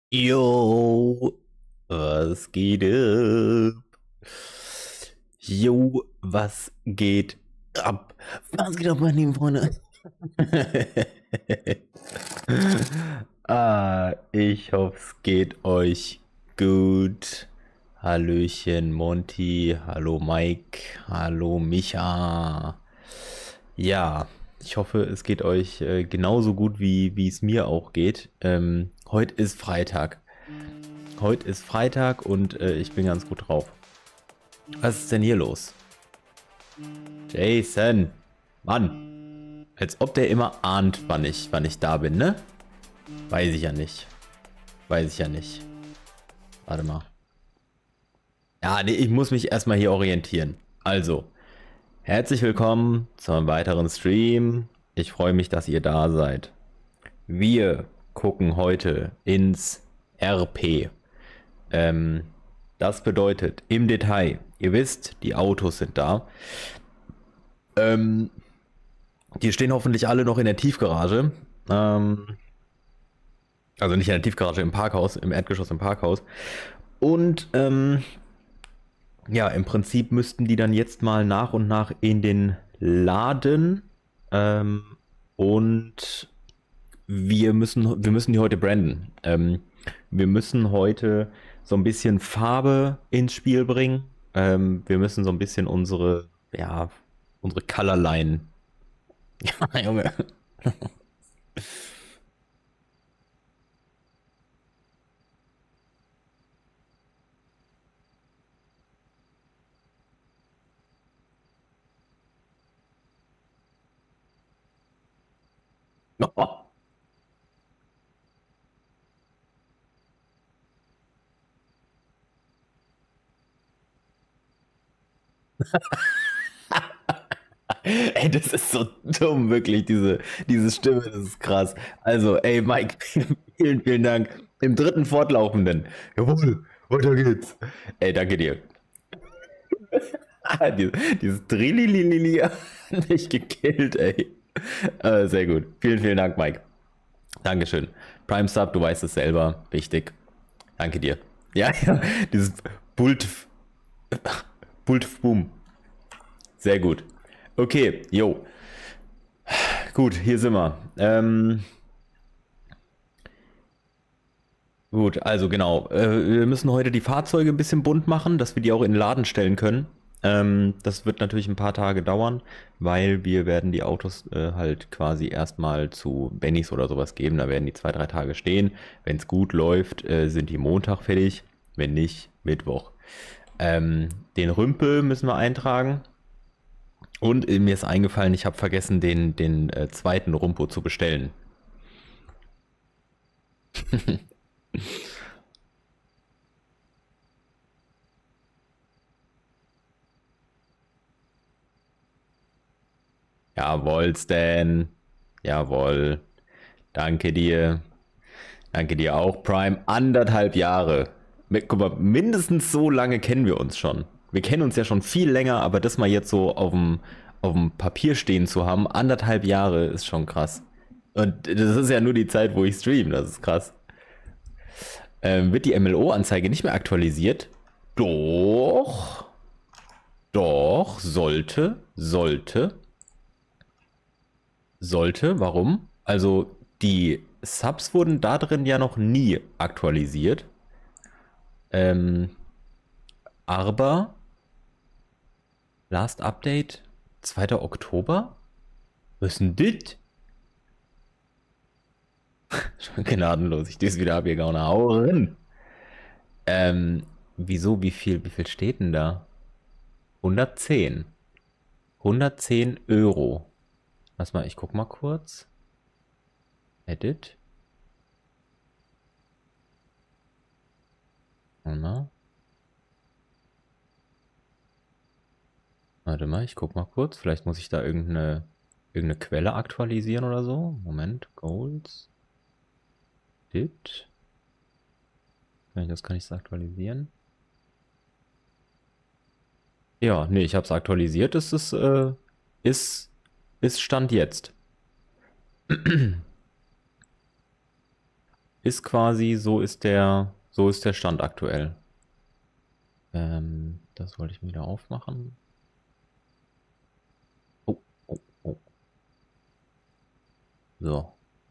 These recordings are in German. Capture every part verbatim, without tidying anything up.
Jo, was geht ab? Jo, was geht ab? Was geht ab, meine lieben Freunde? ah, ich hoffe, es geht euch gut. Hallöchen, Monty. Hallo, Mike. Hallo, Micha. Ja, ich hoffe, es geht euch äh, genauso gut, wie wie es mir auch geht. Ähm, heute ist Freitag. Heute ist Freitag und äh, ich bin ganz gut drauf. Was ist denn hier los? Jason, Mann, als ob der immer ahnt, wann ich, wann ich da bin, ne? Weiß ich ja nicht. Weiß ich ja nicht. Warte mal. Ja, nee, ich muss mich erstmal hier orientieren. Also, herzlich willkommen zu einem weiteren Stream. Ich freue mich, dass ihr da seid. Wir gucken heute ins R P. Ähm, das bedeutet im Detail, ihr wisst, die Autos sind da. Ähm, die stehen hoffentlich alle noch in der Tiefgarage. Ähm, also nicht in der Tiefgarage, im Parkhaus, im Erdgeschoss im Parkhaus. Und ähm, ja, im Prinzip müssten die dann jetzt mal nach und nach in den Laden. Ähm, und wir müssen, wir müssen die heute branden. Ähm, wir müssen heute so ein bisschen Farbe ins Spiel bringen. Ähm, wir müssen so ein bisschen unsere, ja, unsere Colorline. Ja, Junge. Ey, das ist so dumm, wirklich, diese, diese Stimme, das ist krass. Also, ey, Mike, vielen, vielen Dank. Im dritten Fortlaufenden. Jawohl, weiter geht's. Ey, danke dir. Ah, Dieses, dieses Trilililili hat mich gekillt, ey. Äh, sehr gut. Vielen, vielen Dank, Mike. Dankeschön. Prime Sub, du weißt es selber. Wichtig. Danke dir. Ja, ja, dieses Bult, Bult, Boom. Sehr gut. Okay, jo. Gut, hier sind wir. Ähm, gut, also genau. Äh, wir müssen heute die Fahrzeuge ein bisschen bunt machen, dass wir die auch in den Laden stellen können. Ähm, das wird natürlich ein paar Tage dauern, weil wir werden die Autos äh, halt quasi erstmal zu Bennys oder sowas geben. Da werden die zwei, drei Tage stehen. Wenn es gut läuft, äh, sind die Montag fertig. Wenn nicht, Mittwoch. Ähm, den Rümpel müssen wir eintragen. Und äh, mir ist eingefallen, ich habe vergessen, den, den äh, zweiten Rumpo zu bestellen. Jawohl, Stan. Jawohl. Danke dir. Danke dir auch, Prime. Anderthalb Jahre. Mit- Guck mal, mindestens so lange kennen wir uns schon. Wir kennen uns ja schon viel länger, aber das mal jetzt so auf dem, auf dem Papier stehen zu haben, anderthalb Jahre ist schon krass. Und das ist ja nur die Zeit, wo ich stream, das ist krass. Ähm, wird die M L O-Anzeige nicht mehr aktualisiert? Doch. Doch, sollte, sollte, sollte. Warum? Also die Subs wurden da drin ja noch nie aktualisiert. Ähm, aber Last Update zweiter Oktober? Was ist denn dit? Schon gnadenlos. Ich das wieder abgehauen. Hau rein. Ähm, wieso? Wie viel, wie viel steht denn da? hundertzehn. hundertzehn Euro. Lass mal, ich guck mal kurz. Edit. Warte Warte mal, ich guck mal kurz. Vielleicht muss ich da irgendeine, irgendeine Quelle aktualisieren oder so. Moment, Goals. Dit. Kann ich das, kann ich das aktualisieren? Ja, nee, ich habe es aktualisiert. Es ist, äh, ist, ist Stand jetzt. ist quasi, so ist der, so ist der Stand aktuell. Ähm, das wollte ich mir wieder aufmachen. Oh, oh, oh. So.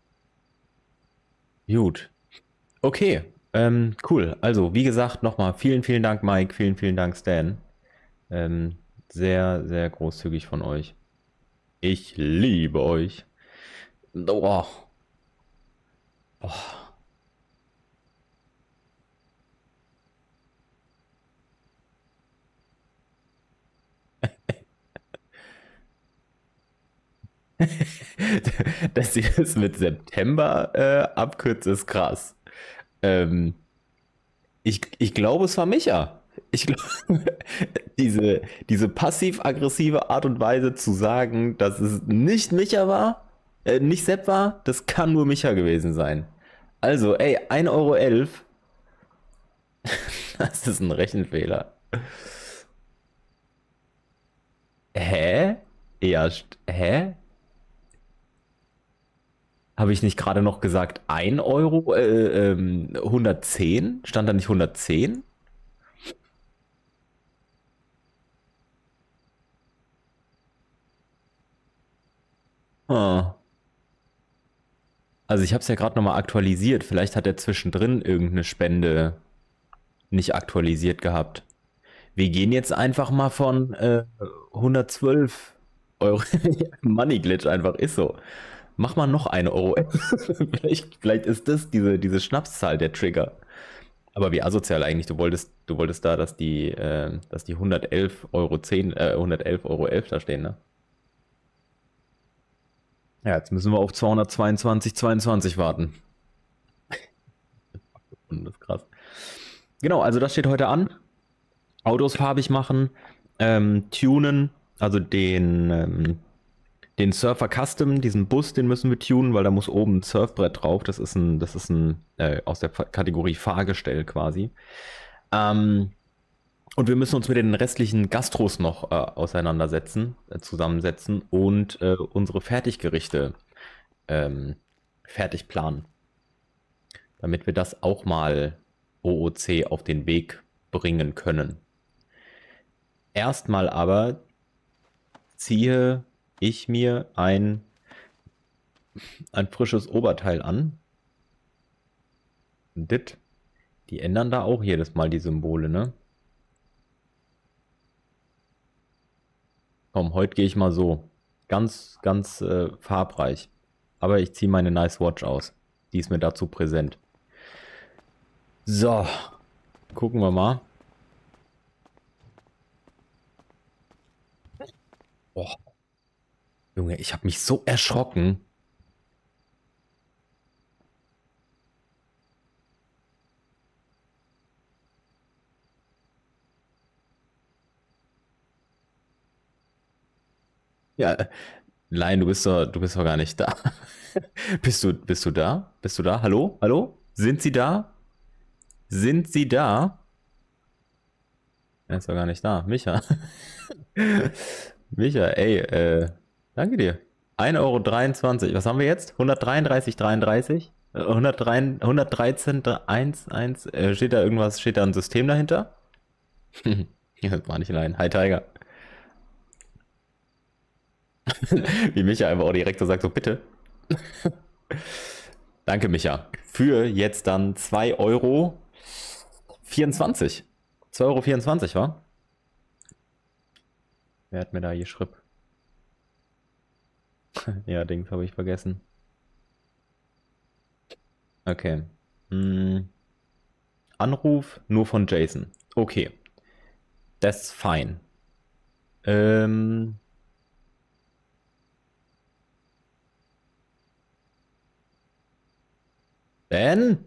Gut. Okay. Ähm, cool. Also, wie gesagt, nochmal vielen, vielen Dank, Mike. Vielen, vielen Dank, Stan. Ähm, sehr, sehr großzügig von euch. Ich liebe euch. Oh. Oh. Dass sie das mit September äh, abkürzt, ist krass. Ähm, ich, ich glaube, es war Micha. Ich glaube, diese, diese passiv-aggressive Art und Weise zu sagen, dass es nicht Micha war, äh, nicht Sepp war, das kann nur Micha gewesen sein. Also, ey, ein Euro elf, das ist ein Rechenfehler. Hä? Ja, st- hä? Habe ich nicht gerade noch gesagt ein Euro? Äh, ähm, hundertzehn? Stand da nicht hundertzehn? Ah. Also ich habe es ja gerade nochmal aktualisiert. Vielleicht hat er zwischendrin irgendeine Spende nicht aktualisiert gehabt. Wir gehen jetzt einfach mal von äh, hundertzwölf Euro. Money Glitch einfach, ist so. Mach mal noch eine Euro. vielleicht, vielleicht ist das diese, diese Schnapszahl der Trigger. Aber wie asozial eigentlich. Du wolltest, du wolltest da, dass die, äh, dass die hundertelf Euro zehn, äh, hundertelf Euro elf da stehen, ne? Ja, jetzt müssen wir auf zweihundertzweiundzwanzig, zweiundzwanzig warten. Das ist krass. Genau, also das steht heute an. Autos farbig machen, ähm, tunen, also den, ähm, den Surfer Custom, diesen Bus, den müssen wir tunen, weil da muss oben ein Surfbrett drauf. Das ist ein, das ist ein äh, aus der Kategorie Fahrgestell quasi. Ähm, und wir müssen uns mit den restlichen Gastros noch äh, auseinandersetzen, äh, zusammensetzen und äh, unsere Fertiggerichte ähm, fertig planen, damit wir das auch mal O O C auf den Weg bringen können. Erstmal aber ziehe ich mir ein, ein frisches Oberteil an. Dit. Die ändern da auch jedes Mal die Symbole, ne? Komm, heute gehe ich mal so. Ganz, ganz äh, farbreich. Aber ich ziehe meine Nice Watch aus. Die ist mir dazu präsent. So, gucken wir mal. Boah, Junge, ich habe mich so erschrocken. Ja, Lion, du bist doch, du bist doch gar nicht da. Bist du, bist du da? Bist du da? Hallo? Hallo? Sind Sie da? Sind Sie da? Er ist doch gar nicht da. Micha. Micha, ey, äh, danke dir. ein Euro dreiundzwanzig. Was haben wir jetzt? hundertdreiunddreißig, dreiunddreißig? Äh, hundertdrei, hundertdreizehn, eins, eins. Äh, steht da irgendwas, steht da ein System dahinter? Ja, das war nicht allein. Hi, Tiger. Wie Micha einfach auch direkt so sagt, so bitte. Danke, Micha. Für jetzt dann zwei Euro vierundzwanzig. zwei Euro vierundzwanzig, wa? Wer hat mir da geschrieben? Ja, Dings habe ich vergessen. Okay. Hm. Anruf nur von Jason. Okay. Das ist fein. Ähm. Ben?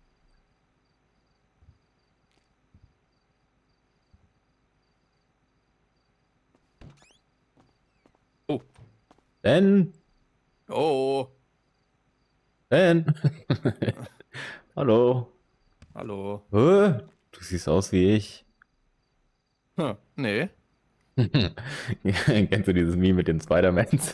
Oh. Ben? Oh. Ben? Hallo? Hallo. Hä? Du siehst aus wie ich. Hm, nee. Kennst du dieses Meme mit den Spider-Mans?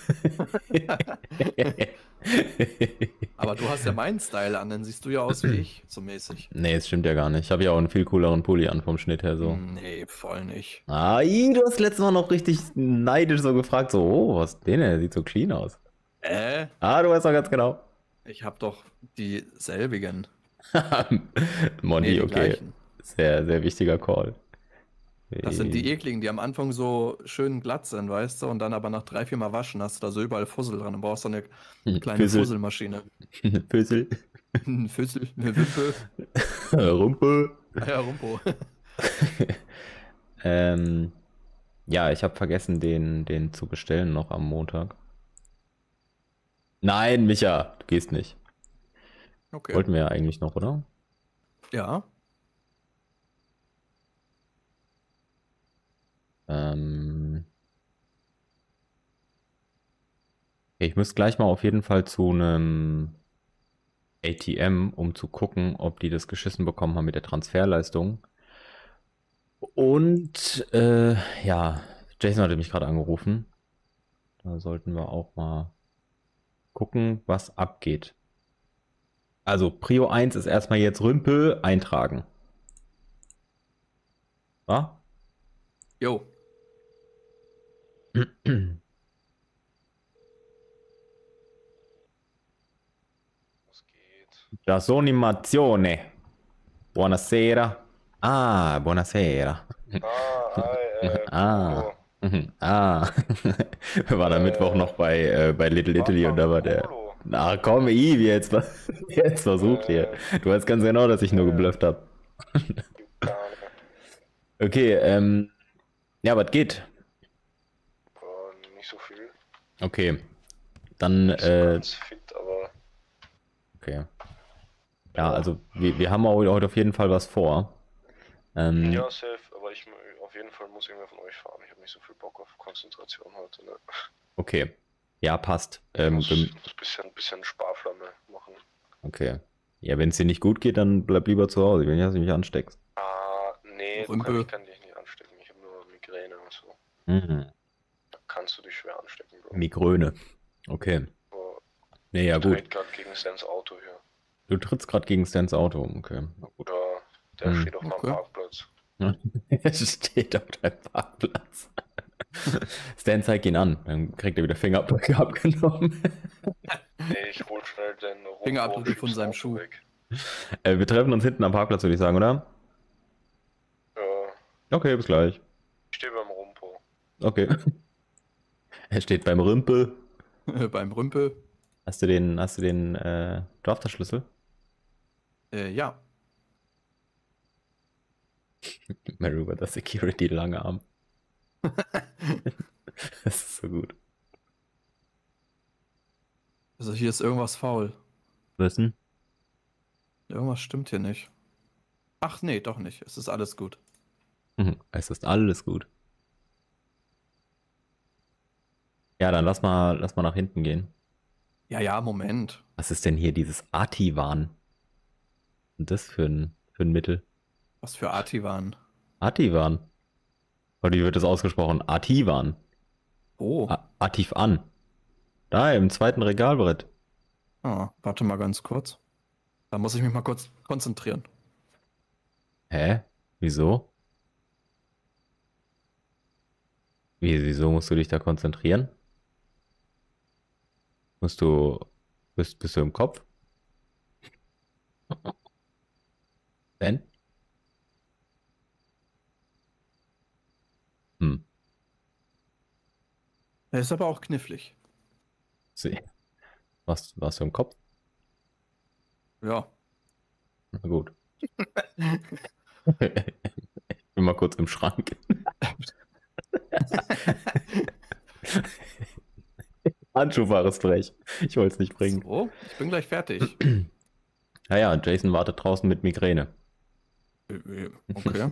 Aber du hast ja meinen Style an, dann siehst du ja aus wie ich, so mäßig. Nee, es stimmt ja gar nicht. Ich habe ja auch einen viel cooleren Pulli an vom Schnitt her so. Hm, Nee, voll nicht. Ah, ih, du hast letztes Mal noch richtig neidisch so gefragt, so, oh, was ist denn? Der sieht so clean aus. Äh, Ah, du weißt doch ganz genau. ich hab doch dieselbigen. Monty, Nee, die okay. gleichen. Sehr, sehr wichtiger Call. Das sind die ekligen, die am Anfang so schön glatt sind, weißt du, und dann aber nach drei, vier Mal waschen hast du da so überall Fussel dran und brauchst so eine kleine Füssel. Fusselmaschine. Füssel. Ein Füssel, eine Wippe, Rumpe. ah ja, Rumpo. Ähm, ja, ich habe vergessen, den, den zu bestellen noch am Montag. Nein, Micha, du gehst nicht. Okay. Wollten wir ja eigentlich noch, oder? Ja, Ähm, okay, ich muss gleich mal auf jeden Fall zu einem A T M, um zu gucken, ob die das geschissen bekommen haben mit der Transferleistung. Und äh, ja, Jason hatte mich gerade angerufen. Da sollten wir auch mal gucken, was abgeht. Also Prio eins ist erstmal jetzt Rümpel eintragen. Ja? jo. Was geht? Giasonimazione. Buonasera. Ah, buonasera. Ah, ei, äh, Ah. Polo. Mhm. Ah. Wir waren am Äh, Mittwoch noch bei, äh, bei Little Italy und da war der. Polo. Na komm, Yves, jetzt, jetzt versucht hier. Du weißt ganz genau, dass ich nur Äh. geblufft habe. Gar Okay, ähm. Ja, was geht? äh, nicht so viel. Okay. Dann, Nicht so äh, ganz fit, aber okay. Ja, also wir, wir haben auch heute auf jeden Fall was vor. Ähm, ja, safe, aber ich mu- auf jeden Fall muss irgendwer von euch fahren. Ich habe nicht so viel Bock auf Konzentration heute. Ne? okay. Ja, passt. Ich Ähm, muss, wir- muss ein bisschen, bisschen Sparflamme machen. okay. Ja, wenn es dir nicht gut geht, dann bleib lieber zu Hause, wenn du dich nicht ansteckst. Ah, nee, du Rümpel. kann, ich kann dich nicht anstecken. Ich habe nur Migräne und so. Mhm. Da kannst du dich schwer anstecken, Bro. Migröne. Okay. Aber Nee, ja ich gut. trete gerade gegen Stans Auto hier. Du trittst gerade gegen Stans Auto. Okay. Na gut. Oder der Hm. steht auf meinem Okay. Parkplatz. Er steht auf deinem Parkplatz. Stan zeigt ihn an. Dann kriegt er wieder Fingerabdrücke abgenommen. Nee, ich hol schnell den Rumpo, Fingerabdrücke von schieb's seinem Auto Schuh. weg. äh, wir treffen uns hinten am Parkplatz, würde ich sagen, oder? Ja, Okay, bis gleich. ich stehe beim Rumpo. Okay. Er steht beim Rümpel. Beim Rümpel. Hast du den, hast du den äh, Drafterschlüssel? Äh, ja. Mary über der Security lange Arm. Das ist so gut. Also hier ist irgendwas faul. Wissen? Irgendwas stimmt hier nicht. Ach nee, doch nicht. Es ist alles gut. Mhm. Es ist alles gut. Ja, dann lass mal, lass mal nach hinten gehen. Ja, ja, Moment. Was ist denn hier dieses Ativan? Was ist das für ein, für ein Mittel? Was für Ativan. Ativan. Oder wie wird das ausgesprochen? Ativan. Oh. A- Ativ an. Da im zweiten Regalbrett. Ah, warte mal ganz kurz. Da muss ich mich mal kurz konzentrieren. Hä? Wieso? Wie, wieso musst du dich da konzentrieren? Musst du. Bist, bist du im Kopf? Denn? Hm. Er ist aber auch knifflig. See. Was, warst du im Kopf? Ja. Na gut. Ich bin mal kurz im Schrank. Handschuhfahrer ist frech. Ich wollte es nicht bringen. So, ich bin gleich fertig. Naja, Jason wartet draußen mit Migräne. Äh, äh, Okay.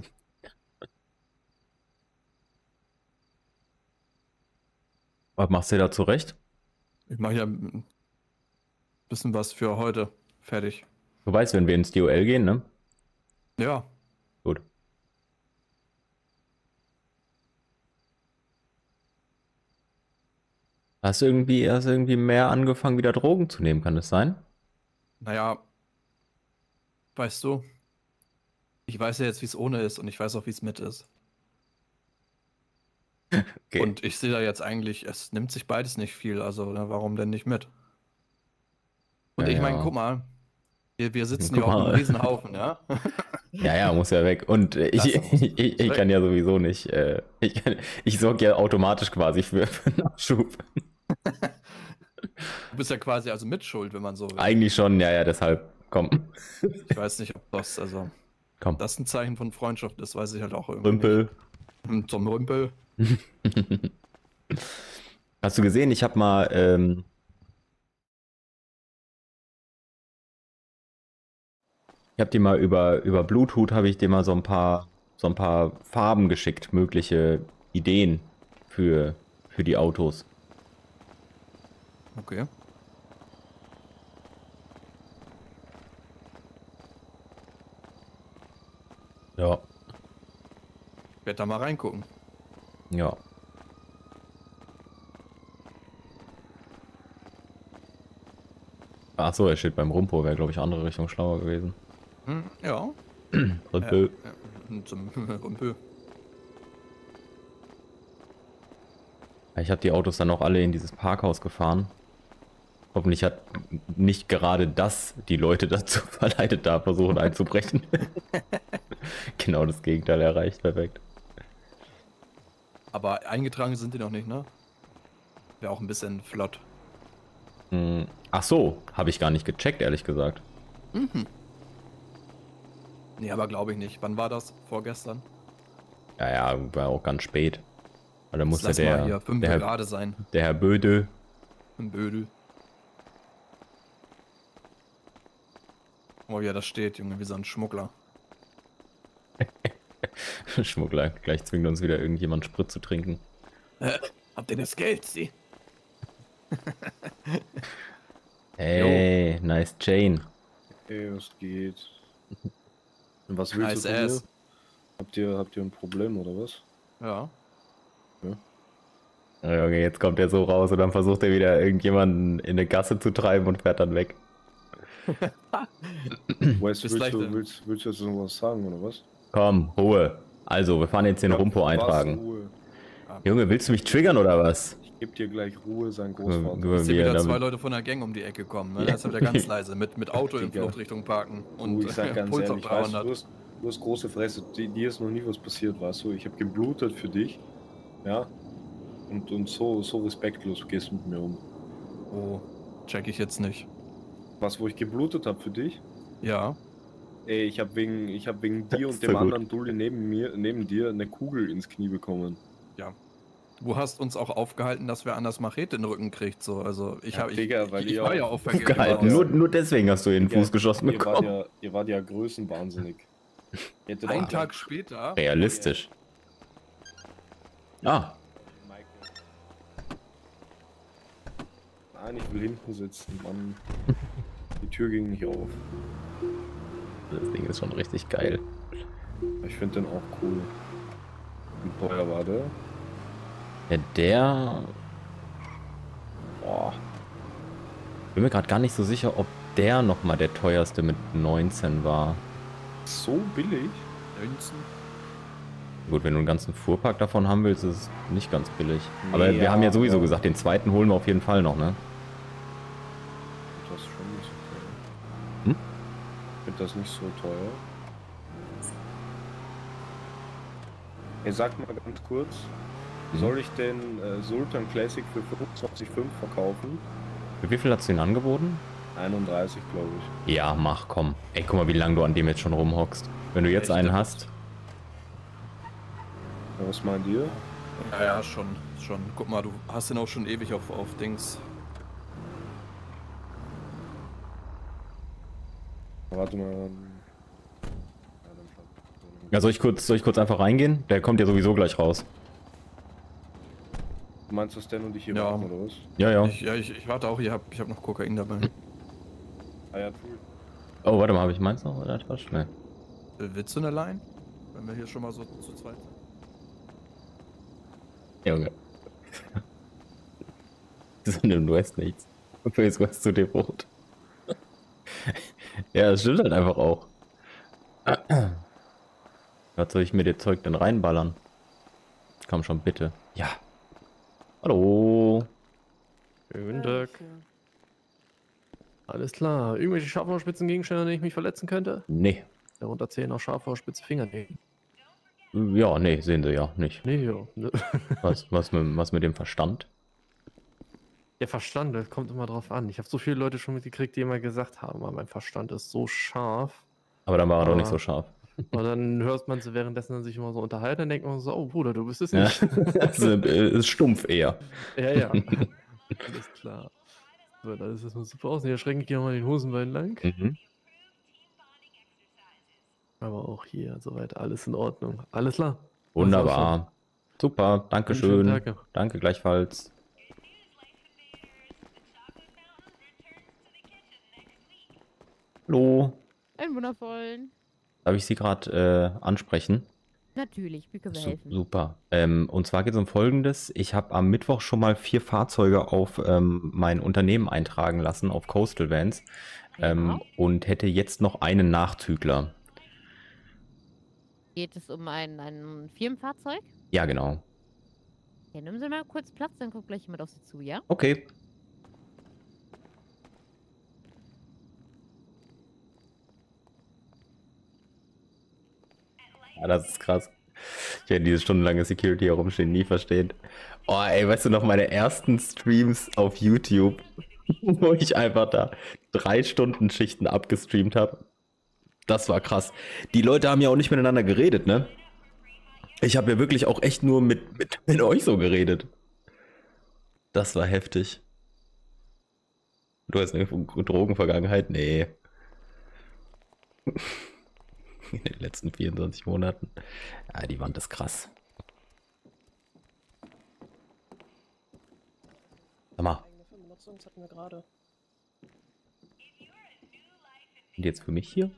Was machst du da zurecht? Ich mache ja ein bisschen was für heute. Fertig. Du weißt, wenn wir ins D O L gehen, ne? Ja. Gut. Hast du irgendwie, hast du irgendwie mehr angefangen, wieder Drogen zu nehmen, kann das sein? Naja, weißt du, ich weiß ja jetzt, wie es ohne ist und ich weiß auch, wie es mit ist. Okay. Und ich sehe da jetzt eigentlich, es nimmt sich beides nicht viel, also na, warum denn nicht mit? Und Ja, ich meine, ja. guck mal, wir, wir sitzen Guck hier auf einem mal. Riesenhaufen, ja? Ja, ja, muss ja weg. Und äh, ich, Das muss- ich, ich, ich kann ja sowieso nicht, äh, ich, kann- ich sorge ja automatisch quasi für, für Nachschub. Du bist ja quasi also mitschuld, wenn man so will. Eigentlich schon, ja, ja, deshalb, komm, Ich weiß nicht, ob das, also, komm, das ein Zeichen von Freundschaft ist, weiß ich halt auch irgendwie Rümpel. nicht. Zum Rümpel. Hast du gesehen, ich habe mal, ähm, ich habe dir mal über, über Bluetooth, habe ich dir mal so ein paar, so ein paar Farben geschickt, mögliche Ideen für, für die Autos. Okay. Ja. Ich werde da mal reingucken. Ja. Ach so, er steht beim Rumpo, wäre glaube ich andere Richtung schlauer gewesen. Hm, ja. Rümpel. Ja, ja. Zum Rümpel. Ich habe die Autos dann auch alle in dieses Parkhaus gefahren. Hoffentlich hat nicht gerade das die Leute dazu verleitet, da versuchen einzubrechen. Genau das Gegenteil erreicht, perfekt. Aber eingetragen sind die noch nicht, ne? Wäre auch ein bisschen flott. Hm, ach so, habe ich gar nicht gecheckt, ehrlich gesagt. Mhm. Nee, aber glaube ich nicht. Wann war das? Vorgestern? Ja, ja, war auch ganz spät. Aber da musste Lass mal der, hier fünf der, Herr, gerade sein. der Herr Böde. Im Bödel. Oh ja, das steht, Junge, wie so ein Schmuggler. Schmuggler, gleich zwingt uns wieder irgendjemand Sprit zu trinken. Äh, habt ihr das Geld, sie? Hey, nice Chain. Ey, was geht? Und was willst Nice du von mir? ass. Habt ihr, habt ihr ein Problem oder was? Ja. Oh, Junge, jetzt kommt er so raus und dann versucht er wieder irgendjemanden in eine Gasse zu treiben und fährt dann weg. Wes, Bis willst, gleich du, dann. willst, willst du jetzt noch was sagen oder was? Komm, Ruhe. Also, wir fahren jetzt den Ja, Rumpo was, eintragen. Ruhe. Junge, willst du mich triggern oder was? Ich geb dir gleich Ruhe, sein Nur- Großvater. nur- Ist hier wir wieder damit- zwei Leute von der Gang um die Ecke kommen, ne? Ja. Jetzt wird er ganz leise mit, mit Auto in Digga. Fluchtrichtung parken und Du, ich sag ganz Puls auf ehrlich, weißt du, dreihundert. du hast, du hast große Fresse, dir, dir ist noch nie was passiert, weißt du? Ich habe geblutet für dich, ja? Und, und so, so respektlos gehst du mit mir um. Oh, check ich jetzt nicht. Was, wo ich geblutet habe für dich? Ja. Ey, ich habe wegen, ich hab wegen dir ist und so dem gut. anderen Dulli neben mir, neben dir eine Kugel ins Knie bekommen. Ja. Du hast uns auch aufgehalten, dass wer anders Machete in den Rücken kriegt, so. Also ich Ja, habe Digga, ich, weil ich ihr war auch ja auf der Gehalten. Ja. Nur, nur deswegen hast du in den Digga, Fuß geschossen ihr wart bekommen. ja, ihr wart ja größenwahnsinnig. Ihr hättet Ein auch- Tag später. Realistisch. Ah, Nein, ich will hinten sitzen, Mann. Die Tür ging nicht auf. das Ding ist schon richtig geil. Ich finde den auch cool. Wie teuer war der? Ja, der... Boah. Bin mir gerade gar nicht so sicher, ob der nochmal der teuerste mit neunzehn war. So billig? neunzehn. Gut, wenn du einen ganzen Fuhrpark davon haben willst, ist es nicht ganz billig. Aber Nee, wir haben ja ja, sowieso aber- gesagt, den zweiten holen wir auf jeden Fall noch, ne? Das ist schon nicht so teuer. Hm? Ich finde das nicht so teuer. Ey, sag mal ganz kurz, Mhm. soll ich den äh, Sultan Classic für fünfundzwanzig Komma fünf verkaufen? Für wie viel hast du ihn angeboten? einunddreißig, glaube ich. Ja, mach, komm. Ey, guck mal, wie lange du an dem jetzt schon rumhockst. Wenn du jetzt Echt, einen der hast. Ja, was meint ihr? Ja, ja, schon, schon. Guck mal, du hast den auch schon ewig auf, auf Dings. Warte mal. Ja, dann Ja, soll ich kurz, soll ich kurz einfach reingehen? Der kommt ja sowieso gleich raus. Du meinst, dass Dan und ich hier Ja. warten, oder was? Ja, ja. Ich, ja, ich, ich warte auch, ich habe ich hab noch Kokain dabei. Ah ja, cool. Oh, warte mal, habe ich meins noch oder etwas? Nee. Äh, Willst du eine Line? Wenn wir hier schon mal so zu zweit sind. Junge. Du hast nichts. Für jetzt was zu Devot. Ja, das stimmt halt einfach auch. Was soll ich mir das Zeug denn reinballern? Komm schon, bitte. Ja. Hallo. Guten Tag. Alles klar. Irgendwelche Scharfhaarspitzengegenstände, an denen ich mich verletzen könnte? Nee. Darunter zählen auch Scharfhaarspitze Fingernägel. Ja, nee, sehen sie ja nicht. Nee, ja. Ne. Was, was, mit, was mit dem Verstand? Der Verstand, das kommt immer drauf an. Ich habe so viele Leute schon mitgekriegt, die immer gesagt haben, mein Verstand ist so scharf. Aber dann war er Aber doch nicht so scharf. Und dann hört man sie währenddessen sich immer so unterhalten, dann denkt man so, oh Bruder, du bist es Ja. nicht. Das ist, ist stumpf eher. Ja, ja. Alles klar. So, dann ist das mal super aus. Hier schränke ich hier mal den Hosenbein lang. Mhm. Aber auch hier soweit alles in Ordnung. Alles klar. Wunderbar. Super, danke schön. Tag noch. Danke gleichfalls. Hallo. Einen wundervollen. Darf ich Sie gerade äh, ansprechen? Natürlich, wie können wir Su helfen? super. Ähm, und zwar geht es um Folgendes. Ich habe am Mittwoch schon mal vier Fahrzeuge auf ähm, mein Unternehmen eintragen lassen, auf Coastal Vans. Ähm, Ja. und hätte jetzt noch einen Nachzügler. Geht es um ein, ein Firmenfahrzeug? Ja, genau. Ja, nehmen Sie mal kurz Platz, dann kommt gleich jemand auf Sie zu, ja? Okay. Ja, das ist krass. Ich werde diese stundenlange Security herumstehen nie verstehen. Oh, ey, weißt du noch, meine ersten Streams auf YouTube, wo ich einfach da drei Stunden Schichten abgestreamt habe. Das war krass. Die Leute haben ja auch nicht miteinander geredet, ne? Ich habe ja wirklich auch echt nur mit, mit, mit euch so geredet. Das war heftig. Du hast eine Drogenvergangenheit? Nee. In den letzten vierundzwanzig Monaten. Ja, die Wand ist krass. Sag mal. Eigene Firmennutzung, das hatten wir gerade. Und jetzt für mich hier?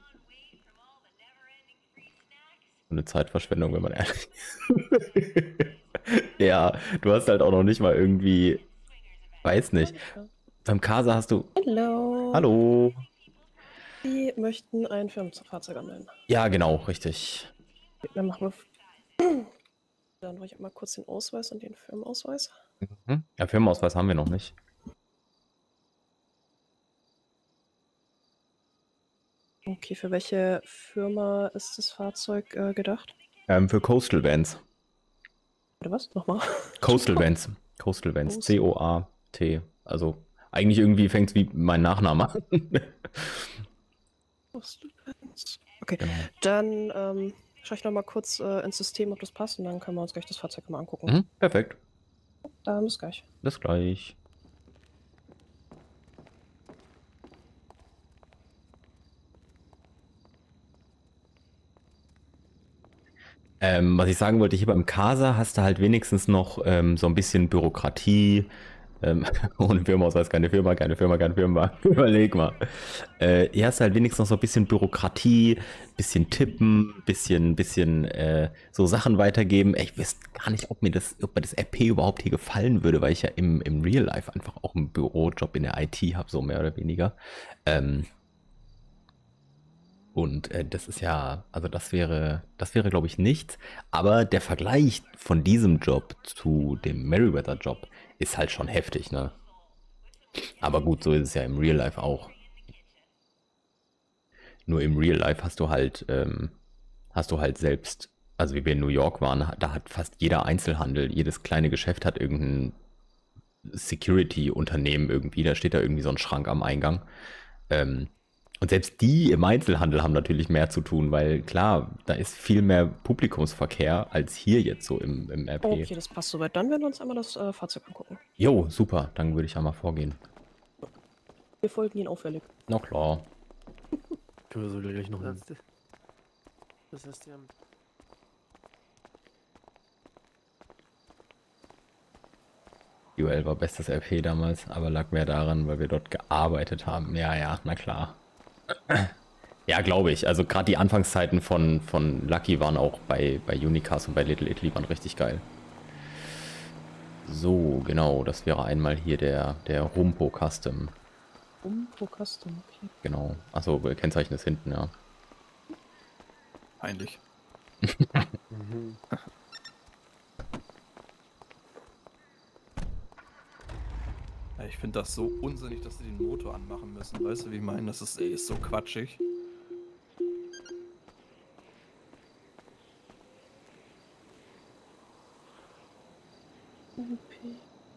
Eine Zeitverschwendung, wenn man ehrlich ist. Ja, du hast halt auch noch nicht mal irgendwie, weiß nicht. Beim Casa hast du... Hallo. Hallo. Sie möchten ein Firmenfahrzeug anmelden. Ja, genau, richtig. Dann machen wir. Dann brauche ich einmal kurz den Ausweis und den Firmenausweis. Mhm. Ja, Firmenausweis haben wir noch nicht. Okay, für welche Firma ist das Fahrzeug äh, gedacht? Ähm, für Coastal Vans. Oder was? Nochmal? Coastal Vans. Coastal Vans. C O A T. Also eigentlich irgendwie fängt es wie mein Nachname an. Okay, Genau. dann ähm, schaue ich nochmal kurz äh, ins System, ob das passt, und dann können wir uns gleich das Fahrzeug mal angucken. Mhm, perfekt. Dann bis gleich. Bis gleich. Ähm, was ich sagen wollte, hier beim Casa hast du halt wenigstens noch ähm, so ein bisschen Bürokratie. Ähm, ohne Firmenausweis keine Firma, keine Firma, keine Firma. Überleg mal. Äh, hier hast du halt wenigstens noch so ein bisschen Bürokratie, bisschen tippen, bisschen, bisschen äh, so Sachen weitergeben. Ich weiß gar nicht, ob mir das, ob mir das R P überhaupt hier gefallen würde, weil ich ja im, im Real Life einfach auch einen Bürojob in der I T habe, so mehr oder weniger. Ähm, Und äh, das ist ja, also das wäre, das wäre, glaube ich, nichts. Aber der Vergleich von diesem Job zu dem Merryweather-Job ist halt schon heftig, ne? Aber gut, so ist es ja im Real Life auch. Nur im Real Life hast du halt, ähm, hast du halt selbst, also wie wir in New York waren, da hat fast jeder Einzelhandel, jedes kleine Geschäft hat irgendein Security-Unternehmen irgendwie, da steht da irgendwie so ein Schrank am Eingang. Ähm, Und selbst die im Einzelhandel haben natürlich mehr zu tun, weil klar, da ist viel mehr Publikumsverkehr als hier jetzt so im, im R P. Okay, das passt soweit. Dann werden wir uns einmal das äh, Fahrzeug angucken. Jo, super, dann würde ich einmal vorgehen. Wir folgen Ihnen auffällig. Na klar. Können wir so gleich noch hin. Das heißt, die haben U L war bestes R P damals, aber lag mehr daran, weil wir dort gearbeitet haben. Ja, ja, na klar. Ja, glaube ich. Also gerade die Anfangszeiten von, von Lucky waren auch bei, bei Unicast und bei Little Italy waren richtig geil. So, genau, das wäre einmal hier der, der Rumpo Custom. Rumpo Custom, okay. Genau. Achso, Kennzeichen ist hinten, ja. Peinlich. Mhm. Ja, ich finde das so unsinnig, dass sie den Motor anmachen müssen. Weißt du, wie ich meine? Das ist, ey, ist so quatschig. Okay.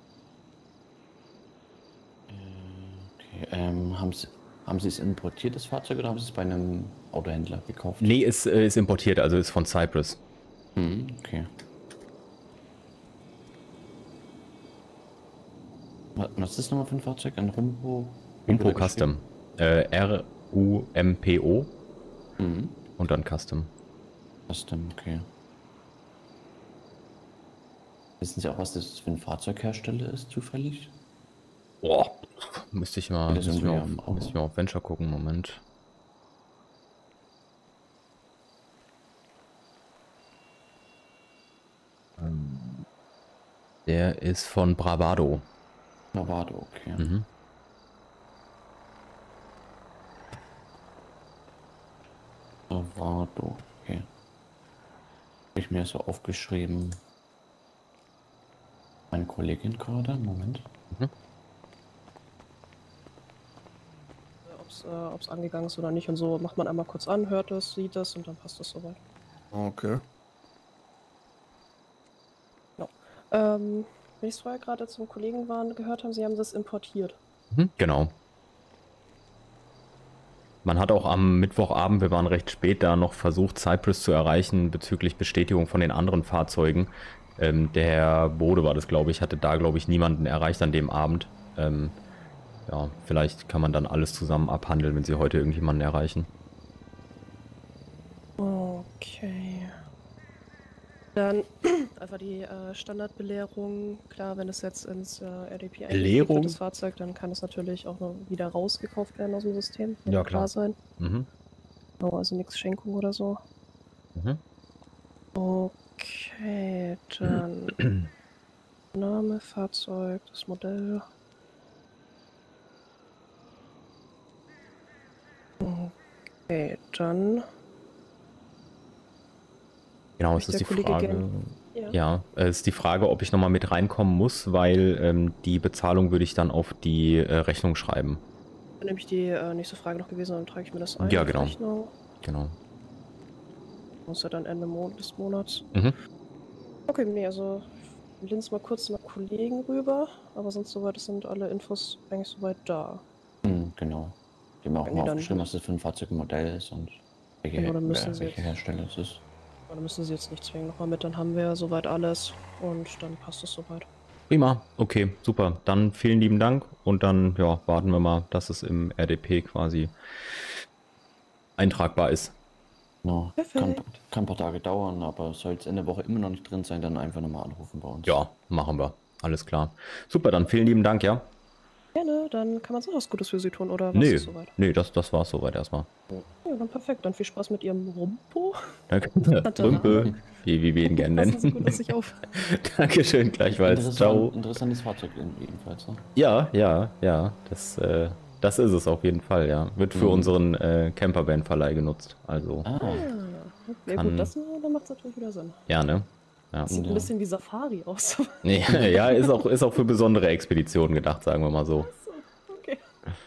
Okay, ähm, haben Sie, haben Sie es importiert, das Fahrzeug, oder haben Sie es bei einem Autohändler gekauft? Nee, ist, äh, ist importiert, also ist von Cyprus. Hm, okay. Was was ist das nochmal für ein Fahrzeug? Ein Rumpo? Rumpo Custom. Äh, R U M P O Mhm. und dann Custom. Custom, okay. Wissen Sie auch, was das für ein Fahrzeughersteller ist, zufällig? Boah, müsste ich mal, Das müsste ich irgendwie mal, am auf, Auto. müsste ich mal auf Venture gucken, Moment. Ähm, Der ist von Bravado. Bravado, okay. Mhm. Bravado, okay. Habe ich mir so aufgeschrieben. Meine Kollegin gerade, Moment. Ob es äh, ob's angegangen ist oder nicht und so, macht man einmal kurz an, hört es, sieht es und dann passt es soweit. Okay. Ähm, wenn ich es vorher gerade zum Kollegen waren, gehört haben, Sie haben das importiert. Mhm, genau. Man hat auch am Mittwochabend, wir waren recht spät da, noch versucht, Cyprus zu erreichen bezüglich Bestätigung von den anderen Fahrzeugen. Ähm, der Herr Bode war das, glaube ich, hatte da, glaube ich, niemanden erreicht an dem Abend. Ähm, ja, vielleicht kann man dann alles zusammen abhandeln, wenn Sie heute irgendjemanden erreichen. Okay. Dann einfach die äh, Standardbelehrung. Klar, wenn es jetzt ins äh, R D P eingepflegt Belehrung? wird, das Fahrzeug, dann kann es natürlich auch noch wieder rausgekauft werden aus dem System. Muss Ja, klar. sein. Mhm. Oh, also nichts Schenkung oder so. Mhm. Okay, dann Name, Fahrzeug, das Modell. Okay, dann Genau, es Möchte ist die der Kollege Frage. gern- ja. Ja, es ist die Frage, ob ich nochmal mit reinkommen muss, weil ähm, die Bezahlung würde ich dann auf die äh, Rechnung schreiben. Dann nämlich die äh, nächste Frage noch gewesen, dann trage ich mir das ein. Ja, auf genau. Rechnung. Genau. Muss ja dann Ende Mon des Monats. Mhm. Okay, nee, also ich linse mal kurz nach Kollegen rüber, aber sonst soweit sind alle Infos eigentlich soweit da. Hm, genau. Die haben auch Wenn mal die dann- aufgeschrieben, was das für ein Fahrzeugmodell ist und welche, Genau, dann müssen wer, Sie welcher jetzt- Hersteller es ist. Aber dann müssen sie jetzt nicht zwingend nochmal mit, dann haben wir ja soweit alles und dann passt es soweit. Prima, okay, super. Dann vielen lieben Dank und dann ja, warten wir mal, dass es im R D P quasi eintragbar ist. Genau. Kann, Perfekt. kann ein paar Tage dauern, aber soll es in der Woche immer noch nicht drin sein, dann einfach nochmal anrufen bei uns. Ja, machen wir. Alles klar. Super, dann vielen lieben Dank, ja? Gerne, dann kann man so was Gutes für Sie tun, oder was Nee, ist soweit? nee, das, das war's soweit erstmal. Ja, dann perfekt. Dann viel Spaß mit Ihrem Rumpo. Danke. Rümpel, wie, wie wir ihn gerne Passen Sie nennen. gut auf sich auf. Dankeschön, gleichfalls. Interessant, Ciao. interessantes Fahrzeug jedenfalls. Ne? Ja, ja, ja, das, äh, das ist es auf jeden Fall, ja. Wird für Mhm. unseren äh, Campervan-Verleih genutzt, also, Ah, Ah, ja Kann- gut, das dann macht es natürlich wieder Sinn. ja, ne? Ja. Sieht Ja. ein bisschen wie Safari aus. Nee, ja, ist auch, ist auch für besondere Expeditionen gedacht, sagen wir mal so. Achso, okay.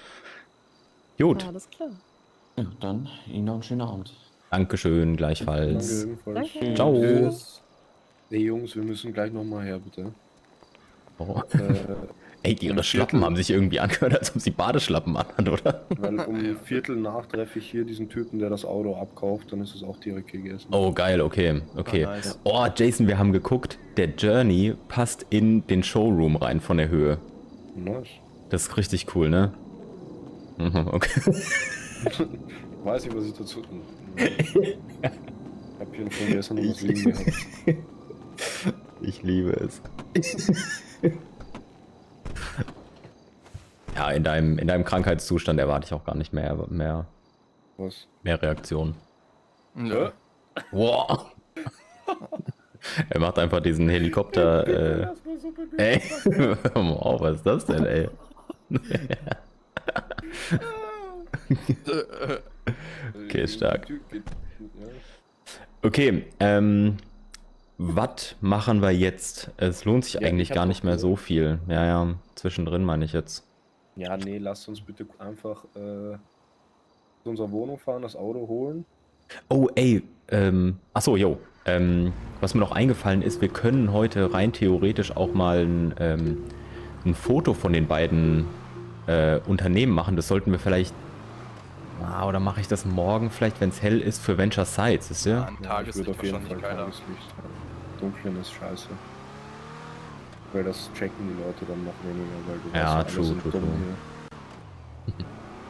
Gut, Alles klar. ja, dann Ihnen noch einen schönen Abend. Dankeschön, Danke gleichfalls. ebenfalls. Danke. Ciao. Tschüss. Nee, Jungs, wir müssen gleich nochmal her, bitte. Oh. Äh, Ey, ihre um Schlappen Viertel- haben sich irgendwie angehört, als ob sie Badeschlappen anhat, oder? Weil um Viertel nach treffe ich hier diesen Typen, der das Auto abkauft, dann ist es auch direkt gegessen. Oh, geil, okay, okay. Ah, nice. Oh, Jason, wir haben geguckt, der Journey passt in den Showroom rein von der Höhe. Nice. Das ist richtig cool, ne? Mhm, okay. Weiß ich, was ich dazu. Ich hab hier schon gestern noch was liegen gehabt. Ich liebe es. Ja, in deinem, in deinem Krankheitszustand erwarte ich auch gar nicht mehr, mehr, Was? mehr Reaktionen. Ja. Wow. Er macht einfach diesen Helikopter, äh, Ey, hör mal auf, was ist das denn, ey? Okay, stark. Okay, ähm, was machen wir jetzt? Es lohnt sich Ja, eigentlich ich hab gar noch nicht mehr Ruhe. so viel. Ja, ja, zwischendrin meine ich jetzt. Ja, nee, lasst uns bitte einfach äh, zu unserer Wohnung fahren, das Auto holen. Oh, ey, ähm, achso, jo. Ähm, was mir noch eingefallen ist, wir können heute rein theoretisch auch mal ein, ähm, ein Foto von den beiden äh, Unternehmen machen. Das sollten wir vielleicht. Ah, oder mache ich das morgen vielleicht, wenn es hell ist, für Venture Sites, ist Ja, ja? ein Ja, ich Tageslicht würde auf jeden wahrscheinlich Fall geiler. Tageslicht haben. Dunklen ist scheiße. Weil das checken die Leute dann noch weniger, weil du Ja, weißt, alle true, sind true, dumm true. hier.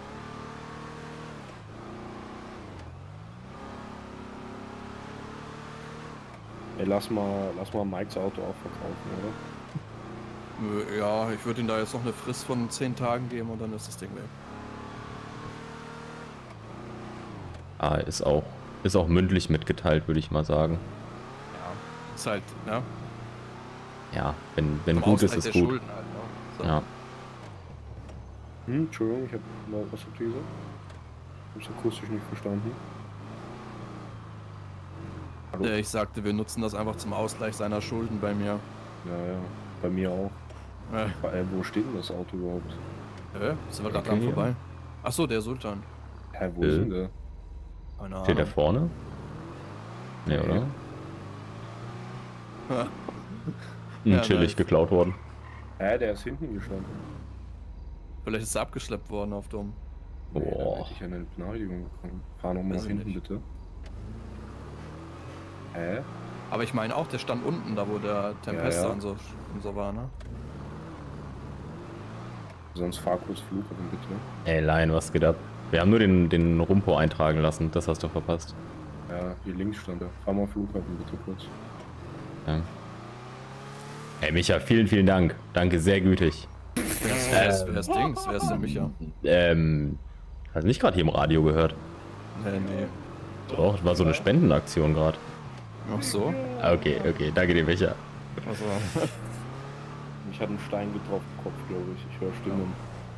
Ey, lass mal, lass mal Mikes Auto auch verkaufen, oder? Äh, Ja, ich würde ihm da jetzt noch eine Frist von zehn Tagen geben und dann ist das Ding weg. Ah, ist auch, ist auch mündlich mitgeteilt, würde ich mal sagen. Ja. Ist halt, ne? Ja, wenn, wenn Zum gut ist, Ausgleich ist der gut. Schulden halt, ne? So. Ja. Hm, Entschuldigung, ich hab mal was habt ihr gesagt? Ich hab's akustisch nicht verstanden. Hallo? Äh, Ich sagte, wir nutzen das einfach zum Ausgleich seiner Schulden bei mir. Ja, ja, bei mir auch. Äh, Äh, wo steht denn das Auto überhaupt? äh, sind wir gerade Okay, dran ja. vorbei? Achso, der Sultan. Hä, wo Äh. ist denn der? Keine Steht da Ahnung. vorne? Nee, Nee. oder? Ja. Hm, Ja, chillig nice. geklaut worden. Hä, der ist hinten gestanden. Vielleicht ist er abgeschleppt worden auf Dom. Nee, dann Boah. hätte ich eine Benachrichtigung bekommen. Fahr noch mal Weiß nach ich hinten, nicht. bitte. Hä? Aber ich meine auch, der stand unten, da wo der Tempesta ja. Und, so, und so war, ne? Sonst fahr kurz Flughafen, bitte. Ey, Lion, was geht ab? Wir haben nur den, den Rumpo eintragen lassen, das hast du verpasst. Ja, hier links stand er. Fahr mal Flughafen, bitte kurz. Ja. Ey, Micha, vielen, vielen Dank. Danke, sehr gütig. Wer ist, wer ist Dings? Wer ist denn Micha? Ähm, hast du nicht gerade hier im Radio gehört? Nee, nee. Doch, das war so eine Spendenaktion gerade. Ach so? Okay, okay, danke dir, Micha. Also, Mich hat ein Stein getroffen im Kopf, glaube ich. Ich höre Stimmen.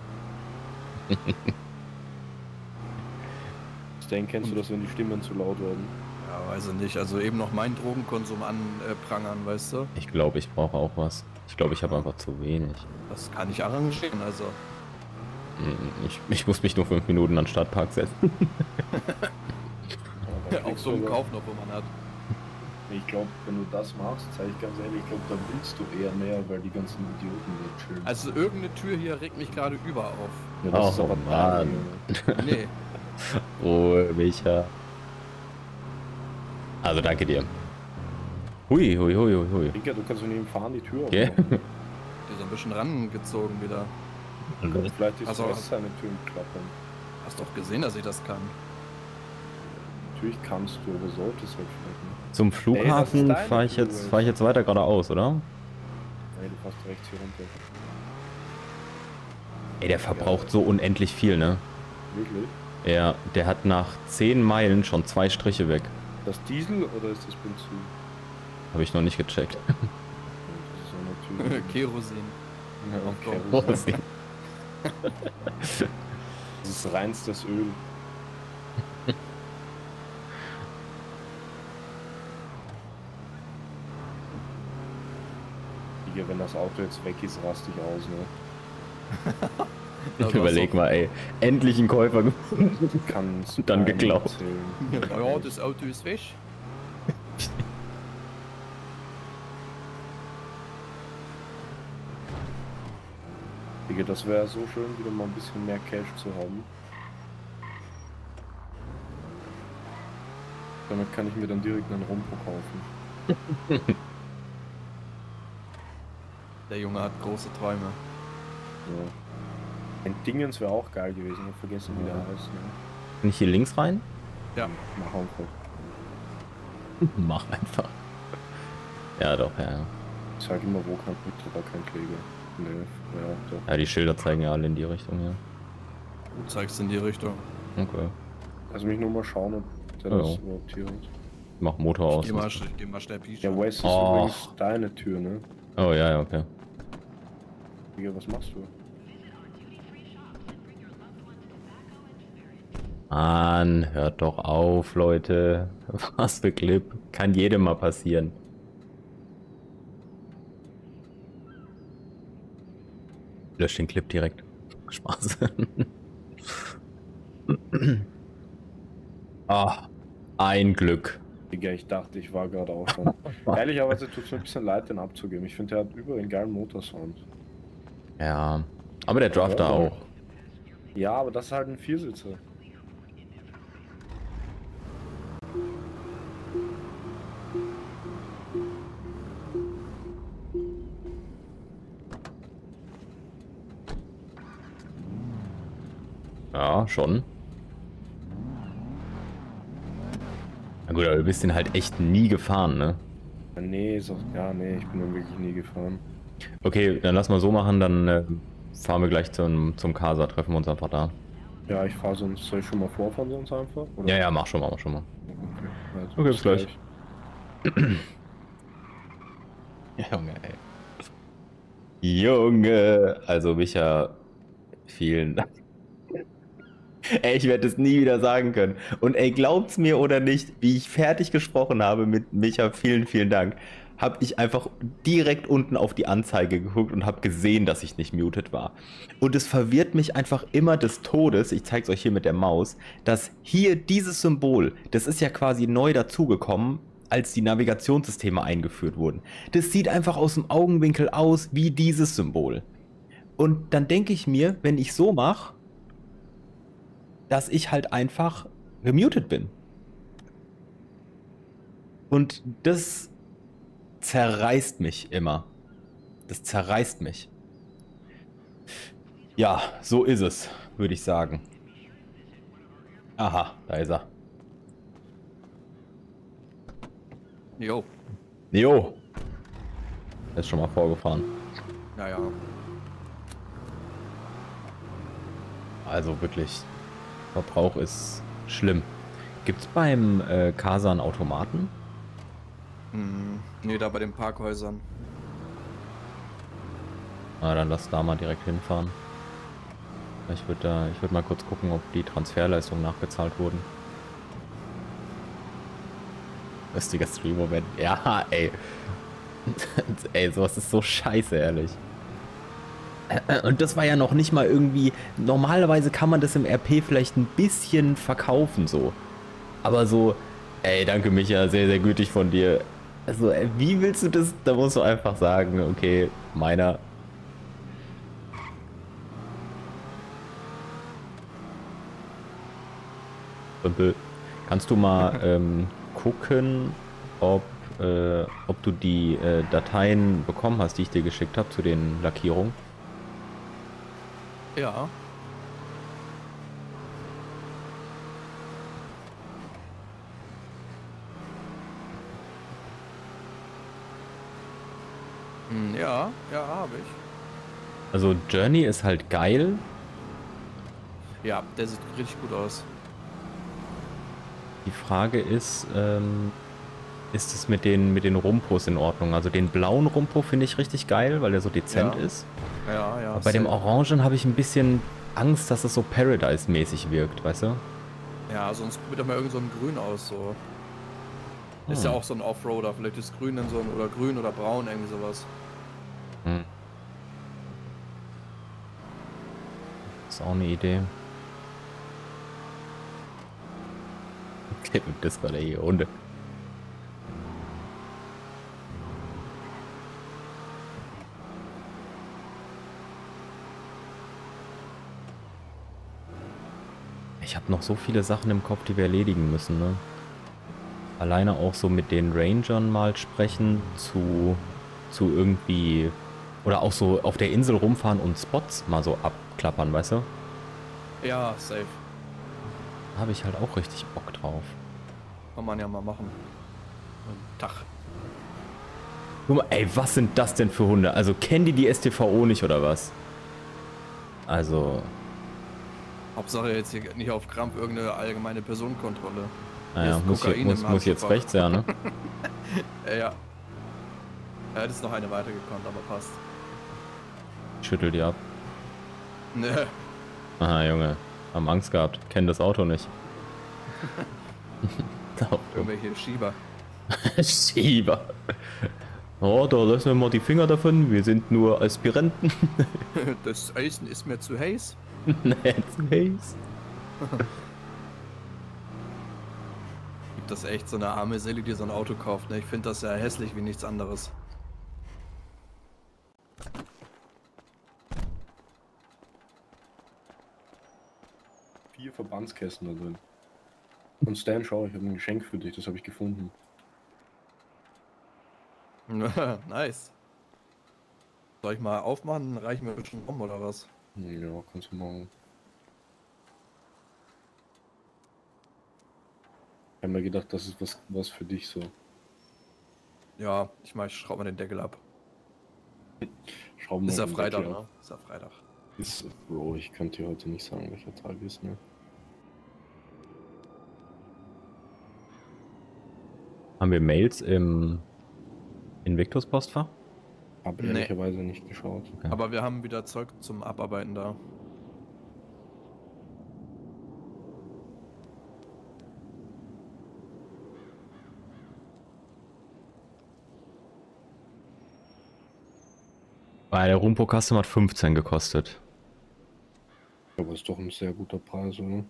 Stan, kennst du das, wenn die Stimmen zu laut werden? ja, weiß ich nicht. Also eben noch meinen Drogenkonsum anprangern, weißt du? Ich glaube, ich brauche auch was. Ich glaube, ich habe einfach zu wenig. Das kann ich arrangieren, also. Hm, Ich, ich muss mich nur fünf Minuten an den Stadtpark setzen. Ja, Auf so einen Kaufnopf, wo man hat. Ich glaube, wenn du das machst, zeige ich ganz ehrlich, ich glaube, da willst du eher mehr, weil die ganzen Idioten dort chillen. Also irgendeine Tür hier regt mich gerade über auf. ja, das ist Oh, aber Mann. da, Nee. Ruhe, Micha. Also danke dir. Hui, hui, hui, hui, hui. Digga, du kannst von ihm fahren, die Tür Okay. aufmachen. Die ist ein bisschen rangezogen wieder. Vielleicht ist Also- das seine Türen klappern. Hast doch gesehen, dass ich das kann. Natürlich kannst du, aber solltest halt vielleicht nicht. Zum Ey, das Flughafen ist deine fahre ich Tour, jetzt ey. fahre ich jetzt weiter geradeaus, oder? Nee, du fährst rechts hier runter. Ey, der verbraucht so unendlich viel, ne? Wirklich? Ja, der hat nach zehn Meilen schon zwei Striche weg. Das Diesel oder ist das Benzin? Habe ich noch nicht gecheckt. Ja, das ist ja natürlich. Kerosin. Ja, Auf okay. Das ist reinstes Öl. Digga, wenn das Auto jetzt weg ist, raste ich aus, ne? Ich überleg mal, ey. Endlich ein Käufer gefunden. Kann's Dann keinem geklaut. erzählen. Ja, das Auto ist weg. Digga, das wäre so schön, wieder mal ein bisschen mehr Cash zu haben. Damit kann ich mir dann direkt einen Rumpo kaufen. Der Junge hat große Träume. Ja. Ein Dingens wäre auch geil gewesen, ich hab vergessen, wie der heißt. Ne? Kann ich hier links rein? Ja. Mach einfach. Mach einfach. Ja, doch, ja. Ich sag immer, wo kann bitte da kein Kläger. Nee, ja, doch. Ja, die Schilder zeigen ja alle in die Richtung, ja. Du zeigst in die Richtung. Okay. Lass mich nur mal schauen, ob der Ja. das überhaupt hier hat. Mach Motor aus. Geh mal, sch- geh mal schnell Peach. Ja, Wes ist Oh. übrigens deine Tür, ne? Oh, ja, ja, okay. Digga, was machst du? Mann, hört doch auf, Leute. Was für Clip. Kann jedem mal passieren. Lösch den Clip direkt. Spaß. Ah, ein Glück. Digga, ich dachte, ich war gerade auch schon. Ehrlicherweise tut es mir ein bisschen leid, den abzugeben. Ich finde, der hat über einen geilen Motorsound. Ja, aber der Drafter Ja, auch. Ja, aber das ist halt ein Viersitzer. Ja, schon. Na gut, aber du bist den halt echt nie gefahren, ne? Ja, nee, so, ja, nee, ich bin den wirklich nie gefahren. Okay, dann lass mal so machen, dann äh, fahren wir gleich zum, zum Casa, treffen wir uns einfach da. Ja, ich fahre sonst, soll ich schon mal vorfahren sonst einfach? Oder? Ja, ja, mach schon mal, mach schon mal. Okay, also Okay, bis gleich. Junge, ey. Junge, also Micha, vielen Dank. Ey, ich werde es nie wieder sagen können. Und ey, glaubt's mir oder nicht, wie ich fertig gesprochen habe mit Micha, vielen, vielen Dank, habe ich einfach direkt unten auf die Anzeige geguckt und habe gesehen, dass ich nicht muted war. Und es verwirrt mich einfach immer des Todes, ich zeige es euch hier mit der Maus, dass hier dieses Symbol, das ist ja quasi neu dazugekommen, als die Navigationssysteme eingeführt wurden. Das sieht einfach aus dem Augenwinkel aus wie dieses Symbol. Und dann denke ich mir, wenn ich so mache, dass ich halt einfach gemutet bin. Und das zerreißt mich immer. Das zerreißt mich. Ja, so ist es, würde ich sagen. Aha, da ist er. Jo. Jo. Er ist schon mal vorgefahren. Naja. Also wirklich, Verbrauch ist schlimm. Gibt's beim äh, Casa einen Automaten? Hm, nee, da bei den Parkhäusern. Na, dann lass da mal direkt hinfahren. Ich würde da, ich würde mal kurz gucken, ob die Transferleistungen nachgezahlt wurden. Lustiger Stream-Moment. Ja, ey. Ey, sowas ist so scheiße, ehrlich. Und das war ja noch nicht mal irgendwie... Normalerweise kann man das im R P vielleicht ein bisschen verkaufen, so. Aber so... Ey, danke Micha, sehr, sehr gütig von dir. Also, ey, wie willst du das? Da musst du einfach sagen, okay, meiner... Simpel. Kannst du mal ähm, gucken, ob, äh, ob du die äh, Dateien bekommen hast, die ich dir geschickt habe zu den Lackierungen? Ja. Hm, ja, ja, habe ich. Also Journey ist halt geil. Ja, der sieht richtig gut aus. Die Frage ist, ähm, ist es mit den, mit den Rumpos in Ordnung? Also den blauen Rumpo finde ich richtig geil, weil der so dezent Ja. ist. Ja, ja. Aber bei dem safe. Orangen habe ich ein bisschen Angst, dass es so Paradise-mäßig wirkt, weißt du? Ja, sonst probiert doch mal irgend so ein Grün aus, so. Ist ja Hm. auch so ein Offroader, vielleicht ist Grün dann so ein, oder Grün oder Braun, irgendwie sowas. Hm. Ist auch eine Idee. Okay, das war der hier Hunde. Ich habe noch so viele Sachen im Kopf, die wir erledigen müssen, ne? Alleine auch so mit den Rangern mal sprechen, zu, zu irgendwie, oder auch so auf der Insel rumfahren und Spots mal so abklappern, weißt du? Ja, safe. Da habe ich halt auch richtig Bock drauf. Kann man ja mal machen. Einen Tag. Guck mal, ey, was sind das denn für Hunde? Also kennen die die S T V O nicht oder was? Also, Hauptsache jetzt hier nicht auf Krampf irgendeine allgemeine Personenkontrolle. naja, ist muss, ich, Kokain muss, im muss jetzt Handschuhfach. rechts, ja, ne? Ja, ja. Ja, das ist noch eine weitergekommen, aber passt. Schüttel die ab. Ne. Aha, Junge. Haben Angst gehabt. Kennen das Auto nicht. Irgendwelche Schieber. Schieber. Oh, da lassen wir mal die Finger davon. Wir sind nur Aspiranten. Das Eisen ist mir zu heiß. Nee, zu heiß. Gibt das echt so eine arme Seele, die so ein Auto kauft, ne? Ich finde das ja hässlich wie nichts anderes. Vier Verbandskästen da drin. Und Stan, schau, ich habe ein Geschenk für dich, das habe ich gefunden. Nice. Soll ich mal aufmachen? Reichen wir schon um oder was? Ja, kannst du machen. Ich habe mir gedacht, das ist was, was für dich so. Ja, ich mach, ich schraube mal den Deckel ab. Schrauben Ist ja den Freitag, Deckel ne? ab. Ist ja Freitag. Ist, Bro, ich könnte dir heute nicht sagen, welcher Tag ist, ne? Haben wir Mails im Invictus Postfach? Hab Nee. ehrlicherweise nicht geschaut. Ja. Aber wir haben wieder Zeug zum Abarbeiten da. Weil der Rumpo Custom hat fünfzehn gekostet. Aber ist doch ein sehr guter Preis, oder?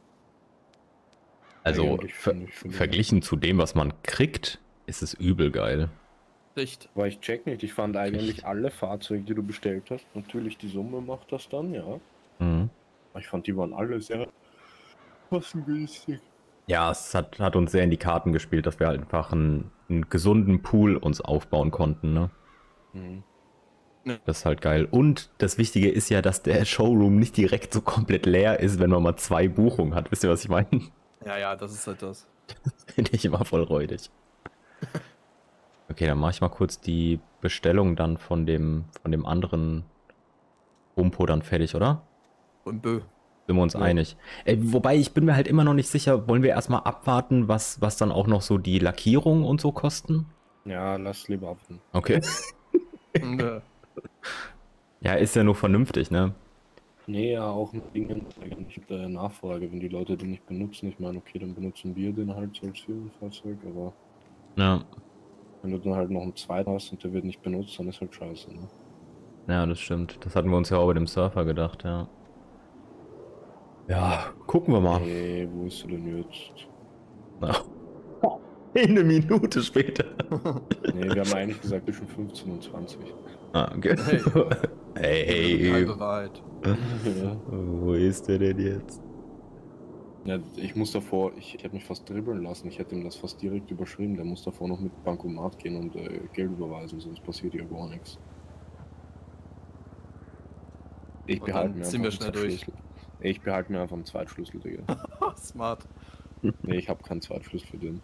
Also Eigentlich ver finde ich, finde ich. verglichen zu dem, was man kriegt, ist es übel geil. Dicht. Aber ich check nicht, ich fand eigentlich Echt? alle Fahrzeuge, die du bestellt hast, natürlich die Summe macht das dann, ja. Mhm. Aber ich fand, die waren alle sehr kostengünstig. Ja, es hat, hat uns sehr in die Karten gespielt, dass wir halt einfach einen, einen gesunden Pool uns aufbauen konnten, ne? Mhm. Das ist halt geil. Und das Wichtige ist ja, dass der Showroom nicht direkt so komplett leer ist, wenn man mal zwei Buchungen hat. Wisst ihr, was ich meine? Ja, ja, das ist halt das. Finde ich immer voll räudig. Okay, dann mache ich mal kurz die Bestellung dann von dem, von dem anderen Rumpo dann fertig, oder? Und Bö. Sind wir uns Ja. einig. Äh, wobei, ich bin mir halt immer noch nicht sicher, wollen wir erstmal abwarten, was, was dann auch noch so die Lackierung und so kosten? Ja, lass lieber abwarten. Okay. Nö. Ja, ist ja nur vernünftig, ne? Nee, ja, auch mit Dingen. Ich habe da ja Nachfrage, wenn die Leute den nicht benutzen. Ich meine, okay, dann benutzen wir den halt so als Firmenfahrzeug, aber Ja. wenn du dann halt noch einen zweiten hast und der wird nicht benutzt, dann ist halt scheiße, ne? Ja, das stimmt. Das hatten wir uns ja auch bei dem Surfer gedacht, ja. Ja, gucken wir mal. Hey, wo ist du denn jetzt? Na. Eine Minute später. Nee, wir haben eigentlich gesagt zwischen fünfzehn und zwanzig. Ah, okay. Hey. Hey, Die hey. halbe Wahrheit. Ja. Wo ist der denn jetzt? Ja, ich muss davor, ich, ich hätte mich fast dribbeln lassen, ich hätte ihm das fast direkt überschrieben, der muss davor noch mit Bankomat gehen und äh, Geld überweisen, sonst passiert ja gar nichts. Ich Und behalte dann mir ziehen einfach wir einen schnell durch. Zweitschlüssel. Ich behalte mir einfach einen Zweitschlüssel, Digga. Smart. Nee, ich habe keinen Zweitschlüssel für den.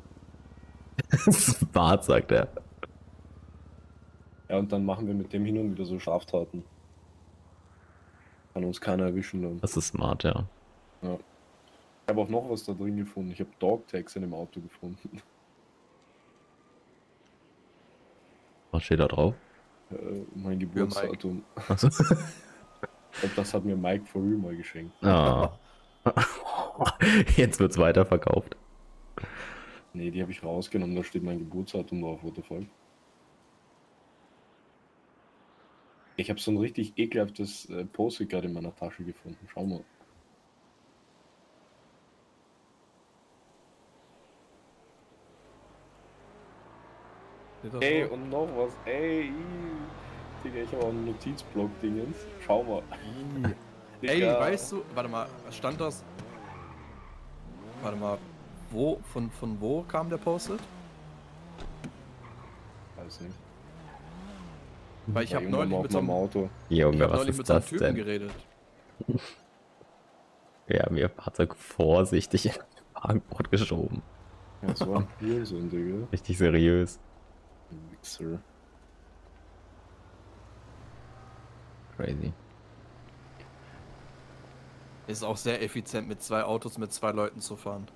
Smart, sagt er. Ja, und dann machen wir mit dem hin und wieder so Straftaten. Kann uns keiner erwischen dann. Das ist smart, ja. Ich habe auch noch was da drin gefunden. Ich habe Dogtags in dem Auto gefunden. Was steht da drauf? Äh, mein Geburtsdatum. Achso. Ich glaube, das hat mir Mike for Real mal geschenkt. Ah. Jetzt wird's weiterverkauft. Nee, die habe ich rausgenommen, da steht mein Geburtsdatum drauf, what the fuck. Ich habe so ein richtig ekelhaftes äh, Post-it gerade in meiner Tasche gefunden. Schau mal. Steht das Ey, so? und noch was. Ey, Digga, ich habe auch einen Notizblock-Dingens. Schau mal. Ey, Digga. weißt du, warte mal, stand das? Warte mal, wo, von, von wo kam der Post-it? Weiß nicht. Weil ich War habe irgendwann neulich mal mit auf so meinem einem, Auto. ich Junge, hab was neulich ist mit so einem das Typen denn? geredet. Wir haben ihr Fahrzeug vorsichtig in das Parkboard geschoben. Ja, so ein Hurensohn, Digga. Richtig seriös. Wichser. Crazy. Ist auch sehr effizient, mit zwei Autos mit zwei Leuten zu fahren.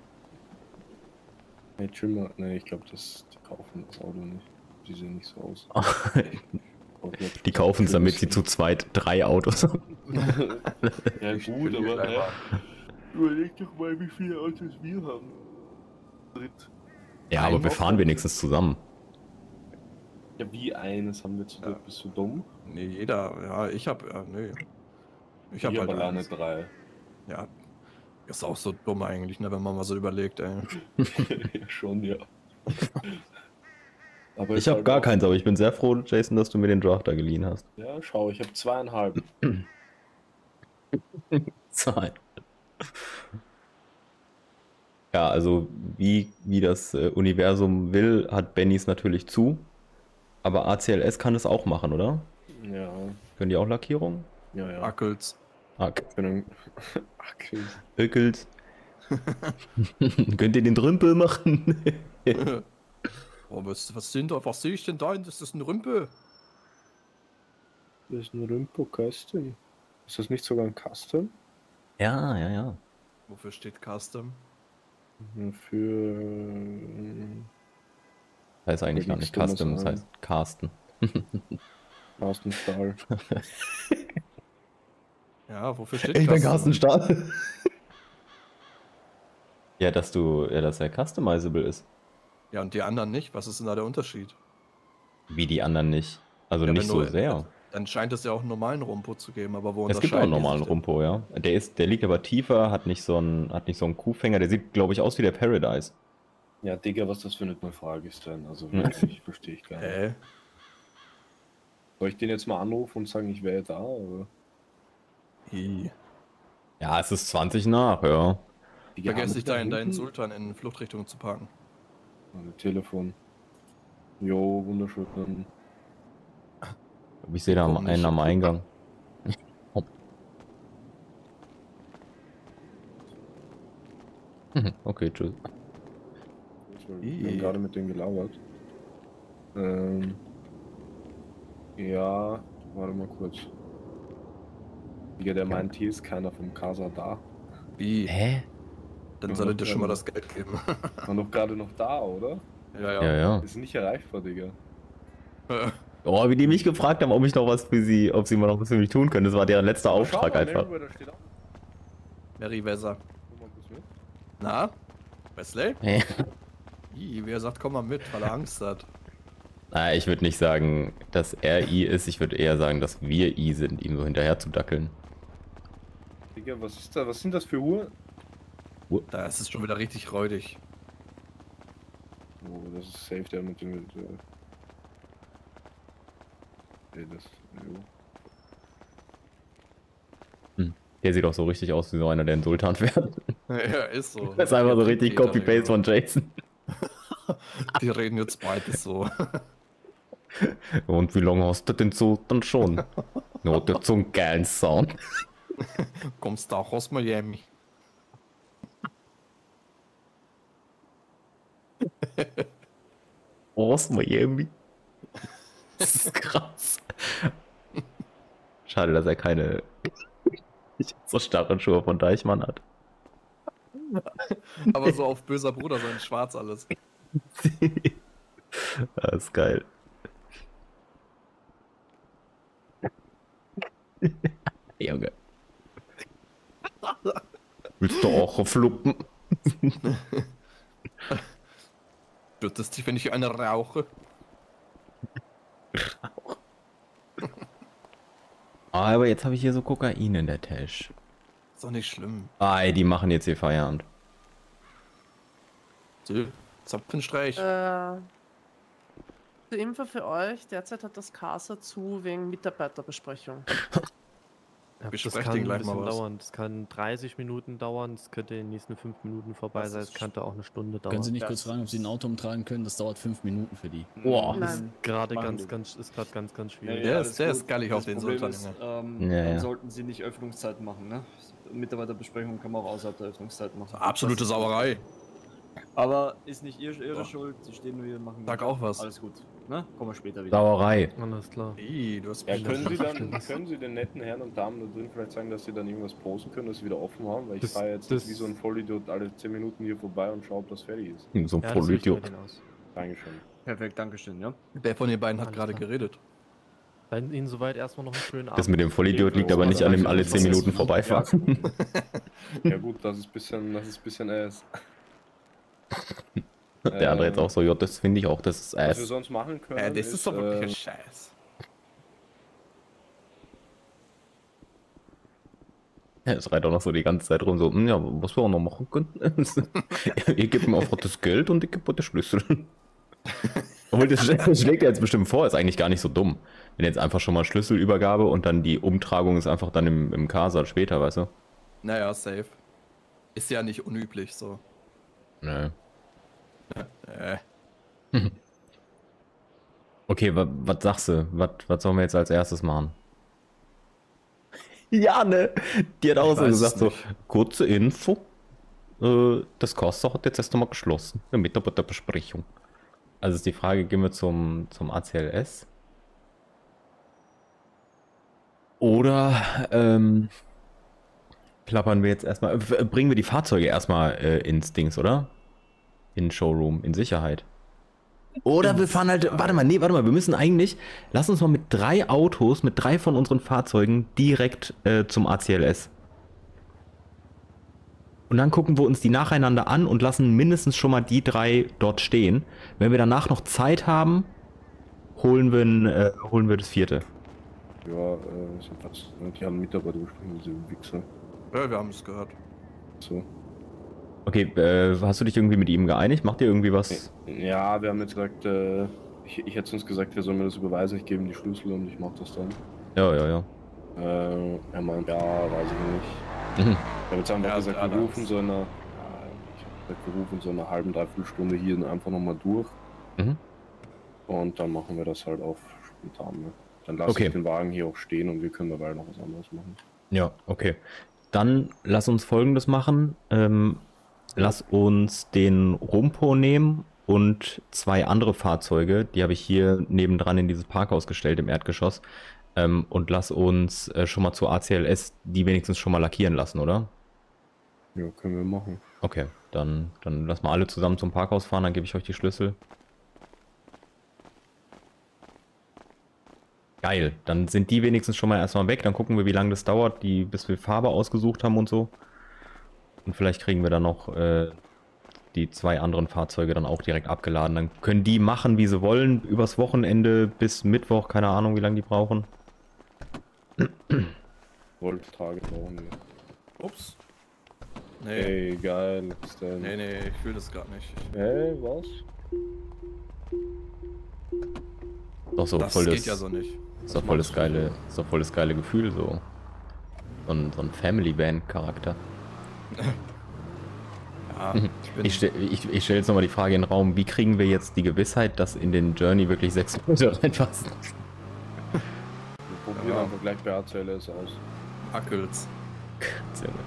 Nee, chill mal. Nee, ich glaube, die kaufen das Auto nicht. Die sehen nicht so aus. Die kaufen es, damit sie zu zweit drei Autos haben. Ja gut, aber äh, überleg doch mal, wie viele Autos wir haben. Dritt. Ja, aber wir fahren wenigstens zusammen. Ja, wie eines haben wir zu dritt, Ja. bist du dumm? Nee, jeder, ja, ich hab, ja, nee. Ich hab Ich halt hab alleine eins. drei. Ja, ist auch so dumm eigentlich, ne, wenn man mal so überlegt, ey. Ja, schon, ja. Aber Ich ist habe halt gar auch- keins, aber ich bin sehr froh, Jason, dass du mir den Drafter geliehen hast. Ja, schau, ich habe zweieinhalb. Zahlen. Ja, also wie, wie das äh, Universum will, hat Bennys natürlich zu. Aber A C L S kann es auch machen, oder? Ja, Können die auch Lackierung? ja, ja. Ackels. Ack. Können- Okay. Öckelt. Könnt ihr den Drümpel machen? Oh, was, was sind da, was sehe ich denn da? Das ist ein Rümpel. Das ist ein Rimpo Custom. Ist das nicht sogar ein Custom? Ja, ja, ja. Wofür steht Custom? Für. ähm, Das heißt eigentlich Da gar nicht liegst du Custom, was das an. heißt Carsten. Carsten Stahl. Ja, wofür steht Stahl. Ja, dass du, ja, dass er customizable ist. Ja, und die anderen nicht? Was ist denn da der Unterschied? Wie die anderen nicht. Also Ja, nicht wenn so du- sehr. Dann scheint es ja auch einen normalen Rumpo zu geben, aber wo Es gibt auch einen unterscheiden die normalen sich denn? Rumpo, ja. Der ist, der liegt aber tiefer, hat nicht so einen, hat nicht so einen Kuhfänger, der sieht, glaube ich, aus wie der Paradise. Ja, Digga, was das für eine Frage ist denn? Also Hm. wirklich, verstehe ich gar nicht. Hä? Soll ich den jetzt mal anrufen und sagen, ich wäre da? Oder? Hi. Ja, es ist zwanzig nach, ja. Digga, Vergiss haben nicht, wir da deinen, deinen hinten- Sultan in Fluchtrichtung zu parken. Mein Telefon. Jo, wunderschön. Ich sehe da Komm nicht. einen am Eingang. Mhm, okay, tschüss. Ich habe gerade mit dem gelabert. Ähm, ja, warte mal kurz. Digga, der meint, hier ist keiner vom Casa da. Wie? Hä? Dann soll er dir schon mal das Geld geben. War doch gerade noch da, oder? ja, Ja, ja. Ist nicht erreichbar, Digga. Oh, wie die mich gefragt haben, ob ich noch was für sie, ob sie mal noch was für mich tun können. Das war deren letzter Auftrag einfach. Da steht auch. Mary Weser. Guck mal kurz mit. Na? Wesley? Hä? Ih, wer sagt, komm mal mit, weil er Angst hat. Naja, ich würde nicht sagen, dass er I ist. Ich würde eher sagen, dass wir I sind, ihm so hinterher zu dackeln. Digga, was ist da? Was sind das für Uhr? Da ist es schon wieder richtig räudig. Oh, das ist safe, der mit dem. Äh, ey, das. Jo. Der sieht auch so richtig aus wie so einer, der einen Sultan fährt. Ja, ist so. Das ist einfach so richtig Täter, Copy-Paste von Jason. Die reden jetzt beides so. Und wie lange hast du den Sultan schon? Ja, der hat so einen geilen Sound. Kommst du auch aus Miami? Aus Miami. Das ist krass. Schade, dass er keine so starren Schuhe von Deichmann hat. Aber so auf böser Bruder, so in schwarz alles. Das ist geil. Junge. Willst du auch fluppen? Stört es dich, wenn ich eine rauche? Aber jetzt habe ich hier so Kokain in der Tasche. Ist doch nicht schlimm. Ei, die machen jetzt hier Feierabend. So, Zapfenstreich. Äh, zur Info für euch, derzeit hat das Casa zu wegen Mitarbeiterbesprechung. Ja, das Besprecht kann den ein gleich bisschen mal was. dauern. Das kann dreißig Minuten dauern, das könnte in den nächsten fünf Minuten vorbei Das sein, ist es könnte auch eine Stunde dauern. Können Sie nicht Das kurz fragen, ob Sie ein Auto umtragen können? Das dauert fünf Minuten für die. Boah. Nein. Gerade Machen ganz, wir. ganz, ist gerade ganz, ganz schwierig. Der alles ist- der gut. ist gallig auf Das den Problem Sultan, ist, Junge. ähm, Ja, dann ja. sollten Sie nicht Öffnungszeiten machen, ne? Mitarbeiterbesprechung kann man auch außerhalb der Öffnungszeit machen. Absolute Das ist- Sauerei. Aber ist nicht ihr, Ihre Doch. Schuld, Sie stehen nur hier und machen. Sag auch was. Alles gut, ne? Kommen wir später wieder. Sauerei. Alles klar. Ih, du hast Ja, mich- können Sie dann, Schlimmes. können Sie den netten Herren und Damen da drin vielleicht sagen, dass Sie dann irgendwas posten können, dass Sie wieder offen haben? Weil ich Das- fahre jetzt das- wie so ein Vollidiot alle zehn Minuten hier vorbei und schaue, ob das fertig ist. So ein Ja, das richten wir Vollidiot. den aus. Dankeschön. Perfekt, Dankeschön, ja. Wer von den beiden hat Alles gerade klar. geredet? Dann Ihnen soweit erstmal noch einen schönen Abend. Das mit dem Vollidiot liegt aber nicht an dem alle zehn Minuten vorbeifahren. Ja gut, das ist bisschen, das ist bisschen ass. Der andere jetzt auch so, ja, das finde ich auch, das ist Was wir ass. sonst machen können, Ja, das ist, doch wirklich äh, ein Scheiß. Ja, es reiht auch noch so die ganze Zeit rum, so, hm, ja, was wir auch noch machen könnten. Ihr gebt mir einfach das Geld und ich gebe euch den Schlüssel. Obwohl, das schlägt er jetzt bestimmt vor, ist eigentlich gar nicht so dumm. Wenn jetzt einfach schon mal Schlüsselübergabe und dann die Umtragung ist einfach dann im, im Casa später, weißt du? Naja, safe. Ist ja nicht unüblich so. Nö. Äh. Okay, wa, was sagst du? Was, was sollen wir jetzt als erstes machen? Ja, ne? Die hat auch Ich so weiß gesagt, es so, nicht. kurze Info. Äh, das Casa hat jetzt erst einmal geschlossen. Eine Mitarbeiterbesprechung. Also ist die Frage, gehen wir zum, zum A C L S? Oder ähm, klappern wir jetzt erstmal, äh, bringen wir die Fahrzeuge erstmal äh, ins Dings, oder? In den Showroom, in Sicherheit. Oder wir fahren halt, warte mal, nee, warte mal, wir müssen eigentlich, lass uns mal mit drei Autos, mit drei von unseren Fahrzeugen direkt äh, zum A C L S. Und dann gucken wir uns die nacheinander an und lassen mindestens schon mal die drei dort stehen. Wenn wir danach noch Zeit haben, holen wir, ein, äh, holen wir das vierte. Ja, äh, so was. Die haben Mitarbeiter bestimmt, diese Wichser. Ja, wir haben es gehört. So. Okay, äh, hast du dich irgendwie mit ihm geeinigt? Macht ihr irgendwie was? Ja, wir haben jetzt gesagt, äh, ich, ich hätte sonst gesagt, wir sollen mir das überweisen, ich gebe ihm die Schlüssel und ich mach das dann. Ja, ja, ja. Äh, er meint, ja, weiß ich nicht. Mhm. Ich habe jetzt einfach Ja, gesagt, ja, wir das- rufen so eine, ja, ich hab gesagt, wir rufen so eine halben, dreiviertel Stunde hier einfach nochmal durch. Mhm. Und dann machen wir das halt auf spontan. Ne? Dann lasse Okay. ich den Wagen hier auch stehen und wir können dabei noch was anderes machen. Ja, okay. Dann lass uns Folgendes machen. Ähm, lass uns den Rumpo nehmen und zwei andere Fahrzeuge. Die habe ich hier nebendran in dieses Parkhaus gestellt im Erdgeschoss. Ähm, und lass uns äh, schon mal zur A C L S die wenigstens schon mal lackieren lassen, oder? Ja, können wir machen. Okay, dann, dann lass mal alle zusammen zum Parkhaus fahren, dann gebe ich euch die Schlüssel. Geil, dann sind die wenigstens schon mal erstmal weg, dann gucken wir, wie lange das dauert, die, bis wir Farbe ausgesucht haben und so. Und vielleicht kriegen wir dann noch äh, die zwei anderen Fahrzeuge dann auch direkt abgeladen. Dann können die machen, wie sie wollen, übers Wochenende bis Mittwoch, keine Ahnung, wie lange die brauchen. Volttage brauchen wir. Ups. Nee. Hey, geil. Ist denn... Nee, nee, ich will das gerade nicht. Hey, was? Doch so Das voll geht das, ja so nicht. ist doch voll das geile, ist doch voll das geile Gefühl, so. So ein, so ein Family Band Charakter. Ja, ich bin... Ich, stell, ich, ich stelle jetzt nochmal die Frage in den Raum, wie kriegen wir jetzt die Gewissheit, dass in den Journey wirklich sechs Leute reinpassen? Wir probieren Ja. einfach gleich bei A C L S aus. Hackels. Sehr gut.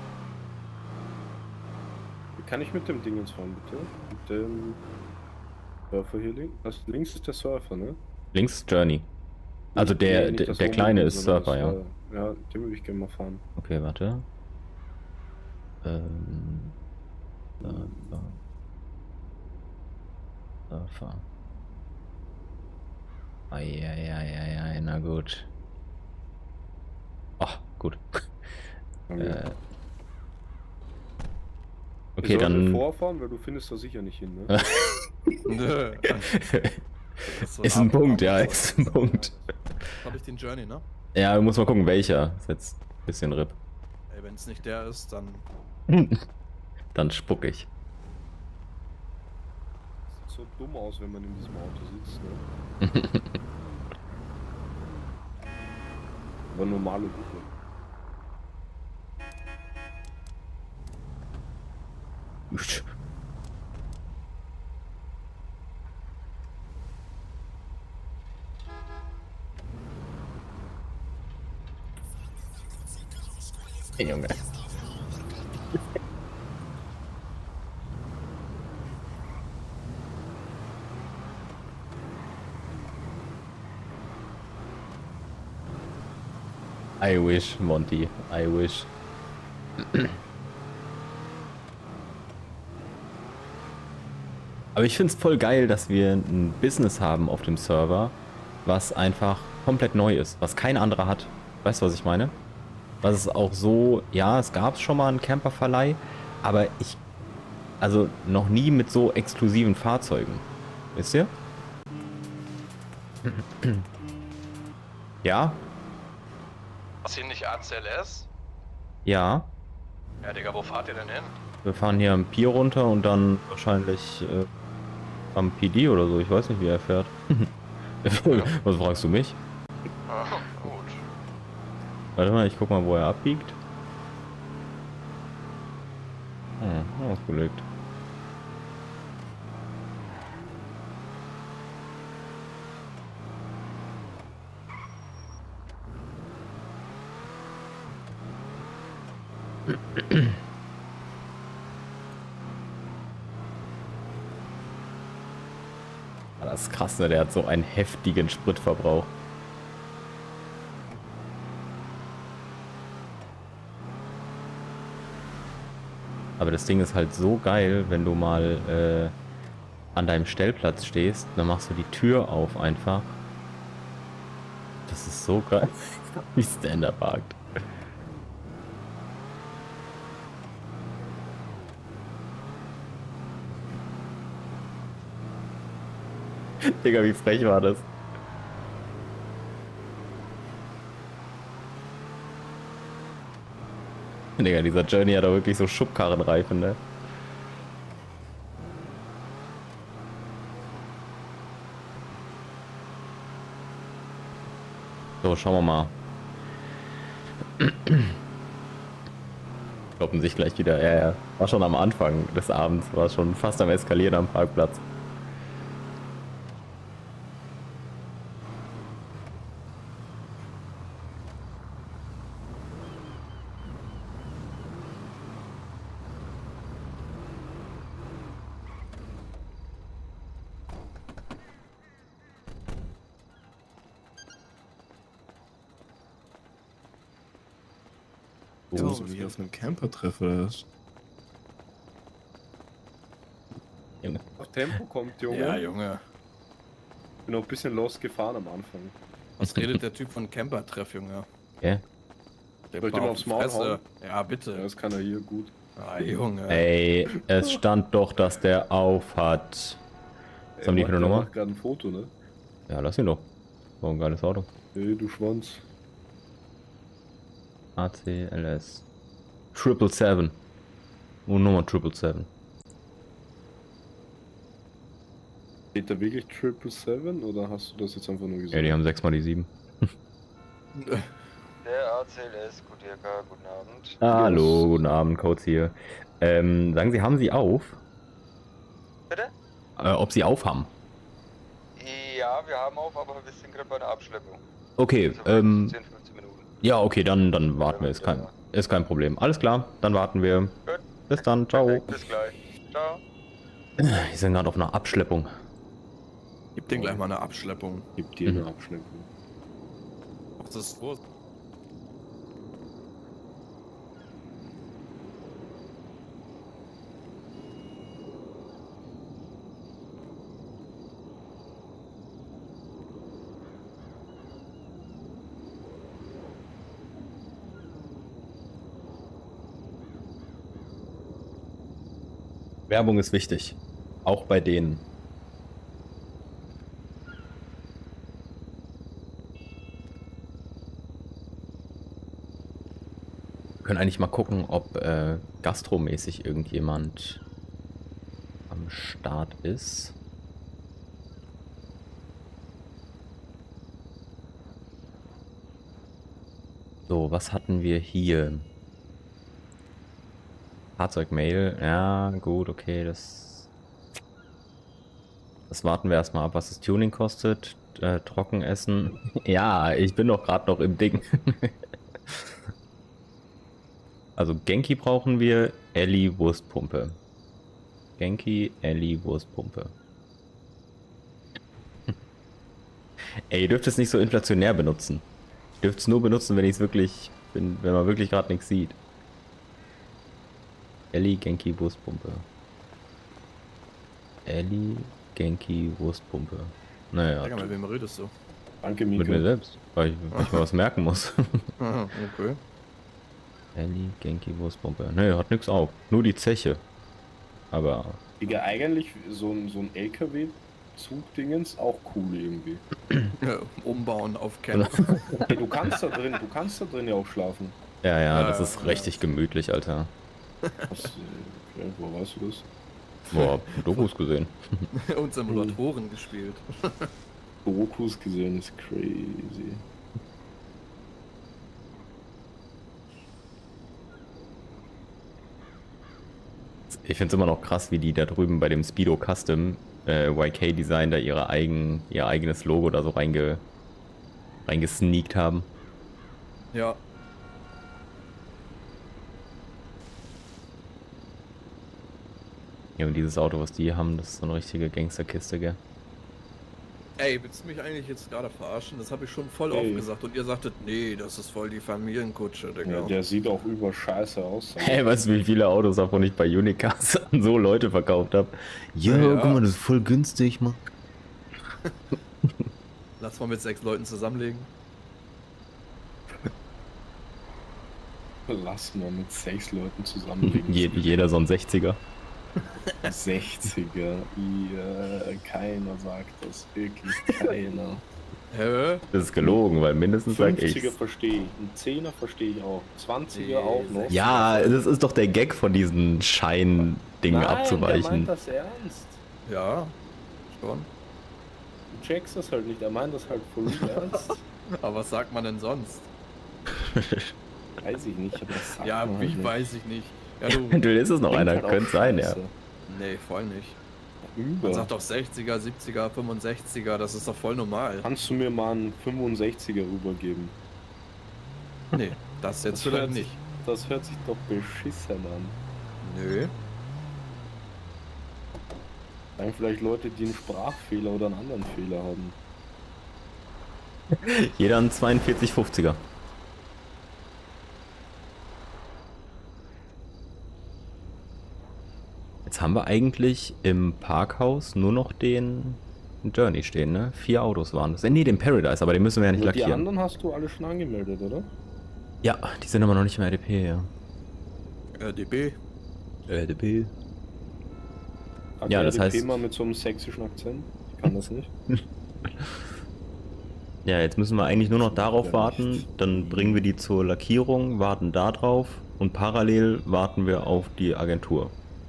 Kann ich mit dem Ding ins fahren, bitte? Mit dem Surfer hier links? Also links ist der Surfer, ne? Links ist Journey. Also der, Nee, nicht der, das der oben, kleine ist sondern Surfer, ja. das, äh, Ja, den würde ich gerne mal fahren. Okay, warte. Ähm, Surfer. Surfer. Eieieiei, na gut. Ach, gut. Äh, okay, Wir sollten dann... vorfahren, weil du findest da sicher nicht hin, ne? Nö. Das Ist ein Punkt, ja, ist ein Punkt. Habe ich den Journey, ne? Ja, muss mal gucken, welcher. Ist jetzt ein bisschen RIP. Ey, wenn es nicht der ist, dann... Dann spuck ich. Sieht so dumm aus, wenn man in diesem Auto sitzt, ne? Aber normale Buche. Usch. Hey, Junge. I wish, Monty. I wish. Aber ich finde es voll geil, dass wir ein Business haben auf dem Server, was einfach komplett neu ist, was kein anderer hat. Weißt du, was ich meine? Was ist auch so, ja, es gab schon mal einen Camperverleih, aber ich, also noch nie mit so exklusiven Fahrzeugen. Wisst ihr? Ja? Was hier nicht A C L S? Ja. Ja, Digga, wo fahrt ihr denn hin? Wir fahren hier am Pier runter und dann wahrscheinlich äh, am P D oder so. Ich weiß nicht, wie er fährt. Was fragst du mich? Ah, gut. Warte mal, ich guck mal, wo er abbiegt. Hm, ausgelegt. Das ist krass, ne? Der hat so einen heftigen Spritverbrauch. Aber das Ding ist halt so geil, wenn du mal äh, an deinem Stellplatz stehst, dann machst du die Tür auf einfach. Das ist so geil. Wie Stand-Up parkt. Digga, wie frech war das? Digga, dieser Journey hat da wirklich so Schubkarrenreifen, ne? So, schauen wir mal. Kloppen sich gleich wieder. Ja, ja. War schon am Anfang des Abends, war schon fast am Eskalieren am Parkplatz. Oh, so wie ich auf einem Camper treffe, oder was? Junge. Auf Tempo kommt, Junge. Ja, Junge. Bin auch ein bisschen lost gefahren am Anfang. Was redet der Typ von Camper-Treff, Junge? Ja. Der Soll ich dem auf aufs die Maul Fresse. hauen? Ja, bitte. Ja, das kann er hier gut. Ah, Junge. Ey, es stand doch, dass der auf hat. Was haben die für eine Nummer? macht gerade ein Foto, ne? Ja, lass ihn doch. So ein geiles Auto. Ey, du Schwanz. A C L S. Triple Seven. Oh, Nummer Triple Seven. Steht da wirklich Triple Seven oder hast du das jetzt einfach nur gesagt? Ja, die haben sechs mal die sieben. Der A C L S, gut, J K, guten Abend. Hallo, guten Abend, Codes hier. Ähm, sagen Sie, haben Sie auf? Bitte? Äh, ob Sie auf haben? Ja, wir haben auf, aber wir sind gerade bei einer Abschleppung. Okay, Also ähm... zehn, fünfzehn Minuten. Ja, okay, dann, dann warten wir. Ist kein, ist kein Problem. Alles klar, dann warten wir. Gut. Bis dann, ciao. Perfekt, bis gleich. Ciao. Wir sind gerade auf einer Abschleppung. Gib dir gleich mal eine Abschleppung. Gib dir eine Mhm. Abschleppung. Ach, das ist Wurst. Werbung ist wichtig. Auch bei denen. Wir können eigentlich mal gucken, ob äh, gastromäßig irgendjemand am Start ist. So, was hatten wir hier? Fahrzeugmail, ja, gut, okay, das. Das warten wir erstmal ab, was das Tuning kostet. Äh, Trockenessen. Ja, ich bin doch gerade noch im Ding. Also Genki brauchen wir, Ellie Wurstpumpe. Genki, Ellie Wurstpumpe. Ey, ihr dürft es nicht so inflationär benutzen. Ihr dürft es nur benutzen, wenn ich es wirklich, wenn, wenn man wirklich gerade nichts sieht. Ellie, Genki, Wurstpumpe. Ellie, Genki, Wurstpumpe. Naja. Sag mal, wem redest du? Danke, Mit Mika. mir selbst, weil ich, weil ich mal was merken muss. Aha, okay. Ellie, Genki, Wurstbombe. Ne, hat nix auf. Nur die Zeche. Aber. Digga, eigentlich so ein, so ein L K W-Zug-Dingens auch cool irgendwie. Ja, umbauen auf Camp. Hey, du kannst da drin, du kannst da drin ja auch schlafen. Ja, ja, Ja, das ja, ist ja. richtig gemütlich, Alter. Was, äh, okay, wo weißt du das? Boah, Dokus gesehen. Und Simulatoren gespielt. Dokus gesehen ist crazy. Ich find's immer noch krass, wie die da drüben bei dem Speedo Custom äh, Y K Design da ihre eigen, ihr eigenes Logo da so reinge, reingesneakt haben. Ja. Ja, und dieses Auto, was die haben, das ist so eine richtige Gangsterkiste, gell? Ey, willst du mich eigentlich jetzt gerade verarschen? Das habe ich schon voll Ey. oft gesagt und ihr sagtet, nee, das ist voll die Familienkutsche, Digga. Ja, der sieht auch über scheiße aus. Hey, weißt du, wie viele Autos davon ich bei Unicars an so Leute verkauft habe? Jo, Ja, ja. guck mal, das ist voll günstig, Mann. Lass mal mit sechs Leuten zusammenlegen. Lass mal mit sechs Leuten zusammenlegen. Je, jeder so ein sechziger. sechziger. Ja, keiner sagt das. Wirklich keiner. Hä? Das ist gelogen, weil mindestens sag fünfziger ich. verstehe ich. Ein Zehner verstehe ich auch. zwanziger Nee, auch noch. Ja, das ist doch der Gag von diesen Schein-Dingen Nein, der abzuweichen. meint das ernst. Ja, schon. Du checkst das halt nicht. Er meint das halt voll ernst. Aber was sagt man denn sonst? Weiß ich nicht. Aber das sagt Ja, man wie halt nicht. weiß ich nicht. Ja, du. Eventuell ist es noch Klingt einer, halt auch könnte sein, ja. scheiße. Nee, voll nicht. Über. Man sagt doch sechziger, siebziger, fünfundsechziger, das ist doch voll normal. Kannst du mir mal einen fünfundsechziger rübergeben? Nee, das jetzt Das vielleicht hört nicht. Das hört sich doch beschissen an. Nö. Sagen vielleicht Leute, die einen Sprachfehler oder einen anderen Fehler haben. Jeder ein zweiundvierzig fünfziger. Jetzt haben wir eigentlich im Parkhaus nur noch den Journey stehen, ne? Vier Autos waren das. Äh, nee, den Paradise, aber den müssen wir ja nicht Und die lackieren. anderen hast du alle schon angemeldet, oder? Ja, die sind aber noch nicht im R D P, ja. R D B. R D P. Hat Ja, der das R D P heißt- mal mit so einem sächsischen Akzent? Ich kann das nicht. Ja, jetzt müssen wir eigentlich nur noch darauf Ja, warten, nicht. dann bringen wir die zur Lackierung, warten da drauf und parallel warten wir auf die Agentur.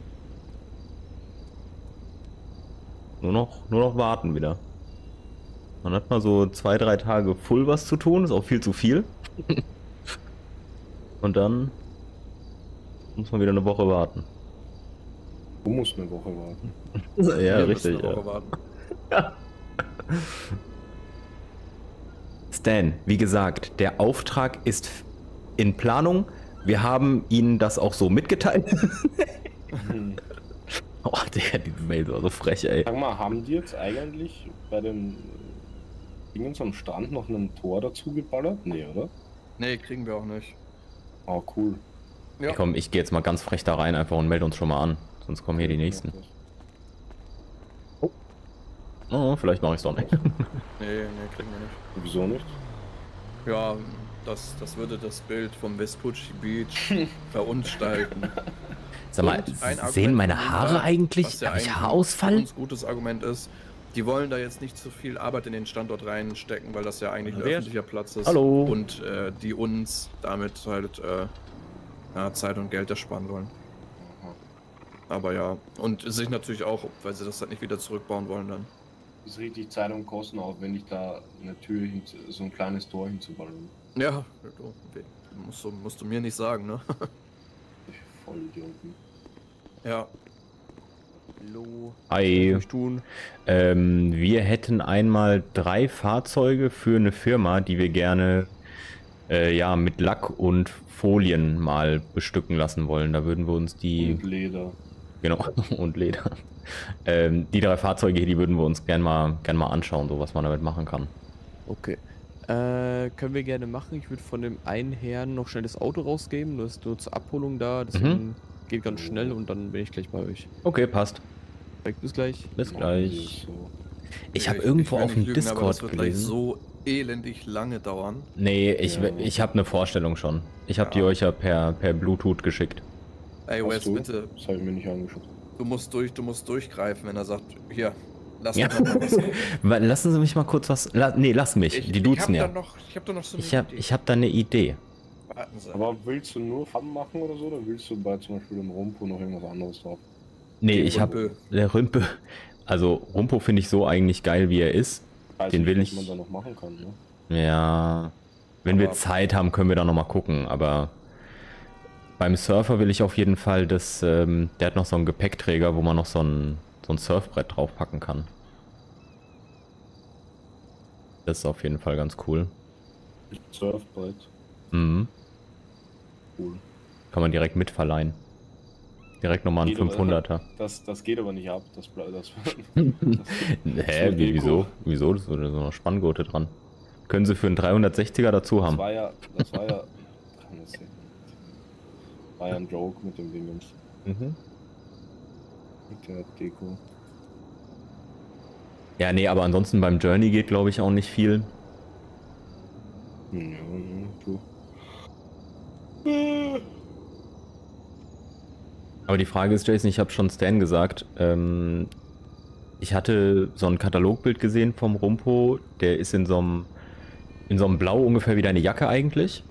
Nur noch, nur noch warten wieder. Man hat mal so zwei, drei Tage full was zu tun, ist auch viel zu viel. Und dann muss man wieder eine Woche warten. Du musst eine Woche warten. Ja, Wir müssen richtig. eine Ja. Woche warten. Stan, wie gesagt, der Auftrag ist in Planung. Wir haben Ihnen das auch so mitgeteilt. Oh, Digga, diese Mail war so frech, ey. Sag mal, haben die jetzt eigentlich bei dem Dingens am Strand noch ein Tor dazu geballert? Nee, oder? Nee, kriegen wir auch nicht. Oh, cool. Ja. Ey, komm, ich gehe jetzt mal ganz frech da rein einfach und melde uns schon mal an. Sonst kommen hier die nächsten. Oh, vielleicht mache ich es doch nicht. Nee, nee, kriegen wir nicht. Wieso nicht? Ja, das, das würde das Bild vom Vespucci Beach verunstalten. Sag mal, Und ein Argument sehen meine von Haare Luna, eigentlich? was ja Habe ich eigentlich Haarausfall? Für uns gutes Argument ist, die wollen da jetzt nicht zu viel Arbeit in den Standort reinstecken, weil das ja eigentlich ein Wer? öffentlicher Platz ist. Hallo. Und äh, die uns damit halt äh, ja, Zeit und Geld ersparen wollen. Aber ja, und sich natürlich auch, weil sie das halt nicht wieder zurückbauen wollen dann. Das ist richtig Zeit und Kosten aufwendig, da eine Tür, hin, so ein kleines Tor hinzuballern. Ja, du, musst, du, musst du mir nicht sagen, ne? Vollidioten. Ja. Hallo. Hi. Was tun? Ähm, wir hätten einmal drei Fahrzeuge für eine Firma, die wir gerne äh, ja, mit Lack und Folien mal bestücken lassen wollen. Da würden wir uns die... Und Leder. Genau, und Leder. Ähm, die drei Fahrzeuge hier, die würden wir uns gern mal, gern mal anschauen, so was man damit machen kann. Okay. Äh, können wir gerne machen. Ich würde von dem einen Herrn noch schnell das Auto rausgeben. Das ist nur zur Abholung da. Deswegen geht ganz schnell und dann bin ich gleich bei euch. Okay, passt. Direkt bis gleich. Bis Machen gleich. die es so. Ich habe Ja, irgendwo will auf nicht dem lügen, aber das Discord wird gleich gelesen. so elendig lange dauern. Nee, ich, Ja. ich habe eine Vorstellung schon. Ich habe Ja. die euch ja per, per Bluetooth geschickt. Ey, Hast Wes, du? bitte, Das habe ich mir nicht angeschaut. du musst durch, du musst durchgreifen, wenn er sagt, hier, lass Ja. mich noch mal was. Weil- Lassen Sie mich mal kurz was... La, nee, lass mich. Ich, die ich duzen hab ja. da noch, ich hab da noch so eine Ich habe Idee. ich hab da eine Idee. Warten Sie. Aber willst du nur Fun machen oder so? Oder willst du bei zum Beispiel dem Rumpo noch irgendwas anderes drauf? Nee, Den ich habe... Rümpel. Der Rümpel... Also, Rumpo finde ich so eigentlich geil, wie er ist. Weiß Den nicht, will was ich- man da noch machen kann, ne? Ja... Wenn wir Aber- Zeit haben, können wir da nochmal gucken, aber... Beim Surfer will ich auf jeden Fall, dass... Ähm, der hat noch so einen Gepäckträger, wo man noch so ein, so ein Surfbrett draufpacken kann. Das ist auf jeden Fall ganz cool. Surfbrett. Mhm. Cool. Kann man direkt mitverleihen. Direkt nochmal einen Geht aber- fünfhunderter. Das, das geht aber nicht ab. Das, ble- das, Hä, nur wie, Deko. wieso? Wieso? Das ist so eine Spanngurte dran. Können sie für einen dreihundertsechziger dazu das haben. war ja, das war ja, kann das sehen. War ja ein Joke mit dem Dingens. Mhm. Mit der Deko. Ja, nee, aber ansonsten beim Journey geht, glaube ich, auch nicht viel. Hm, ja, ja, du. Aber die Frage ist, Jason, ich habe schon Stan gesagt, ähm, ich hatte so ein Katalogbild gesehen vom Rumpo, der ist in so einem in so einem Blau ungefähr wie deine Jacke eigentlich.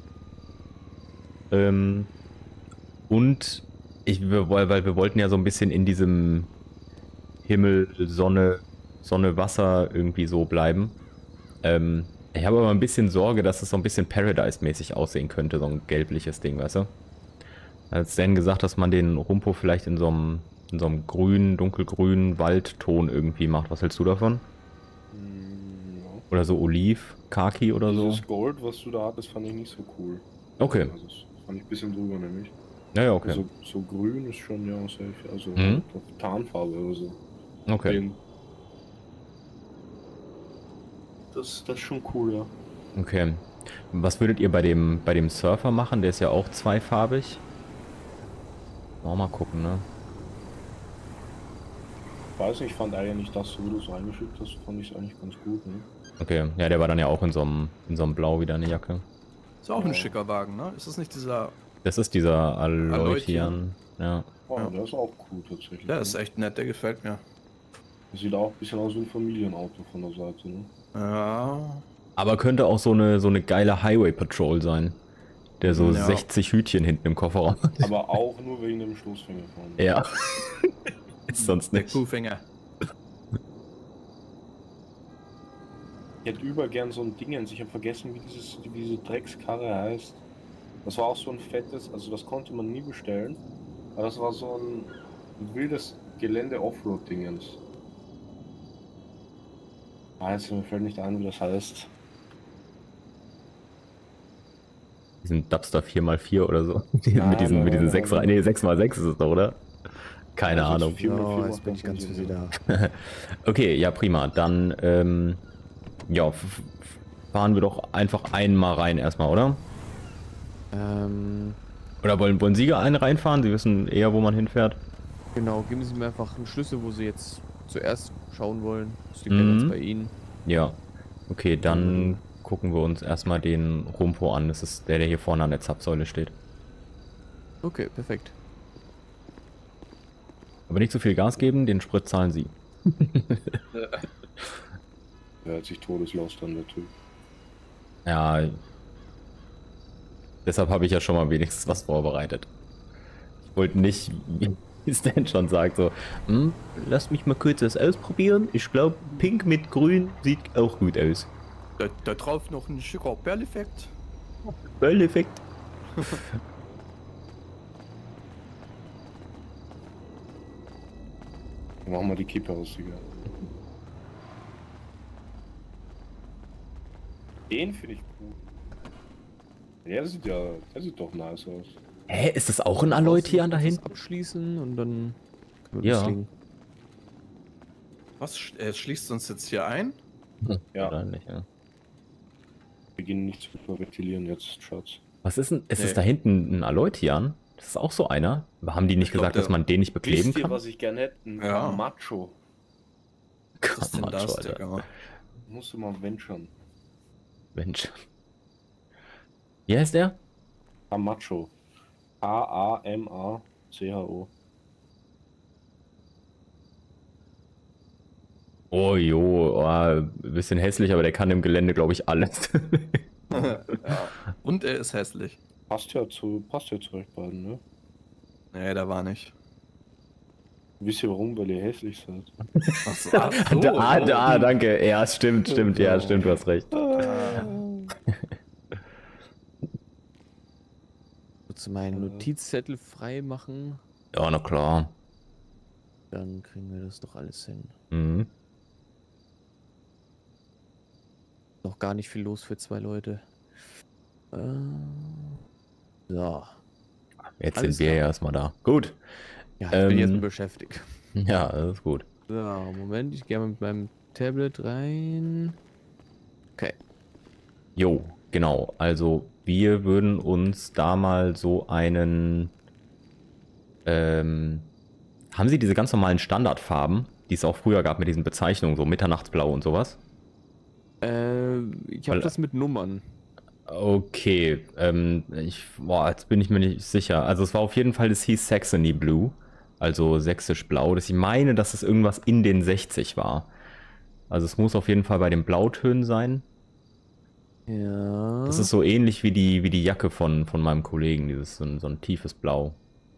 Ähm, und ich, weil, weil wir wollten ja so ein bisschen in diesem Himmel, Sonne, Sonne, Wasser irgendwie so bleiben. Ähm, ich habe aber ein bisschen Sorge, dass es so ein bisschen Paradise-mäßig aussehen könnte, so ein gelbliches Ding, weißt du? Als Stan gesagt, dass man den Rumpo vielleicht in so einem, in so einem grünen, dunkelgrünen Waldton irgendwie macht. Was hältst du davon? Hm, ja. Oder so Oliv, Khaki oder so? Dieses Gold, was du da hattest, fand ich nicht so cool. Okay. Also, das fand ich ein bisschen drüber nämlich. Ja, ja, okay. So, so grün ist schon ja safe. Also Mhm. auf Tarnfarbe oder so. Okay. Den- Das, das ist schon cool, ja. Okay. Was würdet ihr bei dem, bei dem Surfer machen? Der ist ja auch zweifarbig. Auch mal gucken, ne? Ich weiß nicht, ich fand eigentlich das, so wie du es reingeschickt hast, fand ich es eigentlich ganz gut, ne? Okay. Ja, der war dann ja auch in so einem, in so einem Blau wie deine Jacke. Ist auch ein schicker Wagen, ne? Ist das nicht dieser... Das ist dieser Aloysian. Aloysian. Ja. Oh, Ja. der ist auch cool tatsächlich. Der ist echt nett, der gefällt mir. Das sieht auch ein bisschen aus wie ein Familienauto von der Seite, ne? Ja. Aber könnte auch so eine, so eine geile Highway Patrol sein. Der so Ja. sechzig Hütchen hinten im Kofferraum hat. Aber auch nur wegen dem Stoßfänger vorne. Ja. Ist sonst Der nicht. Kuhfänger. Ich hätte über gern so ein Dingens. Ich habe vergessen, wie, dieses, wie diese Dreckskarre heißt. Das war auch so ein fettes, also das konnte man nie bestellen. Aber das war so ein wildes Gelände-Offroad-Dingens. Ah, jetzt mir fällt nicht ein, wie das heißt. Diesen Dubster vier mal vier oder so. Die- Nein, mit diesen, nein, mit diesen nein, sechs, nein. nee, sechs mal sechs ist es doch, oder? Keine Also Ahnung. vier mal vier Ja, macht jetzt bin ich keinen ganz für Sinn, sie ja. da. Okay, ja prima. Dann ähm, ja, f- f- fahren wir doch einfach einmal rein erstmal, oder? Ähm, Oder wollen, wollen Sie einen reinfahren? Sie wissen eher, wo man hinfährt. genau, geben Sie mir einfach einen Schlüssel, wo Sie jetzt zuerst schauen wollen. Das liegt Mhm. ja ganz bei Ihnen. Ja. Okay, dann gucken wir uns erstmal den Rumpo an. Das ist der, der hier vorne an der Zapfsäule steht. Okay, perfekt. Aber nicht so viel Gas geben, den Sprit zahlen Sie. Der hat sich todeslost an der Typ. Ja. Deshalb habe ich ja schon mal wenigstens was vorbereitet. Ich wollte nicht, wie Stan schon sagt, so, hm, lass mich mal kurz das ausprobieren. Ich glaube, pink mit grün sieht auch gut aus. Da, da drauf noch ein schicker Perleffekt. Böll-Effekt. Dann machen wir die Kippe aus, Digga. Den finde ich cool. Der sieht ja, der sieht doch nice aus. Hä, ist das auch ein Aloysian da Das hinten? abschließen und dann können wir Ja. loslegen. Was? sch- Er schließt uns jetzt hier ein? Ja. Oder nicht, ja. Wir beginnen nicht zu reptilieren jetzt, Schatz. Was ist denn, ist Nee. es da hinten ein Aloysian? Das ist auch so einer. Aber haben die nicht Ich glaub, gesagt, dass der- man den nicht bekleben Wisst ihr, kann? was ich gerne hätte? Ein Ja. Macho. Was ist denn das, Alter. Digga? Musst du mal venturen. Mensch. Wie heißt der? Camacho. A A M A C H O. Oh jo, oh, bisschen hässlich, aber der kann im Gelände, glaube ich, alles. Ja. Und er ist hässlich. Passt ja zu, passt ja zu euch beiden, ne? Nee, da war nicht. Wisst ihr warum? Weil ihr hässlich seid. Ach so, ach so, da, oh. da, danke. Ja, stimmt, stimmt, ja, stimmt, du hast recht. Kurz meinen Notizzettel frei machen. Ja, na klar. Dann kriegen wir das doch alles hin. Mhm. Noch gar nicht viel los für zwei Leute. Äh, so. Jetzt Alles sind wir klar. ja erstmal da. Gut. Ja, ich bin Ähm, jetzt nur beschäftigt. Ja, das ist gut. So, Moment, ich gehe mal mit meinem Tablet rein. Okay. Jo, genau. Also wir würden uns da mal so einen... Ähm, haben Sie diese ganz normalen Standardfarben, die es auch früher gab mit diesen Bezeichnungen, so Mitternachtsblau und sowas? Äh, ich habe Weil- das mit Nummern. Okay, ähm, ich, boah, jetzt bin ich mir nicht sicher. Also es war auf jeden Fall, das hieß Saxony Blue, also sächsisch blau. Das, ich meine, dass es irgendwas in den sechzig war. Also es muss auf jeden Fall bei den Blautönen sein. Ja. Das ist so ähnlich wie die, wie die Jacke von, von meinem Kollegen, dieses so ein, so ein tiefes Blau.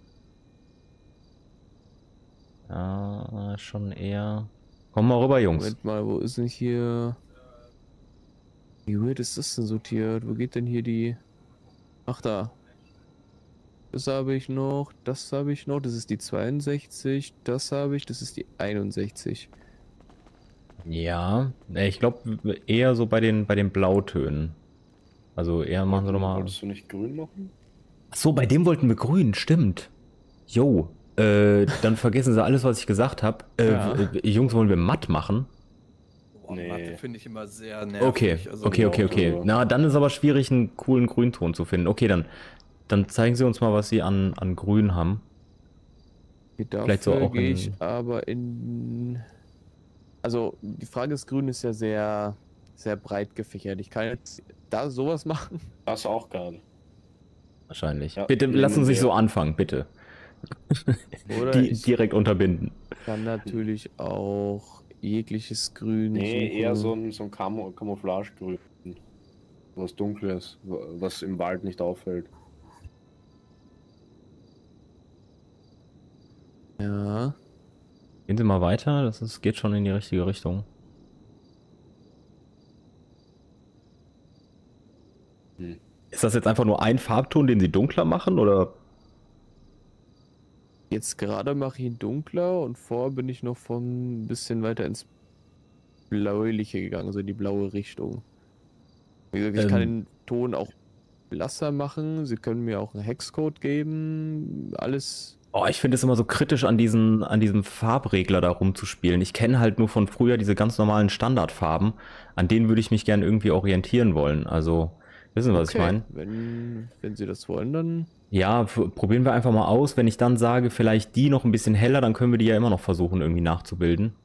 Ja, schon eher... Komm mal rüber, Jungs. Moment mal, wo ist denn hier... Wie weird ist das denn sortiert? Wo geht denn hier die... Ach da. Das habe ich noch, das habe ich noch, das ist die zweiundsechzig, das habe ich, das ist die einundsechzig. Ja, äh, ich glaube eher so bei den, bei den Blautönen. Also eher machen sie doch mal... Wolltest du nicht grün machen? Ach so, bei dem wollten wir grün, stimmt. Jo, äh, dann vergessen sie alles, was ich gesagt habe. Äh, Ja. äh, Jungs, wollen wir matt machen? Boah, Nee. Mathe finde ich immer sehr nervig. Okay, Also, okay, okay, okay. also- Na, dann ist aber schwierig, einen coolen Grünton zu finden. Okay, dann, dann zeigen Sie uns mal, was Sie an, an Grün haben. Okay, Vielleicht so dafür auch gehe in- ich aber in... Also, die Frage des Grün ist ja sehr, sehr breit gefächert. Ich kann jetzt da sowas machen. Das auch gerade. Wahrscheinlich. Ja, Bitte nehmen lassen Sie sich wir. so anfangen, bitte. Oder Die, ich direkt unterbinden. kann natürlich auch jegliches Grün Nee, suchen. eher so ein, so ein Camo Camouflagegrün. Was Dunkles, was im Wald nicht auffällt. Ja. Gehen Sie mal weiter, das ist, geht schon in die richtige Richtung. Hm. Ist das jetzt einfach nur ein Farbton, den Sie dunkler machen, oder? Jetzt gerade mache ich ihn dunkler und vorher bin ich noch von ein bisschen weiter ins Bläuliche gegangen, also in die blaue Richtung. Wie gesagt, ich kann Ähm. den Ton auch blasser machen. Sie können mir auch einen Hexcode geben. Alles. Oh, ich finde es immer so kritisch, an diesen, an diesem Farbregler da rumzuspielen. Ich kenne halt nur von früher diese ganz normalen Standardfarben. An denen würde ich mich gerne irgendwie orientieren wollen. Also, wissen Sie, was ich meine? Wenn, wenn Sie das wollen, dann. Ja, f- probieren wir einfach mal aus. Wenn ich dann sage, vielleicht die noch ein bisschen heller, dann können wir die ja immer noch versuchen, irgendwie nachzubilden.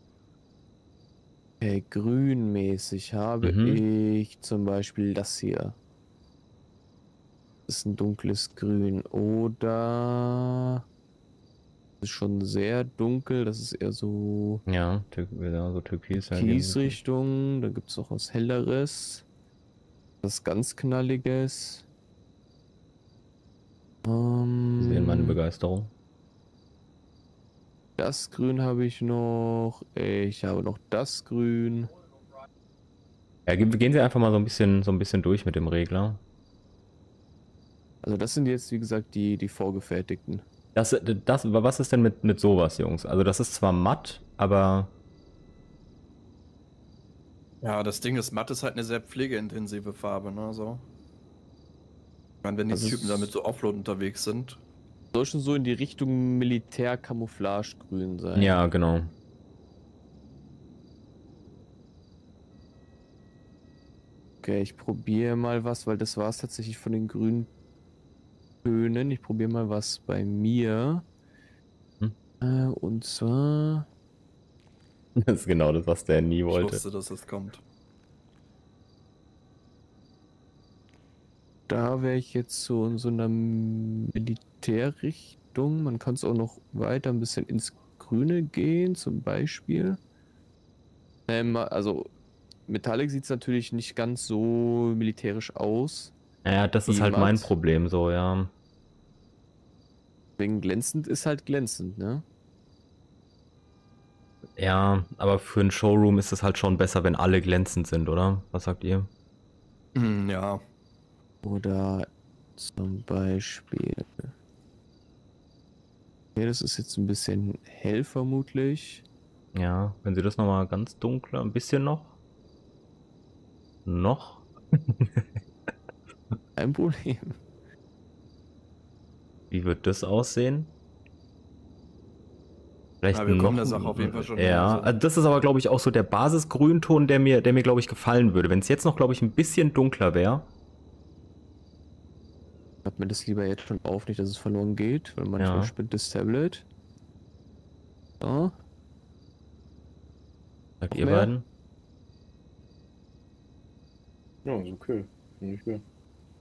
Okay, grünmäßig habe Mhm. ich zum Beispiel das hier. Das ist ein dunkles Grün. Oder. Das ist schon sehr dunkel. Das ist eher so Ja, Tür ja so Türkis. ja, Kiesrichtung. Da gibt es auch was Helleres. Was ganz Knalliges. Ähm, Sie sehen meine Begeisterung. Das Grün habe ich noch. Ich habe noch das Grün. Ja, ge- gehen Sie einfach mal so ein bisschen, so ein bisschen durch mit dem Regler. Also das sind jetzt, wie gesagt, die, die vorgefertigten. Das, das, was ist denn mit, mit sowas, Jungs? Also das ist zwar matt, aber Ja, das Ding ist, matt ist halt eine sehr pflegeintensive Farbe, ne? So. Ich meine, wenn die Also Typen es- damit so Offroad unterwegs sind. Soll schon so in die Richtung Militär-Camouflage-Grün sein. ja, genau. Okay, ich probiere mal was, weil das war es tatsächlich von den grünen Tönen. Ich probiere mal was bei mir. Hm. Äh, und zwar... Das ist genau das, was der nie Ich wollte. wusste, dass es kommt. da wäre ich jetzt so in so einer Militärrichtung. Man kann es auch noch weiter ein bisschen ins Grüne gehen, zum Beispiel. Ähm, also, Metallic sieht es natürlich nicht ganz so militärisch aus. Ja, das ist Wie halt mein matt. Problem so, ja. Wegen glänzend ist halt glänzend, ne? Ja, aber für einen Showroom ist es halt schon besser, wenn alle glänzend sind, oder? Was sagt ihr? Hm, ja. Oder zum Beispiel. Ja, das ist jetzt ein bisschen hell vermutlich. Ja, wenn sie das nochmal ganz dunkler, ein bisschen noch. Noch? Ein Problem. Wie wird das aussehen? Vielleicht Ja, wir noch, kommen der Sache auf jeden Fall schon ja, näher. also das ist aber, glaube ich, auch so der Basisgrünton, der mir, der mir, glaube ich, gefallen würde. Wenn es jetzt noch, glaube ich, ein bisschen dunkler wäre. Ich hab mir das lieber jetzt schon auf, nicht, dass es verloren geht, weil manchmal Ja. spinnt das Tablet. So. Sagt Noch ihr mehr? beiden? Ja, ist okay. Finde ich gut.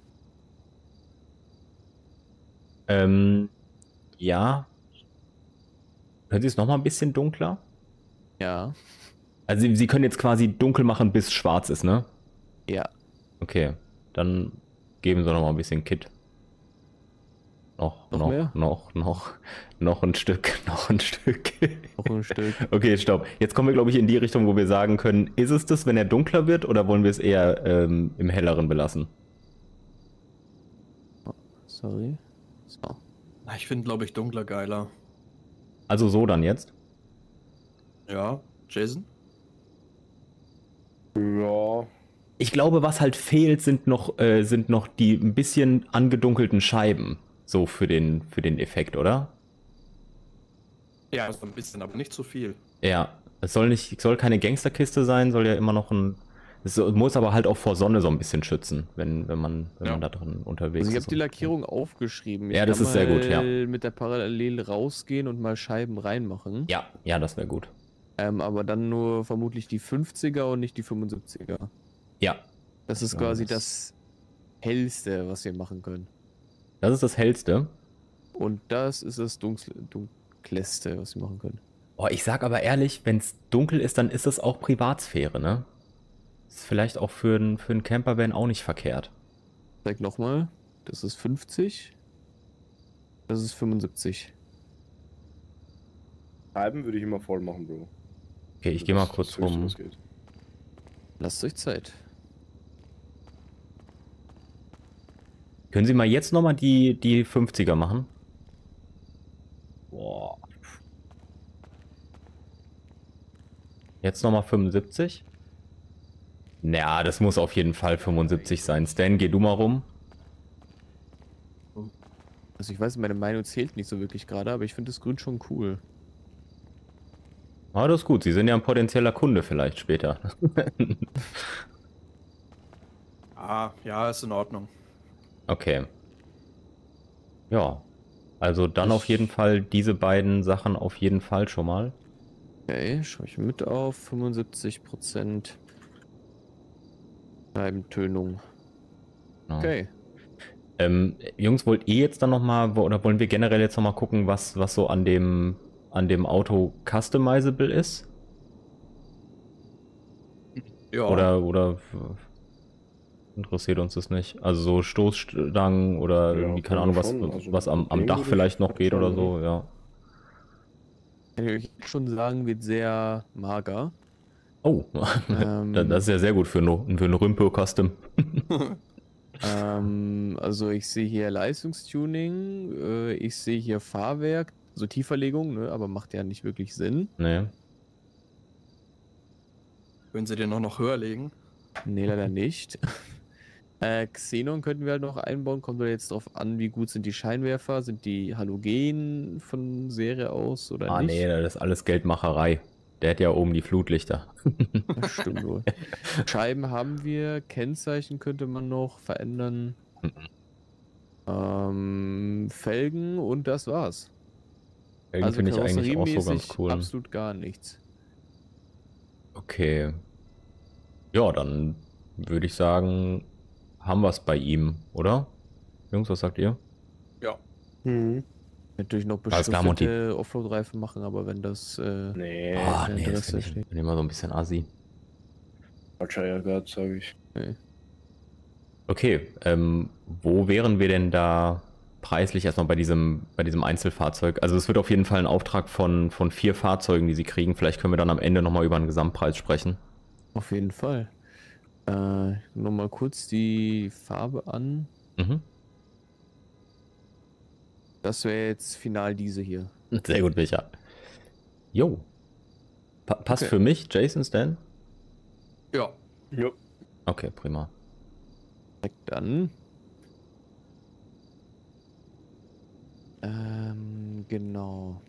Ähm, ja. Können Sie es nochmal ein bisschen dunkler? Ja. Also Sie, Sie können jetzt quasi dunkel machen, bis schwarz ist, ne? Ja. Okay, dann geben Sie noch mal ein bisschen Kit. Noch, Noch noch, mehr? noch, noch, noch ein Stück, noch ein Stück. Noch ein Stück. Okay, stopp. Jetzt kommen wir, glaube ich, in die Richtung, wo wir sagen können, ist es das, wenn er dunkler wird, oder wollen wir es eher ähm, im helleren belassen? Sorry. So. Ah, Ich finde, glaube ich, dunkler geiler. Also so dann jetzt? Ja, Jason? Ja, Ich glaube, was halt fehlt, sind noch, äh, sind noch die ein bisschen angedunkelten Scheiben. So für den, für den Effekt, oder? Ja, also ein bisschen, aber nicht zu viel. Ja. Es soll nicht, soll keine Gangsterkiste sein, soll ja immer noch ein. Es so- muss aber halt auch vor Sonne so ein bisschen schützen, wenn, wenn man, wenn Ja. man da drin unterwegs Also ich ist. habe die Lackierung aufgeschrieben. Ich Ja, das kann ist sehr gut, ja. mal mit der Parallel rausgehen und mal Scheiben reinmachen. Ja, ja, das wäre gut. Ähm, aber dann nur vermutlich die fünfziger und nicht die fünfundsiebziger. Ja. Das ist Ja, quasi das- das Hellste, was wir machen können. Das ist das Hellste. Und das ist das Dunkle, Dunkleste, was wir machen können. Oh, ich sag aber ehrlich, wenn es dunkel ist, dann ist das auch Privatsphäre, ne? Ist vielleicht auch für einen für einen Campervan auch nicht verkehrt. Zeig nochmal. Das ist fünfzig. Das ist fünfundsiebzig. Scheiben würde ich immer voll machen, Bro. Okay, ich gehe mal kurz Das Höchste, rum. was geht. Lasst euch Zeit. Können Sie mal jetzt nochmal die, die fünfziger machen? Boah. Jetzt nochmal fünfundsiebzig? Naja, das muss auf jeden Fall fünfundsiebzig sein. Stan, geh du mal rum. Also ich weiß, meine Meinung zählt nicht so wirklich gerade, aber ich finde das Grün schon cool. Ah, das ist gut. Sie sind ja ein potenzieller Kunde vielleicht später. Ah, ja, ist in Ordnung. Okay. Ja. Also dann auf jeden Fall diese beiden Sachen auf jeden Fall schon mal. Okay, schreibe ich mit auf. fünfundsiebzig Prozent Scheibentönung. Ja. Okay. Ähm, Jungs, wollt ihr jetzt dann nochmal, oder wollen wir generell jetzt nochmal gucken, was, was so an dem, an dem Auto customizable ist? Ja. Oder, oder interessiert uns das nicht? Also so Stoßstangen oder Ja, irgendwie, keine können Ahnung, wir was, schon. Also was am, am den Dach würde ich vielleicht noch geht oder sagen, so, ja. Kann ich euch schon sagen, wird sehr mager. Oh, Ähm. das ist ja sehr gut für, no, für ein Rümpo-Custom. Ähm, also ich sehe hier Leistungstuning, äh, ich sehe hier Fahrwerk, also Tieferlegung, ne, aber macht ja nicht wirklich Sinn. Nee. Würden sie den noch, noch höher legen? Nee, leider nicht. Äh, Xenon könnten wir halt noch einbauen, kommt da jetzt drauf an, wie gut sind die Scheinwerfer, sind die Halogen von Serie aus oder Ah nicht? nee, das ist alles Geldmacherei. Der hat ja oben die Flutlichter. Das stimmt wohl. Scheiben haben wir, Kennzeichen könnte man noch verändern. ähm, Felgen und das war's. Felgen Also finde ich eigentlich auch so ganz karosseriemäßig cool. absolut gar nichts. Okay. Ja, dann würde ich sagen, haben wir es bei ihm, oder? Jungs, was sagt ihr? Ja. Mhm. Natürlich noch Alles klar, Monty. beschriftete Offroad-Reifen machen, aber wenn das äh, Nee, Oh, kein nee, das Interesse finde ich, steht. find ich immer so ein bisschen assi. falscher Ehrgeiz, sage ich. Nee. Okay, ähm, wo wären wir denn da preislich erstmal bei diesem, bei diesem Einzelfahrzeug? Also es wird auf jeden Fall ein Auftrag von, von vier Fahrzeugen, die sie kriegen. Vielleicht können wir dann am Ende nochmal über einen Gesamtpreis sprechen. Auf jeden Fall. Äh, nochmal kurz die Farbe an. Mhm. Das wäre jetzt final diese hier. Sehr gut, Micha. Jo. Pa passt Okay. für mich, Jason, Stan? Ja. Ja. Okay, prima. Dann. Ähm, genau.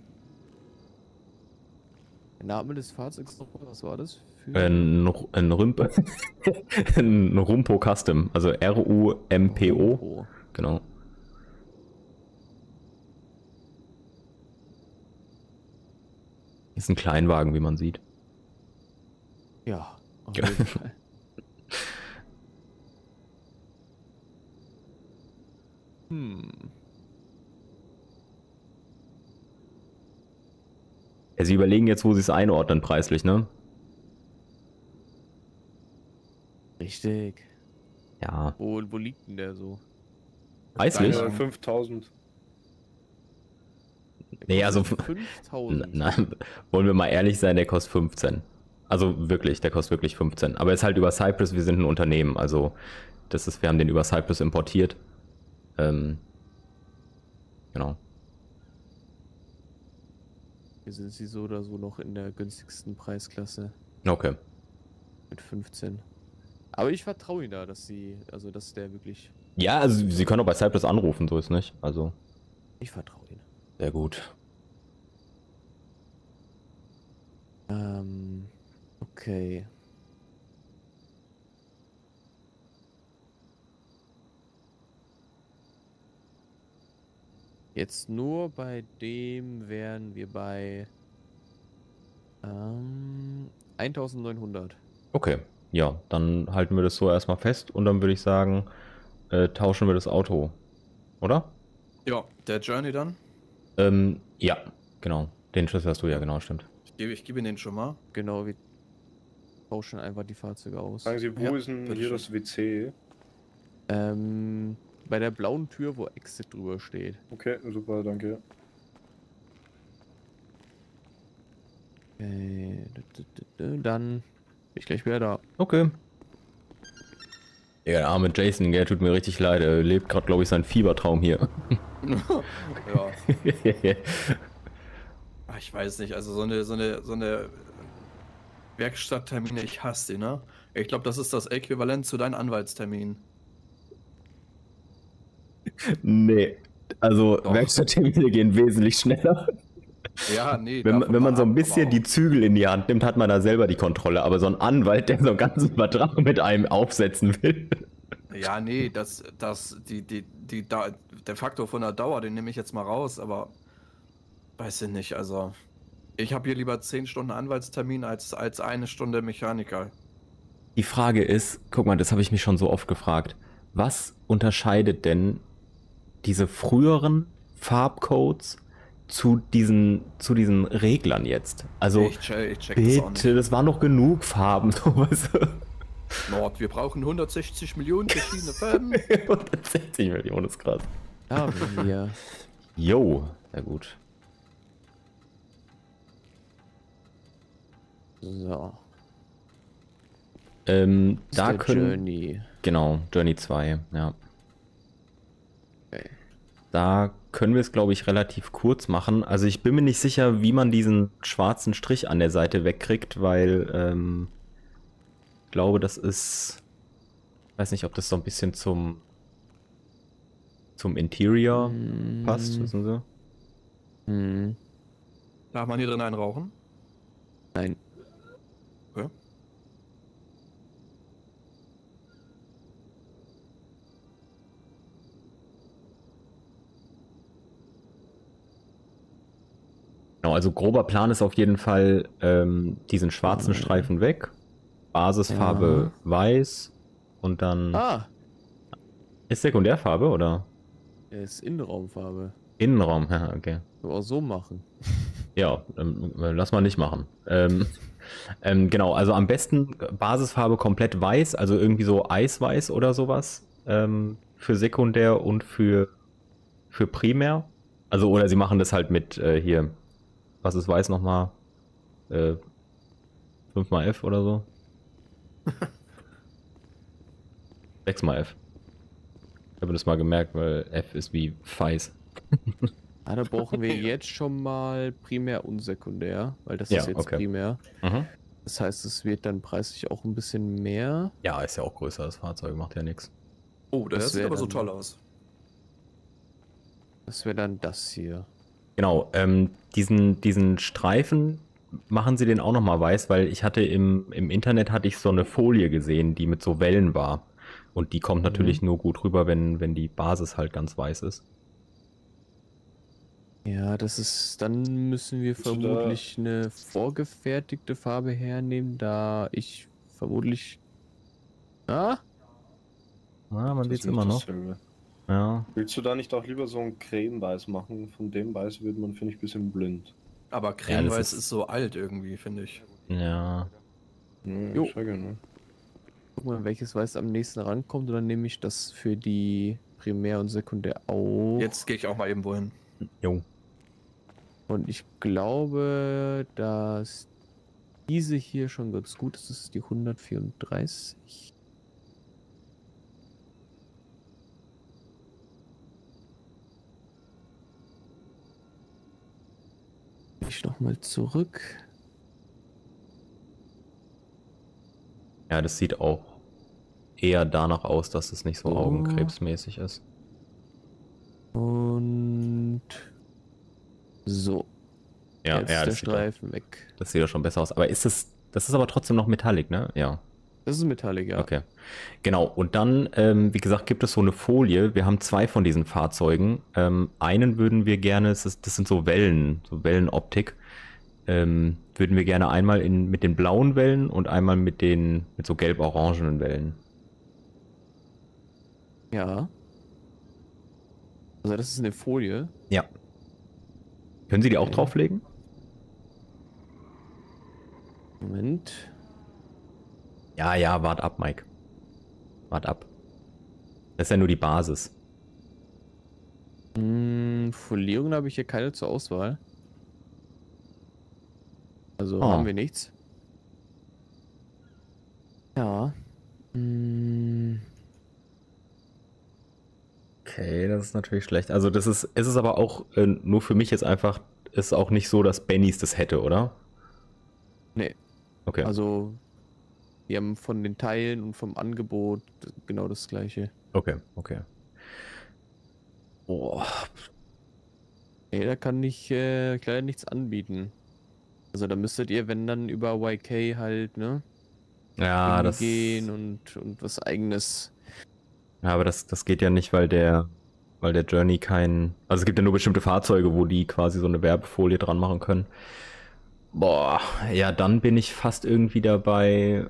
Der Name des Fahrzeugs, noch, was war das? Für Ein, ein, Rumpo, ein Rumpo Custom, also R U M P O. Rumpo. Genau. Ist ein Kleinwagen, wie man sieht. Ja, auf Ja. jeden Fall. Hm. Ja, sie überlegen jetzt, wo sie es einordnen preislich, ne? Richtig. Ja. Wo, wo liegt denn der so? Preislich? Deine- Äh, fünftausend. Nee, also fünftausend. nein, wollen wir mal ehrlich sein, der kostet fünfzehn. Also wirklich, der kostet wirklich fünfzehn. Aber ist halt über Cypress, wir sind ein Unternehmen, also das ist, wir haben den über Cypress importiert. Ähm, genau. Hier sind sie so oder so noch in der günstigsten Preisklasse Okay. mit fünfzehn. Aber ich vertraue ihnen da, dass sie, also dass der wirklich, Ja, also Sie können auch bei Cypress anrufen, so ist nicht. Also ich vertraue ihnen. sehr gut. Ähm, okay. Jetzt nur bei dem wären wir bei ähm, eintausendneunhundert. Okay, ja, dann halten wir das so erstmal fest und dann würde ich sagen, äh, tauschen wir das Auto, oder? Ja, der Journey dann. Ähm, ja, genau. Den Schlüssel hast du ja, genau, stimmt. Ich gebe ich gebe ihn den schon mal. Genau, wir tauschen einfach die Fahrzeuge aus. Sagen Sie, wo Ja, ist denn bitte hier schön. das W C? Ähm, bei der blauen Tür, wo Exit drüber steht. Okay, super, danke. Okay, dann bin ich gleich wieder da. Okay. Ja, der arme Jason, der tut mir richtig leid. Er lebt gerade, glaube ich, seinen Fiebertraum hier. Ja. Ach, ich weiß nicht, also so eine, so eine, so eine Werkstatttermine, ich hasse die, ne? Ich glaube, das ist das Äquivalent zu deinen Anwaltsterminen. Nee, also Doch. Werkstatttermine gehen wesentlich schneller. Ja, nee. Wenn, davon wenn man mal so ein ab, bisschen aber die Zügel in die Hand nimmt, hat man da selber die Kontrolle. Aber so ein Anwalt, der so einen ganzen Vertrag mit einem aufsetzen will. auch- Ja, nee, das, das, die, die, die, da, der Faktor von der Dauer, den nehme ich jetzt mal raus, aber weiß ich nicht, also ich habe hier lieber zehn Stunden Anwaltstermin als, als eine Stunde Mechaniker. Die Frage ist, guck mal, das habe ich mich schon so oft gefragt. Was unterscheidet denn diese früheren Farbcodes zu diesen, zu diesen Reglern jetzt? Also, ich check, ich check das auch nicht. bitte, das waren doch genug Farben. So, weißt du? Nord, wir brauchen hundertsechzig Millionen verschiedene Farben. hundertsechzig Millionen ist krass. Da haben wir. Jo, sehr gut. So. Ähm, ist da der können. Journey. Genau, Journey zwei, ja. Okay. Da können wir es, glaube ich, relativ kurz machen. Also ich bin mir nicht sicher, wie man diesen schwarzen Strich an der Seite wegkriegt, weil ähm, ich glaube, das ist, ich weiß nicht, ob das so ein bisschen zum zum Interior Mm, passt, wissen Sie? Hm. Darf man hier drin einen rauchen? Nein. Okay. Genau, also grober Plan ist auf jeden Fall ähm, diesen schwarzen Streifen weg, Basisfarbe weiß und dann Ah, Ist Sekundärfarbe oder? Er ist Innenraumfarbe. Innenraum, ja, okay. Können wir auch so machen. Ja, ähm, lass mal nicht machen. Ähm, ähm, genau, also am besten Basisfarbe komplett weiß, also irgendwie so Eisweiß oder sowas ähm, für Sekundär und für, für Primär. Also oder sie machen das halt mit äh, hier, was ist weiß nochmal? Äh, fünf mal F oder so? sechs mal F. Ich habe das mal gemerkt, weil F ist wie Weiß. Ah, da brauchen wir jetzt schon mal Primär und Sekundär, weil das Ja, ist jetzt okay. Primär. Mhm. Das heißt, es wird dann preislich auch ein bisschen mehr. Ja, ist ja auch größer, das Fahrzeug macht ja nichts. Oh, das, Das sieht wär aber so dann- toll aus. Das wäre dann das hier. Genau, ähm, diesen, diesen Streifen machen sie den auch nochmal weiß, weil ich hatte im, im Internet hatte ich so eine Folie gesehen, die mit so Wellen war. Und die kommt natürlich nur gut rüber, wenn, wenn die Basis halt ganz weiß ist. Ja, das ist, dann müssen wir Bist du da- vermutlich eine vorgefertigte Farbe hernehmen, da ich vermutlich... Ah? Ja, man Das sieht's ist nicht immer noch. dasselbe. Ja. Willst du da nicht auch lieber so ein Cremeweiß machen? Von dem Weiß wird man, finde ich, ein bisschen blind. Aber Cremeweiß ist- ist so alt irgendwie, finde ich. Ja. Ja, Jo. ich sag ja, ne? Guck mal, welches Weiß am nächsten rankommt und dann nehme ich das für die Primär- und Sekundär auch. Jetzt gehe ich auch mal eben wohin. Jo. Und ich glaube, dass diese hier schon ganz gut ist. Das ist die hundertvierunddreißig. Ich nochmal zurück. Ja, das sieht auch eher danach aus, dass es nicht so Oh. augenkrebsmäßig ist. Und so. Ja, Jetzt ja, ist der das sieht, doch, Streifen weg. das sieht doch schon besser aus. Aber ist das, das ist aber trotzdem noch Metallic, ne? Ja. Das ist Metallic, ja. Okay. Genau, und dann, ähm, wie gesagt, gibt es so eine Folie. Wir haben zwei von diesen Fahrzeugen. Ähm, einen würden wir gerne, es ist, das sind so Wellen, so Wellenoptik. Ähm, würden wir gerne einmal in, mit den blauen Wellen und einmal mit den mit so gelb-orangenen Wellen. Ja. Also das ist eine Folie. Ja. Können Sie die auch Okay. drauflegen? Moment. Ja, ja, wart ab, Mike. Wart ab. Das ist ja nur die Basis. Hm, Folierungen habe ich hier keine zur Auswahl. Also Oh. haben wir nichts. Ja. Hm, Okay, das ist natürlich schlecht. Also das ist, es ist aber auch äh, nur für mich jetzt einfach, ist auch nicht so, dass Bennys das hätte, oder? Nee. Okay. Also wir haben von den Teilen und vom Angebot genau das gleiche. Okay, okay. Boah. Nee, da kann ich äh, leider nichts anbieten. Also da müsstet ihr, wenn dann über Y K halt, ne? Ja, irgendwie das. gehen und, und was eigenes. Ja, aber das, das geht ja nicht, weil der, weil der Journey kein. Also es gibt ja nur bestimmte Fahrzeuge, wo die quasi so eine Werbefolie dran machen können. Boah, ja, dann bin ich fast irgendwie dabei.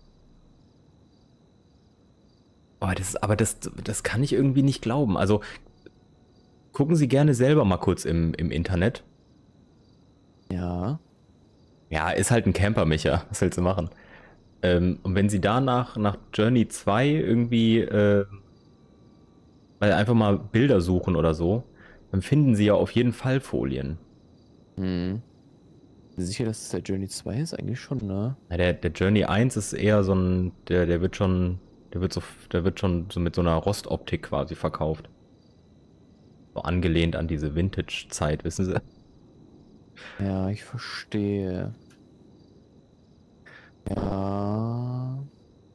Boah, das, aber das, das kann ich irgendwie nicht glauben. Also gucken Sie gerne selber mal kurz im, im Internet. Ja. Ja, ist halt ein Camper, Micha. Was willst du machen? Ähm, und wenn Sie da nach, nach Journey zwei irgendwie äh, weil einfach mal Bilder suchen oder so, dann finden Sie ja auf jeden Fall Folien. Hm. Sicher, dass es der Journey zwei ist? Eigentlich schon, ne? Ja, der, der Journey eins ist eher so ein, der, der wird schon, der wird so, der wird schon so mit so einer Rostoptik quasi verkauft. So angelehnt an diese Vintage-Zeit, wissen Sie? Ja, ich verstehe. Ja.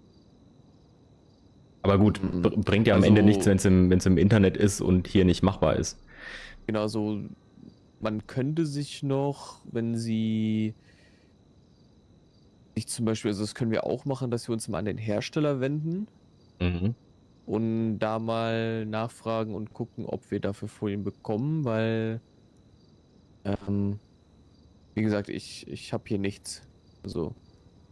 Aber gut, Mhm. br- bringt ja am Also- Ende nichts, wenn es im, wenn's im Internet ist und hier nicht machbar ist. Genau so. Man könnte sich noch, wenn sie sich zum Beispiel, also das können wir auch machen, dass wir uns mal an den Hersteller wenden Mhm. und da mal nachfragen und gucken, ob wir dafür Folien bekommen, weil, ähm, wie gesagt, ich, ich habe hier nichts. Also,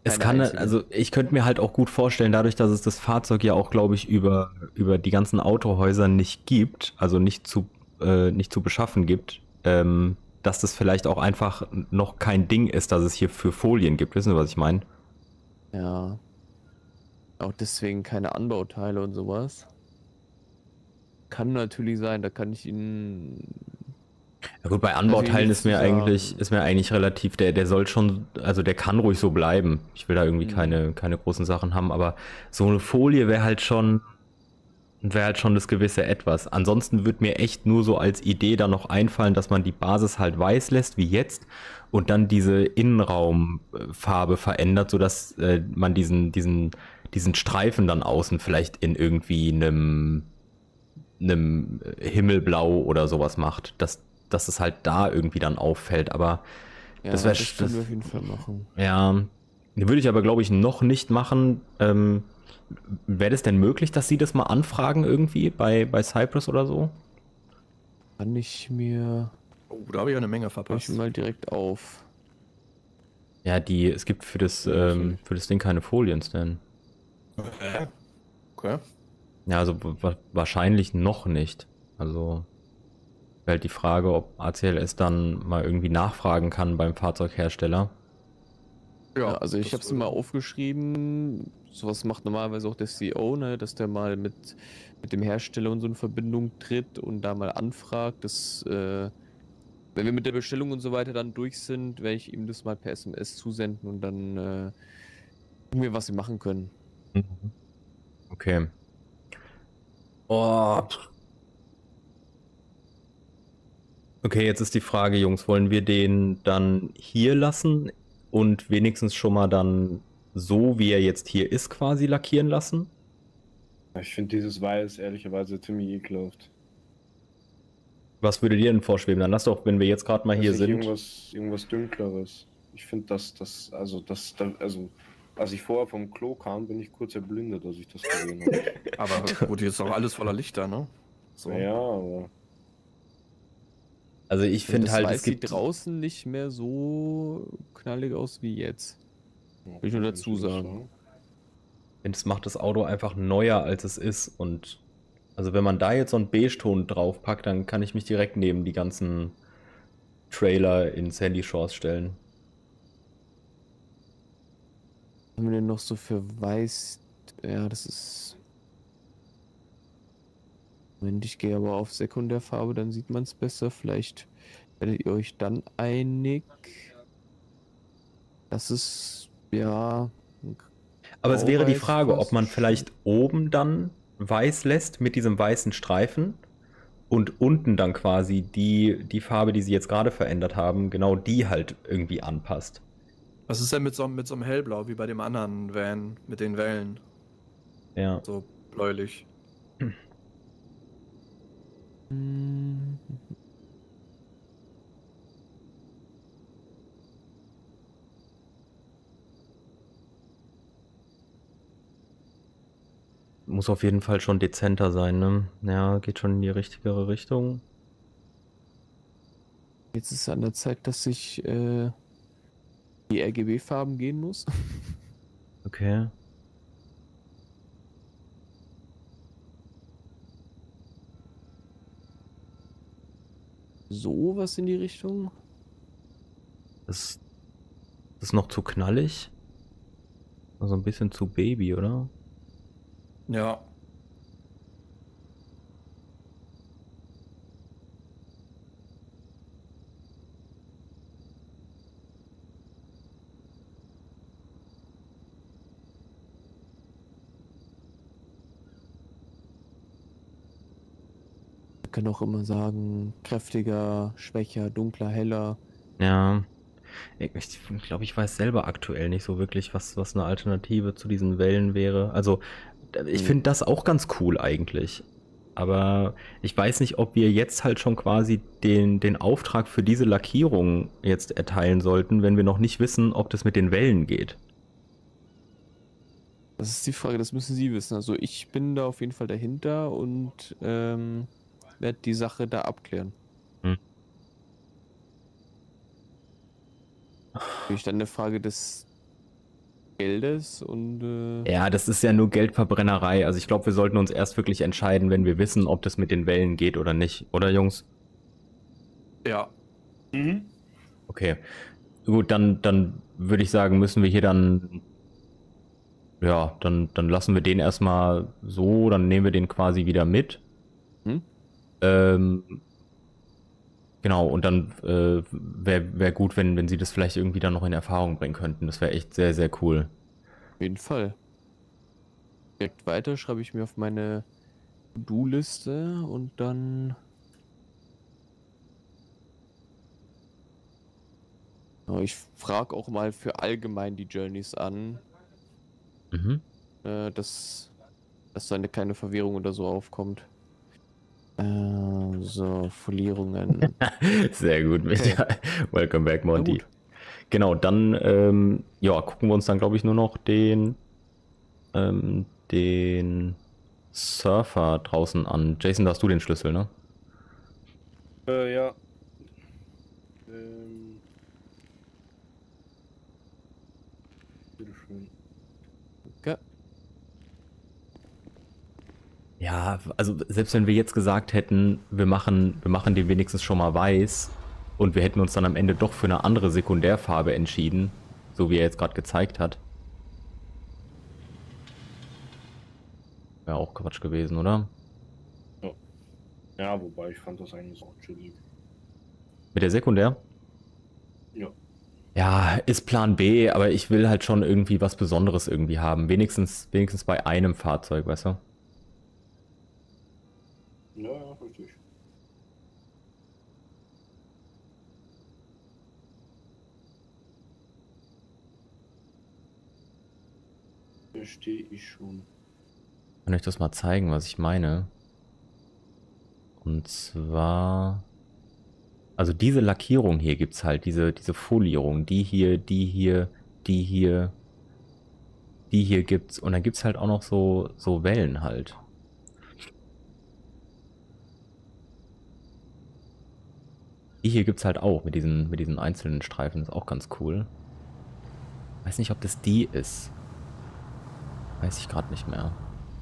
Es Keine kann, einzige. also ich könnte mir halt auch gut vorstellen, dadurch, dass es das Fahrzeug ja auch, glaube ich, über, über die ganzen Autohäuser nicht gibt, also nicht zu, äh, nicht zu beschaffen gibt, ähm, dass das vielleicht auch einfach noch kein Ding ist, dass es hier für Folien gibt. Wissen Sie, was ich meine? Ja. Auch deswegen keine Anbauteile und sowas. Kann natürlich sein, da kann ich Ihnen. Ja gut, bei Natürlich Anbauteilen nichts ist mir zu sagen. eigentlich, ist mir eigentlich relativ, der, der soll schon, also der kann ruhig so bleiben. Ich will da irgendwie Mhm. keine, keine großen Sachen haben, aber so eine Folie wäre halt schon, wäre halt schon das gewisse Etwas. Ansonsten wird mir echt nur so als Idee da noch einfallen, dass man die Basis halt weiß lässt, wie jetzt, und dann diese Innenraumfarbe verändert, sodass äh, man diesen, diesen, diesen Streifen dann außen vielleicht in irgendwie einem, einem Himmelblau oder sowas macht, dass, dass es halt da irgendwie dann auffällt, aber Ja, das das, wäre können wir auf jeden Fall machen. ja, würde ich aber glaube ich noch nicht machen. Ähm, wäre das denn möglich, dass Sie das mal anfragen irgendwie bei, bei Cypress oder so? Kann ich mir. Oh, da habe ich eine Menge Mach verpasst. ich mal direkt auf. Ja, die, es gibt für das, Ja, ähm, für das Ding keine Folien, Stan. Okay. Okay. Ja, also wa wahrscheinlich noch nicht. Also wäre halt die Frage, ob A C L S dann mal irgendwie nachfragen kann beim Fahrzeughersteller. Ja, also ich das habe es mir mal würde- aufgeschrieben. Sowas macht normalerweise auch der C E O, ne, dass der mal mit, mit dem Hersteller und so in Verbindung tritt und da mal anfragt. Dass, äh, wenn wir mit der Bestellung und so weiter dann durch sind, werde ich ihm das mal per S M S zusenden und dann äh, gucken wir, was wir machen können. Okay. Oh. Okay, jetzt ist die Frage, Jungs, wollen wir den dann hier lassen und wenigstens schon mal dann so, wie er jetzt hier ist, quasi lackieren lassen? Ich finde dieses Weiß ehrlicherweise ziemlich ekelhaft. Was würde dir denn vorschweben? Dann lass doch, wenn wir jetzt gerade mal Weiß hier nicht, sind. Irgendwas, irgendwas Dünkleres. Ich finde, dass das, also das, das, also als ich vorher vom Klo kam, bin ich kurz erblindet, als ich das gesehen habe. Aber gut, hier ist auch alles voller Lichter, ne? So. Ja, aber Also ich Und finde das halt, Weiß es gibt sieht draußen nicht mehr so knallig aus wie jetzt. Will ich nur dazu sagen. Ich finde, es macht das Auto einfach neuer, als es ist. Und also wenn man da jetzt so einen Beige-Ton draufpackt, dann kann ich mich direkt neben die ganzen Trailer in Sandy Shores stellen. Was haben wir denn noch so für Weiß? Ja, das ist. Moment, ich gehe aber auf Sekundärfarbe, dann sieht man es besser. Vielleicht werdet ihr euch dann einig. Das ist, ja. Aber es wäre die Grauweiß Frage, ob fast man schon. vielleicht oben dann weiß lässt mit diesem weißen Streifen und unten dann quasi die, die Farbe, die sie jetzt gerade verändert haben, genau die halt irgendwie anpasst. Was ist denn mit so, mit so einem Hellblau, wie bei dem anderen Van mit den Wellen? Ja. So bläulich. Hm. Muss auf jeden Fall schon dezenter sein, ne? Ja, geht schon in die richtigere Richtung. Jetzt ist es an der Zeit, dass ich äh, die R G B-Farben gehen muss. Okay. So was in die Richtung. Das, das ist noch zu knallig. Also ein bisschen zu Baby, oder? Ja. Wir können auch immer sagen, kräftiger, schwächer, dunkler, heller. Ja. Ich, ich glaube, ich weiß selber aktuell nicht so wirklich, was, was eine Alternative zu diesen Wellen wäre. Also, ich Hm. finde das auch ganz cool eigentlich. Aber ich weiß nicht, ob wir jetzt halt schon quasi den, den Auftrag für diese Lackierung jetzt erteilen sollten, wenn wir noch nicht wissen, ob das mit den Wellen geht. Das ist die Frage, das müssen Sie wissen. Also ich bin da auf jeden Fall dahinter und ähm, werde die Sache da abklären. Hm. Natürlich dann eine Frage des Geldes und äh, Ja, das ist ja nur Geldverbrennerei. Also ich glaube, wir sollten uns erst wirklich entscheiden, wenn wir wissen, ob das mit den Wellen geht oder nicht. Oder, Jungs? Ja. Mhm. Okay. Gut, dann, dann würde ich sagen, müssen wir hier dann... Ja, dann, dann lassen wir den erstmal so, dann nehmen wir den quasi wieder mit. Hm? Ähm, genau, und dann äh, wäre wär gut, wenn, wenn sie das vielleicht irgendwie dann noch in Erfahrung bringen könnten. Das wäre echt sehr, sehr cool. auf jeden Fall. Direkt weiter schreibe ich mir auf meine To-Do-Liste und dann... Ja, ich frage auch mal für allgemein die Journeys an, Mhm. äh, dass, dass da eine keine Verwirrung oder so aufkommt. Äh, so, Folierungen. Sehr gut, Micha. Welcome back, Monty. gut. Genau, dann ähm, ja, gucken wir uns dann, glaube ich, nur noch den, ähm, den Surfer draußen an. Jason, da hast du den Schlüssel, ne? Äh, ja. Ähm. Bitteschön. Okay. Ja, also selbst wenn wir jetzt gesagt hätten, wir machen, wir machen den wenigstens schon mal weiß und wir hätten uns dann am Ende doch für eine andere Sekundärfarbe entschieden, so wie er jetzt gerade gezeigt hat. Wäre auch Quatsch gewesen, oder? Ja. Ja, wobei ich fand das eigentlich auch chillig. Mit der Sekundär? Ja. Ja, ist Plan B, aber ich will halt schon irgendwie was Besonderes irgendwie haben. Wenigstens, wenigstens bei einem Fahrzeug, weißt du? Ja, ja, richtig. Verstehe ich schon. Ich kann euch das mal zeigen, was ich meine. Und zwar... Also diese Lackierung hier gibt's halt, diese, diese Folierung. Die hier, die hier, die hier, die hier gibt's. Und dann gibt's halt auch noch so, so Wellen halt. Die hier gibt's halt auch mit diesen, mit diesen einzelnen Streifen. Das ist auch ganz cool. Weiß nicht, ob das die ist. Weiß ich gerade nicht mehr.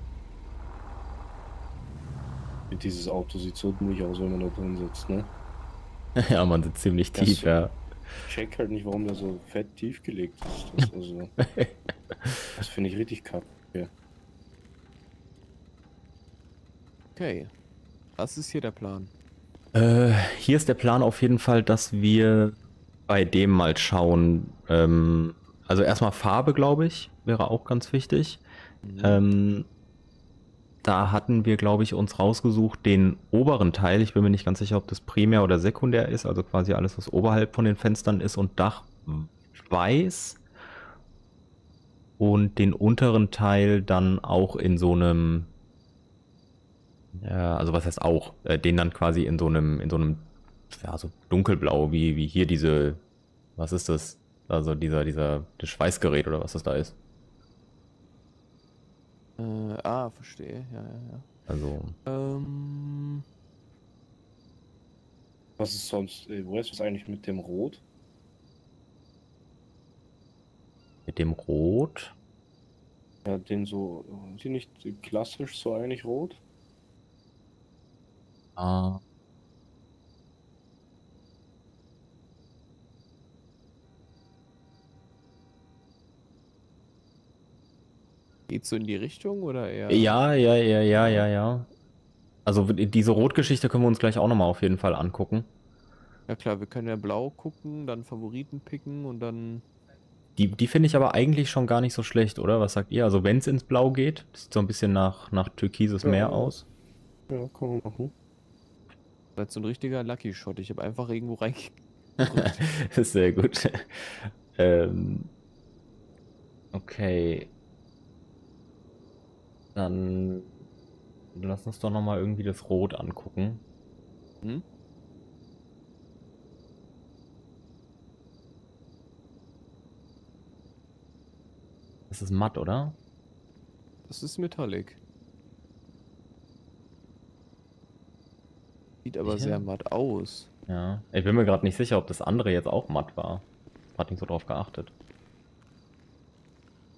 Dieses Auto sieht so durch aus, wenn man da drin sitzt, ne? Ja, man sitzt ziemlich Das- tief, ja. Ich check halt nicht, warum der so fett tief gelegt ist. Das, also, das finde ich richtig kacke. Ja. Okay. Was ist hier der Plan? Äh, hier ist der Plan auf jeden Fall, dass wir bei dem mal schauen. Ähm, also erstmal Farbe, glaube ich, wäre auch ganz wichtig. Mhm. Ähm, da hatten wir, glaube ich, uns rausgesucht den oberen Teil. Ich bin mir nicht ganz sicher, ob das primär oder sekundär ist. Also quasi alles, was oberhalb von den Fenstern ist und Dach weiß. Und den unteren Teil dann auch in so einem... Ja, also was heißt auch, äh, den dann quasi in so einem, in so einem, ja, so dunkelblau, wie, wie hier diese, was ist das? Also dieser, dieser, das Schweißgerät oder was das da ist. Äh, ah, verstehe. Ja, ja, ja. Also, Ähm, Was ist sonst, äh, wo ist das eigentlich mit dem Rot? mit dem Rot. Ja, den so, sind die nicht klassisch so eigentlich rot? Ah, geht's so in die Richtung oder eher? ja, ja, ja, ja, ja, ja. Also diese Rotgeschichte können wir uns gleich auch nochmal auf jeden Fall angucken. Ja klar, wir können ja blau gucken, dann Favoriten picken und dann... Die, die finde ich aber eigentlich schon gar nicht so schlecht, oder? Was sagt ihr? Also wenn es ins Blau geht, das sieht so ein bisschen nach, nach türkises Ja, Meer ja. aus. Ja, kann man machen. Das ist so ein richtiger Lucky Shot. Ich habe einfach irgendwo rein... Das ist sehr gut. ähm, okay. Dann lass uns doch nochmal irgendwie das Rot angucken. Hm? Das ist matt, oder? Das ist Metallic. Sieht aber Sicher? sehr matt aus. Ja. Ich bin mir gerade nicht sicher, ob das andere jetzt auch matt war. Hat nicht so drauf geachtet.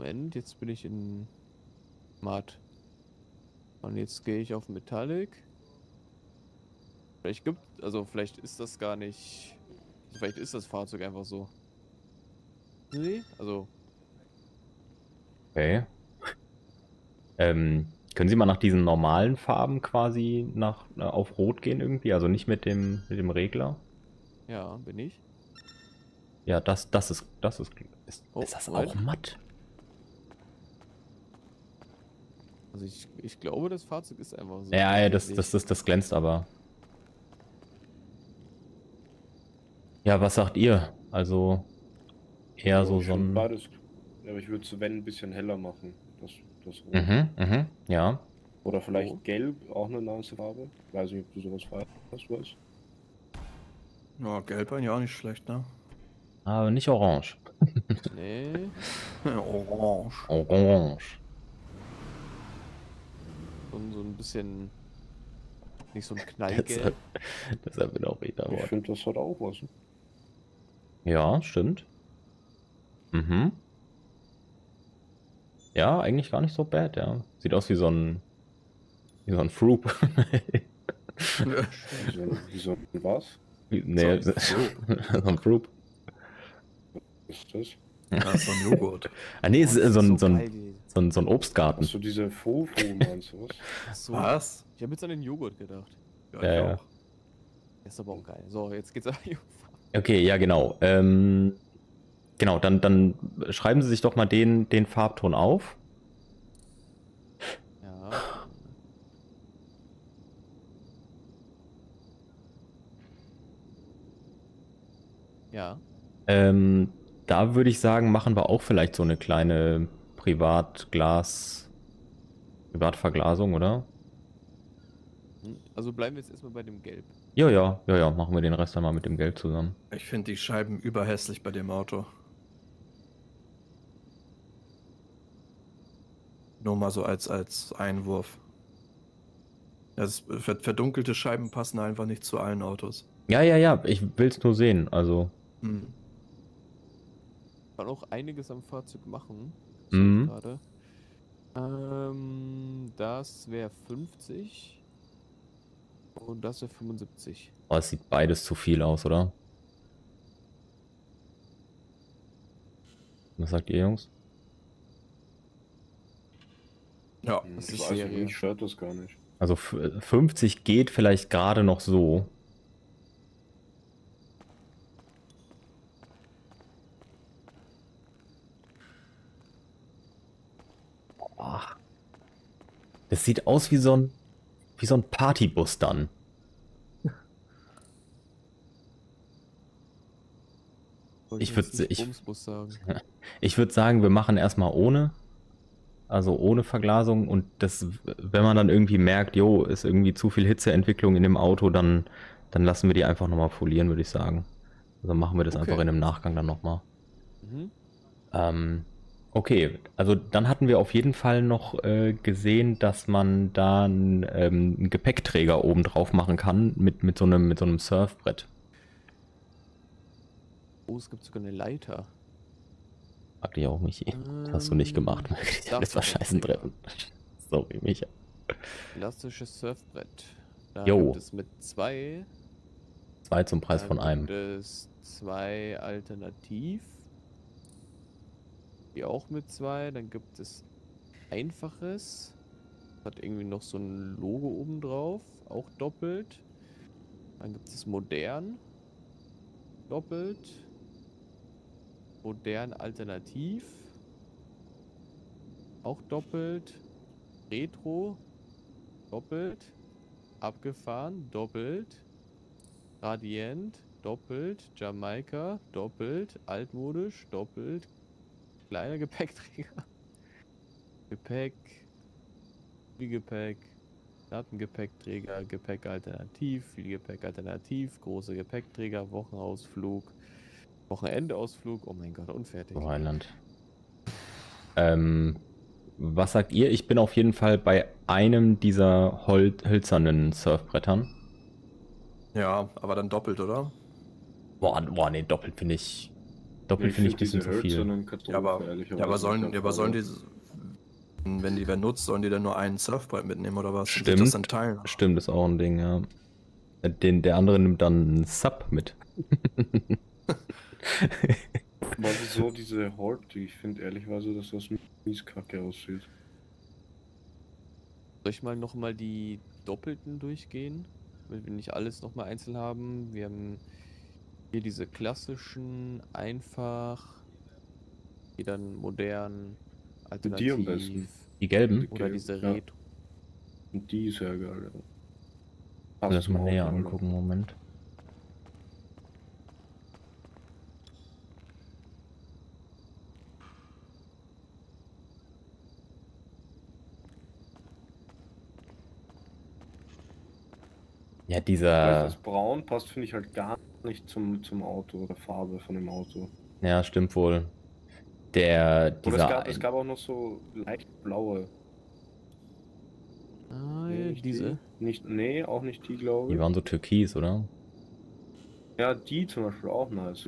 Moment, jetzt bin ich in Matt. Und jetzt gehe ich auf Metallic. Vielleicht gibt, also vielleicht ist das gar nicht, vielleicht ist das Fahrzeug einfach so. Nee, also. Okay. Ähm, können Sie mal nach diesen normalen Farben quasi nach äh, auf Rot gehen irgendwie? Also nicht mit dem mit dem Regler? Ja, bin ich. Ja, das das ist das ist ist, Oh, ist das Moment. auch matt? Also ich, ich glaube, das Fahrzeug ist einfach so. Ja, ja, das tatsächlich. das das das glänzt aber. Ja, was sagt ihr? Also eher Ja, so ich so find ein Beides. Ja, aber ich würde es, wenn, ein bisschen heller machen. Das, das Rot. Mhm, mhm, ja. Oder vielleicht Oh. Gelb, auch eine nice Farbe. Weiß nicht, ob du sowas feierst, weißt. Ja, gelb eigentlich auch nicht schlecht, ne? Aber nicht orange. Nee. Orange. Orange. So, ein- so ein bisschen. Nicht so ein Deshalb, Knallgelb. deshalb bin auch ich da. Ich finde, das hat auch was. Ne? Ja, stimmt. Mhm. Ja, eigentlich gar nicht so bad, ja. Sieht aus wie so ein wie so ein Froop. Wie so, wie so ein was? Wie- nee, So so ein ein Froop. Was ist das? Ja, so ein Joghurt. Ah nee, es ist so ein, so geil, ein, die- so ein, so ein Obstgarten. Hast du diese Frohfroh, meinst du was? Ach so. Was? Ich habe jetzt an den Joghurt gedacht. Ja, Ja, ich ja. auch. Der ist aber auch geil. So, jetzt geht's an die Okay, ja genau. Ähm, genau, dann, dann schreiben Sie sich doch mal den, den Farbton auf. Ja. Ja. Ähm, da würde ich sagen, machen wir auch vielleicht so eine kleine Privatglas, Privatverglasung, oder? Hm, Also bleiben wir jetzt erstmal bei dem Gelb. Ja, ja, ja, ja, machen wir den Rest dann mal mit dem Gelb zusammen. Ich finde die Scheiben überhässlich bei dem Auto. Nur mal so als, als Einwurf. Das verdunkelte Scheiben passen einfach nicht zu allen Autos. Ja, ja, ja, ich will's nur sehen, also. Hm. Kann auch einiges am Fahrzeug machen. Mhm. Sehe ich gerade. Ähm, das wäre fünfzig. Und das wäre fünfundsiebzig. Oh, es sieht beides zu viel aus, oder? Was sagt ihr, Jungs? Ja. Das Ich ist weiß nicht, Serie. mich stört das gar nicht. Also f- fünfzig geht vielleicht gerade noch so. Boah. Das sieht aus wie so ein wie so ein Partybus dann. Wollte Ich jetzt würd- nicht ich- Bumsbus sagen. Ich würde sagen, wir machen erstmal ohne. Also ohne Verglasung und das, wenn man dann irgendwie merkt, jo, ist irgendwie zu viel Hitzeentwicklung in dem Auto, dann, dann lassen wir die einfach nochmal folieren, würde ich sagen. Also machen wir das Okay. einfach in einem Nachgang dann nochmal. Mhm. Ähm, okay, also dann hatten wir auf jeden Fall noch äh, gesehen, dass man da einen, ähm, einen Gepäckträger oben drauf machen kann mit, mit, so einem, mit so einem Surfbrett. Oh, es gibt sogar eine Leiter. Frag dich auch, Michi. Das hast du nicht gemacht. Ähm, Das war scheißen treffen. Sorry, Micha. Klassisches Surfbrett. Da Jo. gibt es mit zwei. Zwei zum Preis Dann von einem. gibt es zwei alternativ. Die auch mit zwei. Dann gibt es einfaches. Hat irgendwie noch so ein Logo oben drauf. Auch doppelt. Dann gibt es modern. Doppelt. Modern alternativ. Auch doppelt. Retro. Doppelt. Abgefahren. Doppelt. Radiant. Doppelt. Jamaika. Doppelt. Altmodisch. Doppelt. Kleiner Gepäckträger. Gepäck. Viel Gepäck. Datengepäckträger. Gepäck alternativ. Viel Gepäck alternativ. Große Gepäckträger. Wochenausflug. Wochenendausflug. Oh mein Gott, unfertig. Rheinland. Ähm, was sagt ihr? Ich bin auf jeden Fall bei einem dieser hol hölzernen Surfbrettern. Ja, aber dann doppelt, oder? Boah, boah nee, doppelt finde ich. Doppelt Ich finde ich ein find bisschen diese zu viel. hölzernen Kartoffeln Ja, aber, ehrlicherweise ja, aber nicht sollen, der ja, aber sollen Fall. die, wenn die wer nutzt, sollen die dann nur einen Surfbrett mitnehmen oder was? Und sich Stimmt. das dann teilen? Stimmt, ist auch ein Ding, ja. Den, der andere nimmt dann einen Sub mit. Aber wieso diese Horte? Ich finde ehrlicherweise, dass das mies kacke aussieht. Soll ich mal nochmal die Doppelten durchgehen? Wenn wir nicht alles nochmal einzeln haben. Wir haben hier diese klassischen, einfach, hier dann modern, alternativ. Die am besten. Die gelben? Oder Gelb, diese ja. Retro. Und die ist ja geil. Ja. Lass Passt mal zum näher Auto, Alter. angucken, Moment. Ja, Weißt du, dieser... Das Braun passt, finde ich, halt gar nicht zum, zum Auto oder Farbe von dem Auto. Ja, stimmt wohl. Der, Oder dieser... es gab, es gab auch noch so leicht blaue. Ah, Nee, ja, nicht diese. Die. Nicht, nee, auch nicht die, glaube Die ich. waren so türkis, oder? Ja, die zum Beispiel auch nice.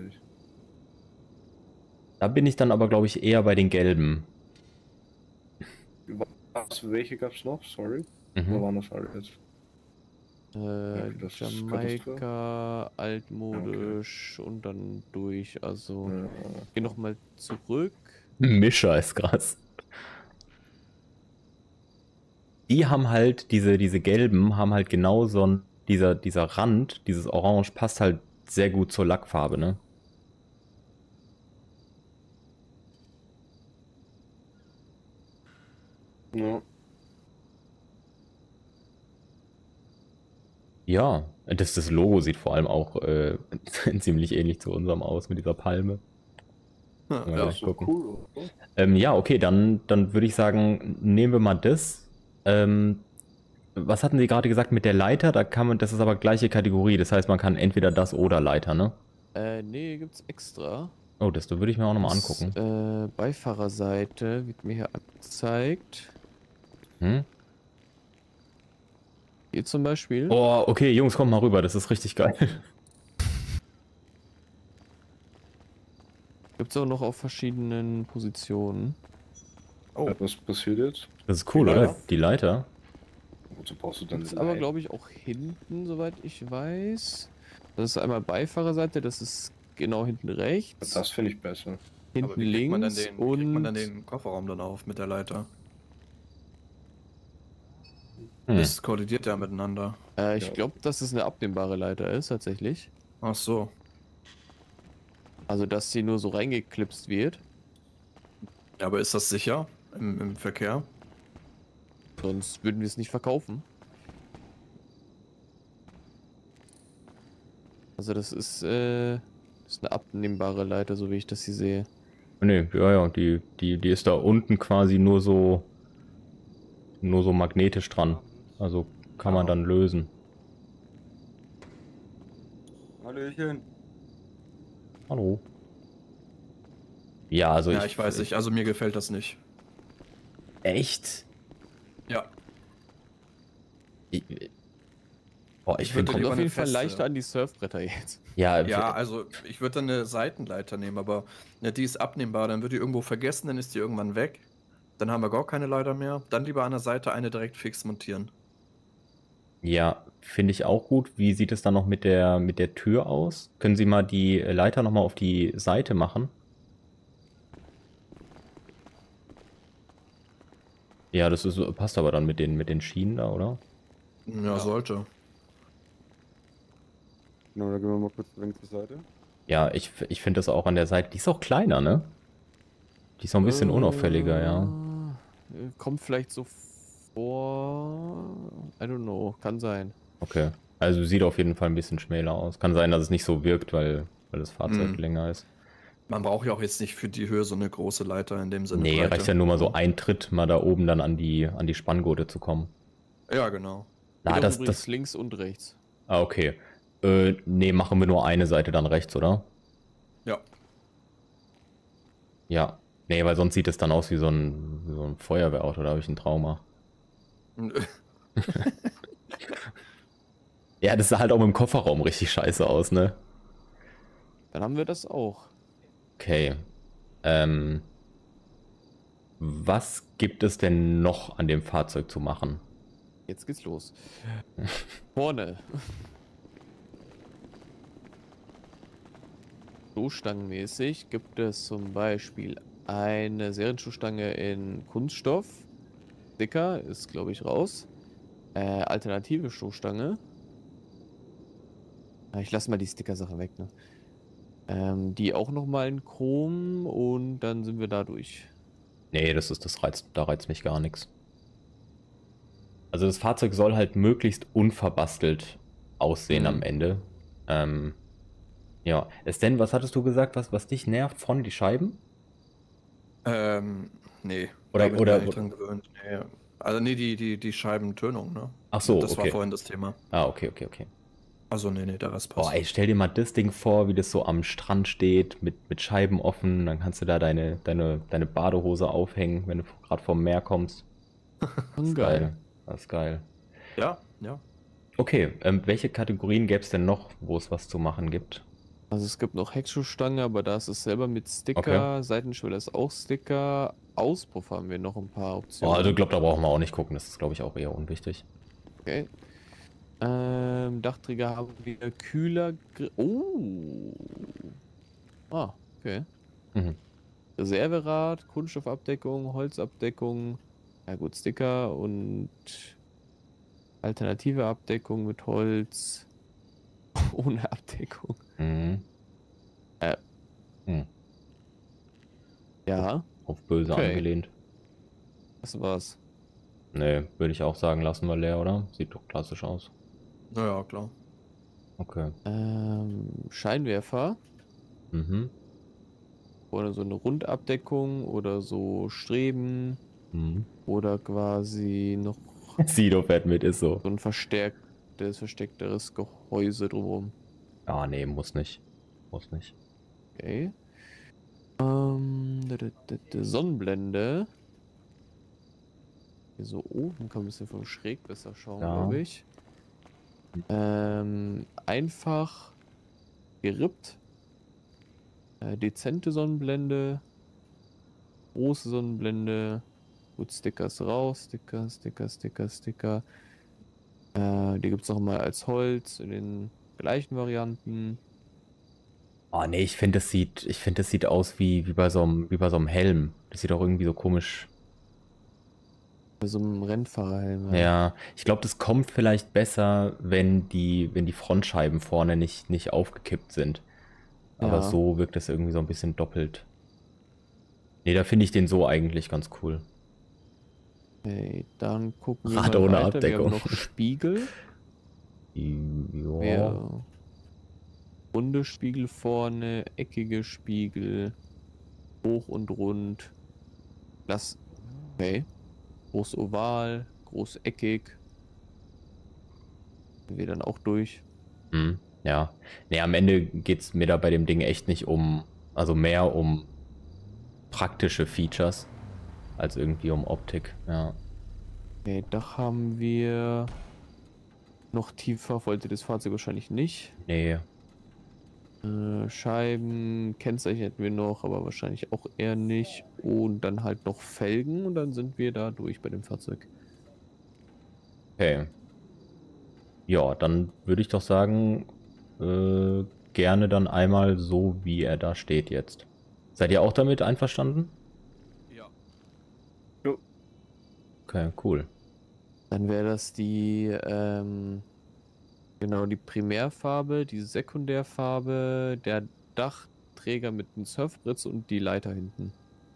Da bin ich dann aber, glaube ich, eher bei den gelben. Was, welche gab's noch? Sorry. Mhm. Wo waren das alle jetzt? Äh, das ist Jamaika, altmodisch und dann durch. Also, Ja, geh nochmal zurück. Mischer ist krass. Die haben halt, diese, diese gelben haben halt genau so ein, dieser, dieser Rand, dieses Orange passt halt sehr gut zur Lackfarbe, ne? ja. Ja, das, das Logo sieht vor allem auch äh, ziemlich ähnlich zu unserem aus mit dieser Palme. Ja, Mal ja. gleich ist so gucken. cool, oder? Ähm, ja, okay, dann, dann würde ich sagen, nehmen wir mal das. Ähm, was hatten Sie gerade gesagt mit der Leiter? Da kann man, das ist aber gleiche Kategorie. Das heißt, man kann entweder das oder Leiter, ne? Äh, nee, gibt's extra. Oh, das würde ich mir auch nochmal Das, angucken. Äh, Beifahrerseite wird mir hier angezeigt. Hm? Hier zum Beispiel. Oh, okay, Jungs, kommt mal rüber. Das ist richtig geil. Gibt's auch noch auf verschiedenen Positionen. Oh, Ja, was passiert jetzt? Das ist cool, Die oder? Leiter? Die Leiter. Wozu brauchst du dann Gibt's eine aber, Leiter? glaube ich, auch hinten, soweit ich weiß. Das ist einmal Beifahrerseite, das ist genau hinten rechts. Das finde ich besser. hinten aber wie kriegt man, dann links den, wie und... kriegt man dann den Kofferraum dann auf mit der Leiter? Hm. Das kollidiert ja miteinander. Äh, ich Ja. glaube, dass es eine abnehmbare Leiter ist, tatsächlich. Ach so. Also, dass sie nur so reingeklipst wird. Ja, aber ist das sicher im, im Verkehr? Sonst würden wir es nicht verkaufen. Also, das ist, äh, ist eine abnehmbare Leiter, so wie ich das hier sehe. Nee, ja, ja, die, die, die ist da unten quasi nur so nur so magnetisch dran. Also kann man dann lösen. Hallöchen. Hallo. Ja, also ja, ich, ich weiß nicht. Also mir gefällt das nicht. Echt? Ja. Ich, boah, ich Ich finde würde Kommt lieber auf eine jeden Fall feste. leichter an die Surfbretter jetzt. ja, Ja, also ich würde dann eine Seitenleiter nehmen, aber ne, die ist abnehmbar. Dann wird die irgendwo vergessen, dann ist die irgendwann weg. Dann haben wir gar keine Leiter mehr. Dann lieber an der Seite eine direkt fix montieren. ja, finde ich auch gut. Wie sieht es dann noch mit der mit der Tür aus? Können Sie mal die Leiter noch mal auf die Seite machen? Ja, das ist, passt aber dann mit den mit den Schienen da, oder? Ja, sollte. Genau, da gehen wir mal kurz links zur Seite. Ja, ich, ich finde das auch an der Seite. Die ist auch kleiner, ne? Die ist auch ein bisschen unauffälliger, ja. Äh, Kommt vielleicht so vor. I don't know, kann sein. Okay. Also sieht auf jeden Fall ein bisschen schmäler aus. Kann sein, dass es nicht so wirkt, weil, weil das Fahrzeug Mhm. länger ist. Man braucht ja auch jetzt nicht für die Höhe so eine große Leiter in dem Sinne. Nee, Breite. reicht ja nur mal so ein Tritt, mal da oben dann an die, an die Spanngurte zu kommen. Ja, genau. Na, Geht auch das, übrigens das, links und rechts. ah, okay. Äh, nee, machen wir nur eine Seite dann rechts, oder? Ja. Ja. Nee, weil sonst sieht es dann aus wie so ein, wie so ein Feuerwehrauto, da habe ich ein Trauma. Ja, das sah halt auch im Kofferraum richtig scheiße aus, ne? Dann haben wir das auch. Okay. Ähm, was gibt es denn noch an dem Fahrzeug zu machen? Jetzt geht's los. Vorne. Stoßstangenmäßig gibt es zum Beispiel eine Serienschuhstange in Kunststoff. Sticker ist, glaube ich, raus. Äh, alternative Stoßstange. Ich lasse mal die Sticker-Sache weg, ne? Ähm, die auch nochmal in Chrom und dann sind wir da durch. Nee, das ist das reizt, da reizt mich gar nichts. Also das Fahrzeug soll halt möglichst unverbastelt aussehen Mhm. am Ende. Ähm, ja. Es denn, was hattest du gesagt, was, was dich nervt von die Scheiben? Ähm, nee. Oder- da bin ich oder- mir nicht dran gewöhnt. Nee. Also nee, die, die, die Scheibentönung, ne? Ach so, Das war okay. vorhin das Thema. Ah, okay, okay, okay. Also nee, nee, der Rest passt. Boah, ey, stell dir mal das Ding vor, wie das so am Strand steht, mit, mit Scheiben offen, dann kannst du da deine, deine, deine Badehose aufhängen, wenn du gerade vom Meer kommst. Das ist geil. Das ist geil. Ja, ja. Okay, ähm, welche Kategorien gäbe es denn noch, wo es was zu machen gibt? Also es gibt noch Heckschuhstange, aber da ist es selber mit Sticker. Seitenschwelle ist auch Sticker. Auspuff haben wir noch ein paar Oh, Optionen. also ich glaube, da brauchen wir auch nicht gucken, das ist, glaube ich, auch eher unwichtig. Okay. Ähm, Dachträger haben wir Kühler. Oh. Ah, okay. Mhm. Reserverad, Kunststoffabdeckung, Holzabdeckung. Ja gut, Sticker und alternative Abdeckung mit Holz. Ohne Abdeckung. Mhm. Äh. Hm. Ja. Auf böse Okay. angelehnt. Das war's. Nee, würde ich auch sagen, lassen wir leer, oder? Sieht doch klassisch aus. Naja, klar. Okay. Ähm, Scheinwerfer. Mhm. Oder so eine Rundabdeckung oder so Streben. Mhm. Oder quasi noch Sido fährt mit, ist so. so ein verstärktes, versteckteres Gehäuse drumherum. Ah, nee, muss nicht. Muss nicht. Okay. Ähm, d- d- d- d- Sonnenblende. Hier so oben kann man ein bisschen von schräg besser schauen, Ja. glaube ich. Ähm, einfach gerippt. Äh, dezente Sonnenblende. Große Sonnenblende. Gut, Stickers raus. Sticker, Sticker, Sticker, Sticker. Äh, die gibt es noch mal als Holz in den gleichen Varianten. Oh nee, ich finde, das sieht, ich finde, das sieht aus wie, wie bei so einem, wie bei so einem Helm. Das sieht auch irgendwie so komisch. Bei so einem Rennfahrerhelm. Ja, ich glaube, das kommt vielleicht besser, wenn die, wenn die Frontscheiben vorne nicht, nicht aufgekippt sind. Aber Ja. so wirkt es irgendwie so ein bisschen doppelt. Nee, da finde ich den so eigentlich ganz cool. Okay, dann gucken wir Rad mal ohne weiter. Abdeckung. Wir haben noch Spiegel. Ja. Ja. Runde Spiegel vorne, eckige Spiegel, hoch und rund. Das, okay. Groß oval, groß eckig. Sind wir dann auch durch. Hm, ja. Nee, am Ende geht es mir da bei dem Ding echt nicht um, also mehr um praktische Features als irgendwie um Optik. Ja. Okay, Dach haben wir. Noch tiefer wollte das Fahrzeug wahrscheinlich nicht. Nee. Äh, Scheiben, Kennzeichen hätten wir noch, aber wahrscheinlich auch eher nicht. Und dann halt noch Felgen und dann sind wir da durch bei dem Fahrzeug. Okay. Ja, dann würde ich doch sagen, äh, gerne dann einmal so, wie er da steht jetzt. Seid ihr auch damit einverstanden? Ja. Jo. Okay, cool. Dann wäre das die, ähm, genau, die Primärfarbe, die Sekundärfarbe, der Dachträger mit dem Surfbrett und die Leiter hinten.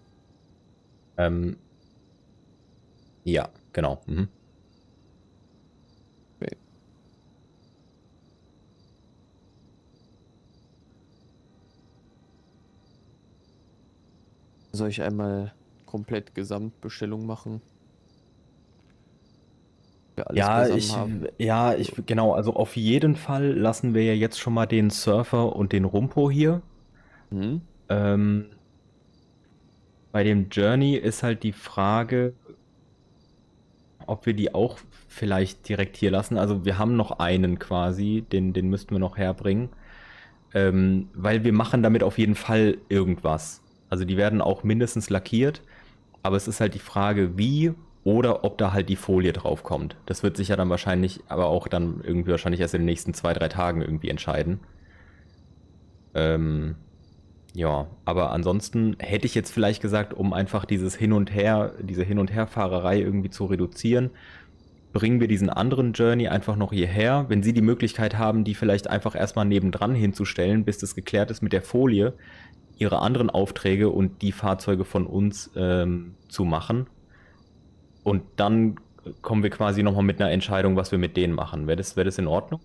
Ähm, ja, genau. Mhm. Okay. Soll ich einmal komplett Gesamtbestellung machen? Wir alles Ja, beisammen ich, haben? ja, ich, genau, also auf jeden Fall lassen wir ja jetzt schon mal den Surfer und den Rumpo hier. Mhm. Ähm, bei dem Journey ist halt die Frage, ob wir die auch vielleicht direkt hier lassen. Also wir haben noch einen quasi, den, den müssten wir noch herbringen. Ähm, weil wir machen damit auf jeden Fall irgendwas. Also die werden auch mindestens lackiert, aber es ist halt die Frage, wie oder ob da halt die Folie drauf kommt. Das wird sich ja dann wahrscheinlich, aber auch dann irgendwie wahrscheinlich erst in den nächsten zwei, drei Tagen irgendwie entscheiden. Ähm, ja, aber ansonsten hätte ich jetzt vielleicht gesagt, um einfach dieses Hin und Her, diese Hin- und Herfahrerei irgendwie zu reduzieren, bringen wir diesen anderen Journey einfach noch hierher. Wenn Sie die Möglichkeit haben, die vielleicht einfach erstmal nebendran hinzustellen, bis das geklärt ist mit der Folie, Ihre anderen Aufträge und die Fahrzeuge von uns ähm, zu machen. Und dann kommen wir quasi nochmal mit einer Entscheidung, was wir mit denen machen. Wäre das, wäre das in Ordnung?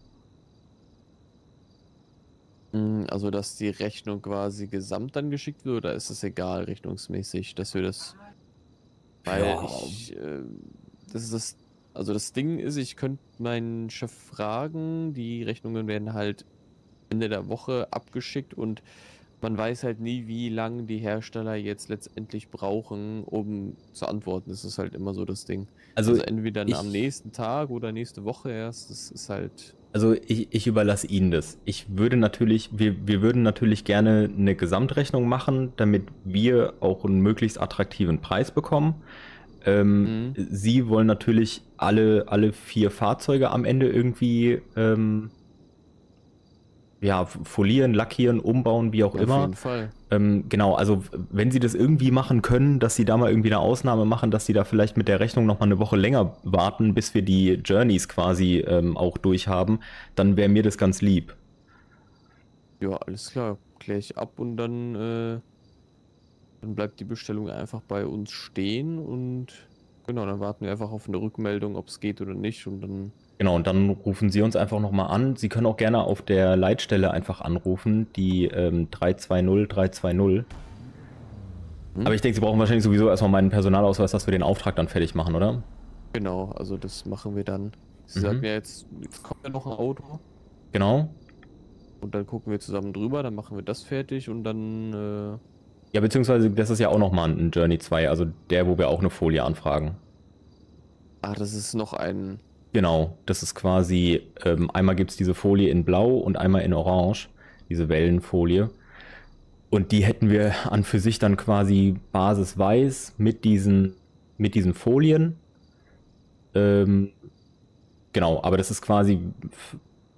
Also, dass die Rechnung quasi gesamt dann geschickt wird, oder ist es egal, rechnungsmäßig, dass wir das. Weil Ja. ich. Äh, das ist das. Also, das Ding ist, ich könnte meinen Chef fragen, die Rechnungen werden halt Ende der Woche abgeschickt und man weiß halt nie, wie lange die Hersteller jetzt letztendlich brauchen, um zu antworten. Das ist halt immer so das Ding. Also, Also, entweder ich- am nächsten Tag oder nächste Woche erst. Das ist halt. Also ich, ich überlasse Ihnen das. Ich würde natürlich, wir, wir würden natürlich gerne eine Gesamtrechnung machen, damit wir auch einen möglichst attraktiven Preis bekommen. Ähm, Mhm. Sie wollen natürlich alle, alle vier Fahrzeuge am Ende irgendwie ähm, ja, folieren, lackieren, umbauen, wie auch Auf immer. jeden Fall. Ähm, genau, also wenn Sie das irgendwie machen können, dass Sie da mal irgendwie eine Ausnahme machen, dass Sie da vielleicht mit der Rechnung nochmal eine Woche länger warten, bis wir die Journeys quasi ähm, auch durchhaben, dann wäre mir das ganz lieb. Ja, alles klar. Kläre ich ab und dann, äh, dann bleibt die Bestellung einfach bei uns stehen und genau, dann warten wir einfach auf eine Rückmeldung, ob es geht oder nicht und dann. Genau, und dann rufen Sie uns einfach nochmal an. Sie können auch gerne auf der Leitstelle einfach anrufen, die ähm, drei zwei null drei zwei null. Hm? Aber ich denke, Sie brauchen wahrscheinlich sowieso erstmal meinen Personalausweis, dass wir den Auftrag dann fertig machen, oder? Genau, also das machen wir dann. Sie Mhm. sagen ja jetzt, jetzt kommt ja noch ein Auto Genau. und dann gucken wir zusammen drüber, dann machen wir das fertig und dann, äh, Ja, beziehungsweise das ist ja auch nochmal ein Journey zwei, also der, wo wir auch eine Folie anfragen. ah, das ist noch ein, Genau, das ist quasi, ähm, einmal gibt es diese Folie in Blau und einmal in Orange, diese Wellenfolie. Und die hätten wir an für sich dann quasi basisweiß mit diesen, mit diesen Folien. Ähm, genau, aber das ist quasi f-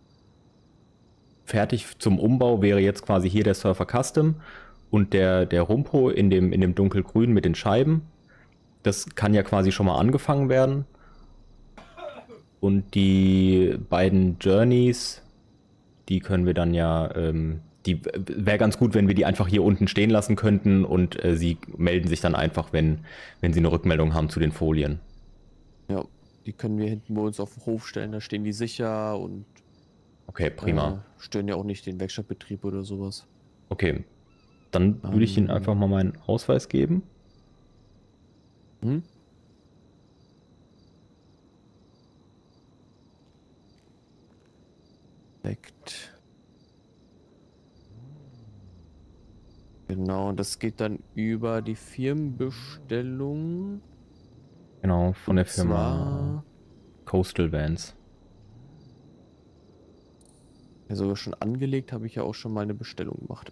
fertig zum Umbau, wäre jetzt quasi hier der Surfer Custom und der, der Rumpo in dem, in dem dunkelgrün mit den Scheiben. Das kann ja quasi schon mal angefangen werden. Und die beiden Journeys, die können wir dann ja, ähm, die wäre ganz gut, wenn wir die einfach hier unten stehen lassen könnten und äh, sie melden sich dann einfach, wenn, wenn sie eine Rückmeldung haben zu den Folien. ja, die können wir hinten bei uns auf den Hof stellen, da stehen die sicher und Okay, prima. äh, stören ja auch nicht den Werkstattbetrieb oder sowas. Okay, dann würde ich Ihnen Ähm. einfach mal meinen Ausweis geben. Hm? Perfekt. Genau, das geht dann über die Firmenbestellung. Genau, von der Und Firma zwar- Coastal Vans. Ja, sogar schon angelegt, habe ich ja auch schon mal eine Bestellung gemacht.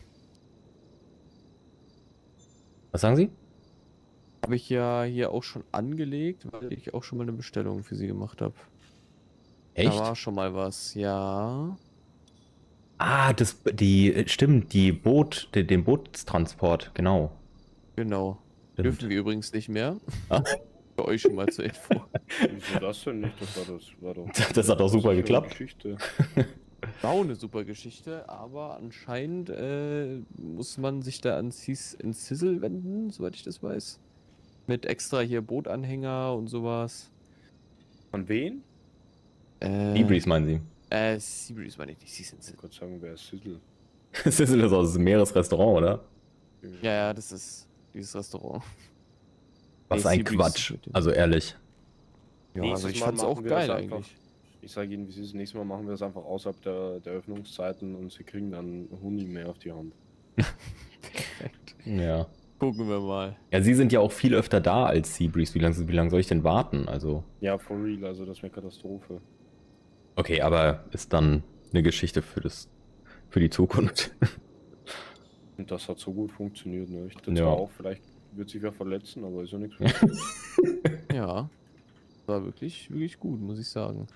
Was sagen Sie? Habe ich ja hier auch schon angelegt, weil ich auch schon mal eine Bestellung für sie gemacht habe. Echt? Da war schon mal was, ja. Ah, das, die, stimmt, die Boot, den, den Bootstransport, genau. Genau. Stimmt. Dürfen wir übrigens nicht mehr. Ah. Für euch schon mal zur Info. Wieso das denn nicht? Das war, das war doch. Das hat doch super das ist eine geklappt. Geschichte. War auch eine super Geschichte, aber anscheinend äh, muss man sich da an Cis in Sizzle wenden, soweit ich das weiß. Mit extra hier Bootanhänger und sowas. Von wen? Äh, Seabreeze meinen Sie? Äh, Seabreeze meine ich nicht, Cis in Ich Sizzle. wollte sagen, wer ist Sizzle? Das ist das aus dem Meeresrestaurant, oder? Ja, ja, das ist dieses Restaurant. Was Nee, ein Seabreeze Quatsch. mit dem- Also ehrlich. Ja, Nächstes also ich Mal fand's auch machen wir das geil einfach- eigentlich. Ich sage Ihnen, wie es ist. Nächstes Mal machen wir das einfach außerhalb der, der Öffnungszeiten und Sie kriegen dann Huni mehr auf die Hand. Perfekt. Ja. Gucken wir mal. Ja, Sie sind ja auch viel öfter da als Seabreeze. Wie lange wie lang soll ich denn warten? Also. Ja, for real, also das wäre Katastrophe. Okay, aber ist dann eine Geschichte für das für die Zukunft. Und das hat so gut funktioniert, ne? Ich dachte Ja. zwar auch, vielleicht wird sich wer verletzen, aber ist ja nichts. Ja. War wirklich, wirklich gut, muss ich sagen.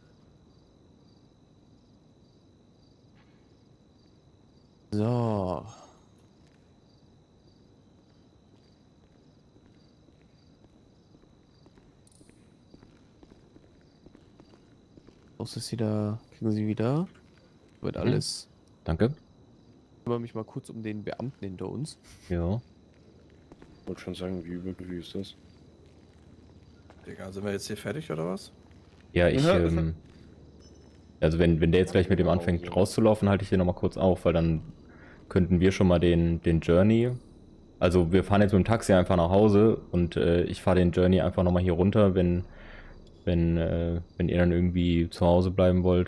So. Los ist wieder. Kriegen Sie wieder. Wird alles. Danke. Ich kümmere mich mal kurz um den Beamten hinter uns. Ja. Ich wollte schon sagen, wie übel ist das? Digga, sind wir jetzt hier fertig oder was? Ja, ich, Ja. ähm, also wenn, wenn der jetzt gleich mit dem anfängt rauszulaufen, halte ich den nochmal kurz auf, weil dann könnten wir schon mal den, den Journey, also wir fahren jetzt mit dem Taxi einfach nach Hause und äh, ich fahre den Journey einfach nochmal hier runter, wenn, wenn, äh, wenn ihr dann irgendwie zu Hause bleiben wollt.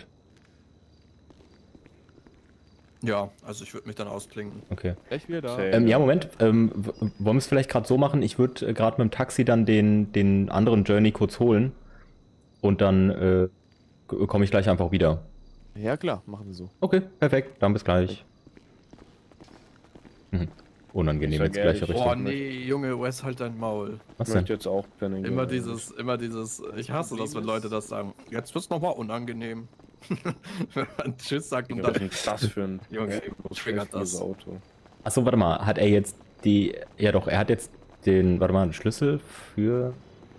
Ja, also ich würde mich dann ausklinken. Okay. Gleich wieder da. Ähm, ja, Moment. Ähm, w- wollen wir es vielleicht gerade so machen? Ich würde äh, gerade mit dem Taxi dann den, den anderen Journey kurz holen und dann äh, komme ich gleich einfach wieder. Ja, klar, machen wir so. Okay, perfekt. Dann bis gleich. Mhm. Unangenehm Sag jetzt gleiche ehrlich, Richtung. Boah, nee, Junge, Wes, halt dein Maul. Was Ich denn? möchte jetzt auch pennen. Immer gehen, dieses, immer dieses, ich hasse das, wenn Leute das sagen. Jetzt wird's nochmal unangenehm. Wenn man Tschüss sagt und Ja, was dann. ist das für ein Junge, triggert das. Auto? Achso, warte mal. Hat er jetzt die. Ja, doch, er hat jetzt den. Warte mal, einen Schlüssel für.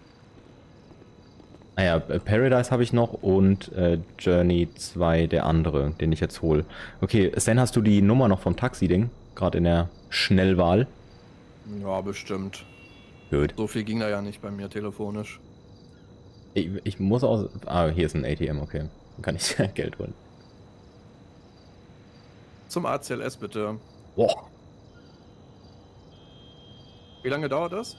Naja, äh, Paradise habe ich noch und äh, Journey zwei, der andere, den ich jetzt hole. Okay, Stan, hast du die Nummer noch vom Taxi-Ding? Gerade in der Schnellwahl. Ja, bestimmt. Gut. So viel ging da ja nicht bei mir telefonisch. Ich, ich muss aus. Ah, hier ist ein A T M, okay. Dann kann ich Geld holen. Zum A C L S bitte. Boah. Wie lange dauert das?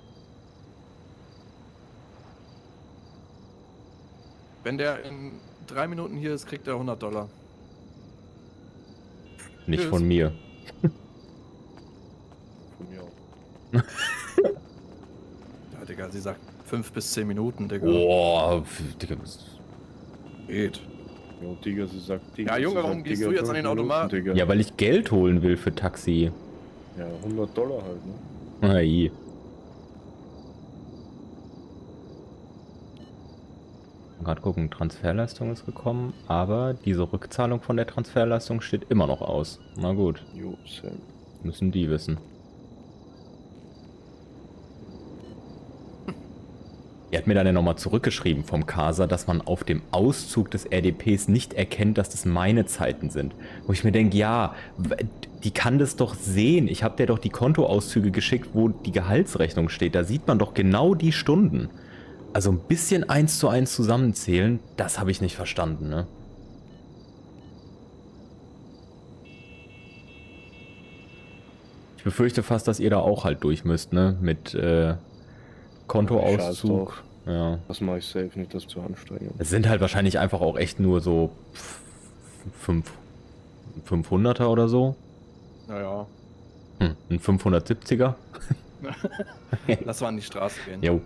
Wenn der in drei Minuten hier ist, kriegt er hundert Dollar. Nicht Tschüss. von mir. Von mir auch. Ja, Digga, sie sagt fünf bis zehn Minuten, Digga. Boah, Digga. das- Geht. Ja, Digga, sie sagt Digga. Ja, Junge, sie warum sagt, gehst Digga, du jetzt an den fünf Minuten, Automat? Digga. Ja, weil ich Geld holen will für Taxi. Ja, hundert Dollar halt, ne? Hey. Gerade gucken, Transferleistung ist gekommen, aber diese Rückzahlung von der Transferleistung steht immer noch aus. Na gut, Jo, Sam. müssen die wissen. Er hat mir dann ja nochmal zurückgeschrieben vom Casa, dass man auf dem Auszug des R D Ps nicht erkennt, dass das meine Zeiten sind. Wo ich mir denke, ja, w- die kann das doch sehen. Ich habe der doch die Kontoauszüge geschickt, wo die Gehaltsrechnung steht. Da sieht man doch genau die Stunden. Also ein bisschen eins zu eins zusammenzählen, das habe ich nicht verstanden, ne? Ich befürchte fast, dass ihr da auch halt durch müsst, ne? Mit äh, Scheiß Kontoauszug. drauf. Ja. Das mache ich safe nicht, das zu anstrengen. Es sind halt wahrscheinlich einfach auch echt nur so fünf, fünfhunderter oder so. Naja. Hm, ein fünfhundertsiebziger. Lass mal an die Straße gehen. Jo.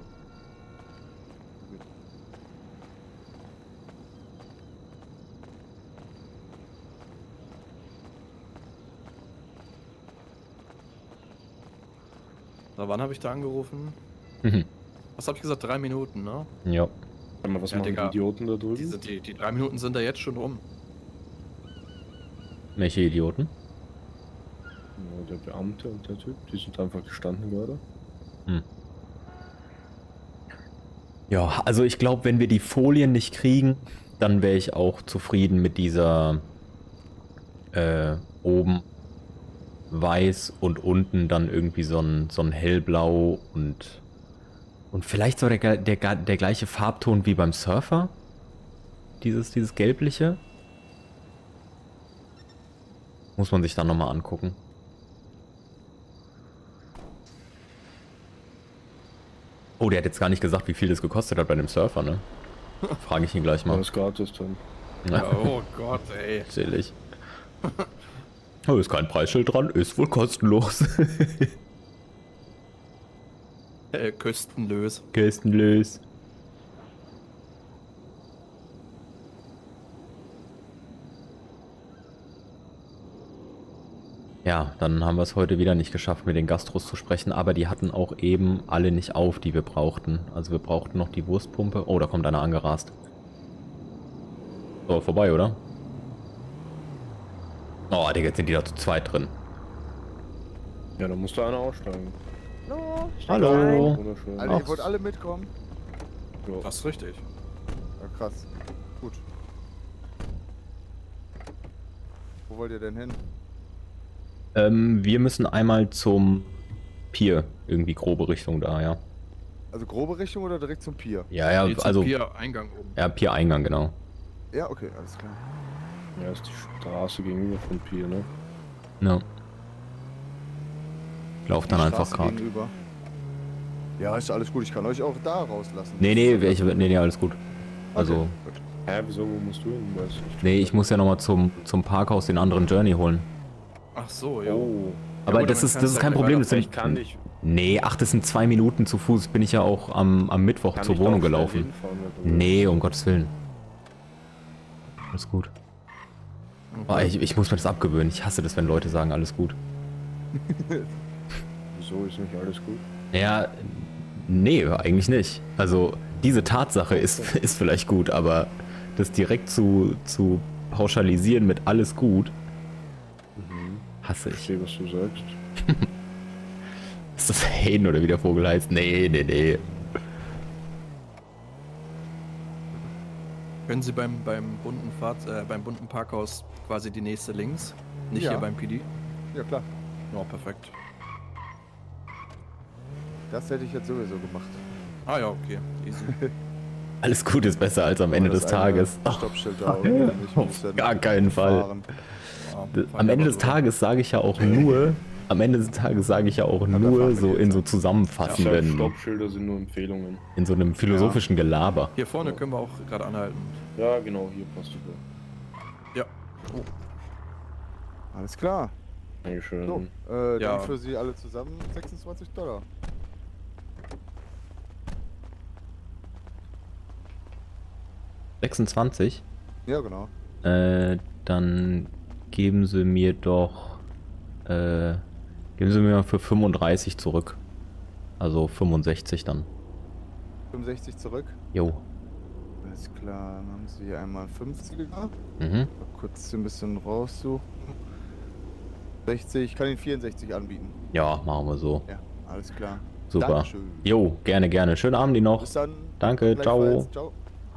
Na, wann habe ich da angerufen? Mhm. Was habe ich gesagt? Drei Minuten, ne? Ja. Warte mal, was Ja, machen Digga. die Idioten da drüben? Die, sind, die, die drei Minuten sind da jetzt schon rum. Welche Idioten? Ja, der Beamte und der Typ, die sind einfach gestanden gerade. Hm. Ja, also ich glaube, wenn wir die Folien nicht kriegen, dann wäre ich auch zufrieden mit dieser äh, oben weiß und unten dann irgendwie so ein, so ein hellblau und und vielleicht so der, der, der, der gleiche Farbton wie beim Surfer. Dieses, dieses gelbliche. Muss man sich dann nochmal angucken. Oh, der hat jetzt gar nicht gesagt, wie viel das gekostet hat bei dem Surfer, ne? Frage ich ihn gleich mal. Alles gratis dann. Ja, oh Gott, ey. Selig. Oh, ist kein Preisschild dran, ist wohl kostenlos. Äh, kostenlos. Kostenlos. Ja, dann haben wir es heute wieder nicht geschafft, mit den Gastros zu sprechen, aber die hatten auch eben alle nicht auf, die wir brauchten. Also wir brauchten noch die Wurstpumpe. Oh, da kommt einer angerast. So, vorbei, oder? Oh, Digga, jetzt sind die da zu zweit drin. Ja, dann musst du einer aussteigen. Hallo. Hallo. Wunderschön. Alter, ihr wollt alle mitkommen? Ja. Das ist richtig. Ja, krass. Gut. Wo wollt ihr denn hin? Ähm, wir müssen einmal zum Pier. Irgendwie grobe Richtung da, ja. Also grobe Richtung oder direkt zum Pier? Ja, ja, Nee, zum also... Pier-Eingang oben. Ja, Pier-Eingang, genau. Ja, okay, alles klar. Ja, ist die Straße gegenüber vom Pier, ne? Ja. Ich lauf dann Die einfach Straße gerade. gegenüber. Ja, ist alles gut. Ich kann euch auch da rauslassen. Nee, nee, ich, nee, nee, alles gut. Also... Okay, gut. Hä, wieso, wo musst du hin? Weiß ich. Nee, ich muss ja nochmal zum, zum Parkhaus den anderen Journey holen. Ach so, ja. Oh. Aber gut, das dann ist, kannst das ist du kein gleich Problem. weiter. Das sind, Ich kann nicht. nee, ach, das sind zwei Minuten zu Fuß. Bin ich ja auch am, am Mittwoch Kann zur ich da Wohnung auch schnell gelaufen. hinfahren, wenn du Nee, willst. um Gottes Willen. Alles gut. Oh, ich, ich muss mir das abgewöhnen. Ich hasse das, wenn Leute sagen, alles gut. Wieso ist nicht alles gut? Ja, nee, eigentlich nicht. Also, diese Tatsache ist, ist vielleicht gut, aber das direkt zu, zu pauschalisieren mit alles gut, Mhm. hasse Ich ich. verstehe, was du sagst. Ist das Hayden oder wie der Vogel heißt? Nee, nee, nee. Können Sie beim, beim, bunten Fahrt, äh, beim bunten Parkhaus quasi die nächste links? Nicht Ja. hier beim P D? Ja, klar. Ja, perfekt. Das hätte ich jetzt sowieso gemacht. Ah ja, okay. Easy. Alles gut ist besser als am Ende Aber des das eine Tages. Stoppschild da auch nicht. Ich muss Auf dann gar keinen Fall. fahren. Ja, Das- fahren Am wir Ende aber des so. Tages sage ich ja auch nur, am Ende des Tages sage ich ja auch da nur fahren wir so jetzt in so ab. Deshalb zusammenfassenden, Stoppschilder sind nur Empfehlungen. in so einem philosophischen Gelaber. Hier vorne können wir auch gerade anhalten. Ja, genau, hier passt super. Ja. Alles klar. Dankeschön. So, äh, Ja. dann für Sie alle zusammen sechsundzwanzig Dollar. sechsundzwanzig? Ja, genau. Äh, dann geben Sie mir doch, äh, geben Sie mir mal für fünfunddreißig zurück. Also fünfundsechzig dann. fünfundsechzig zurück. Jo. Alles klar, dann haben Sie hier einmal fünfziger. Mhm. Mal kurz ein bisschen raussuchen. sechzig, ich kann Ihnen vierundsechzig anbieten. Ja, machen wir so. Ja, alles klar. Super. Dankeschön. Jo, gerne, gerne. Schönen Abend Ihnen noch. Bis dann. Danke, ciao. Gleichfalls. Ciao.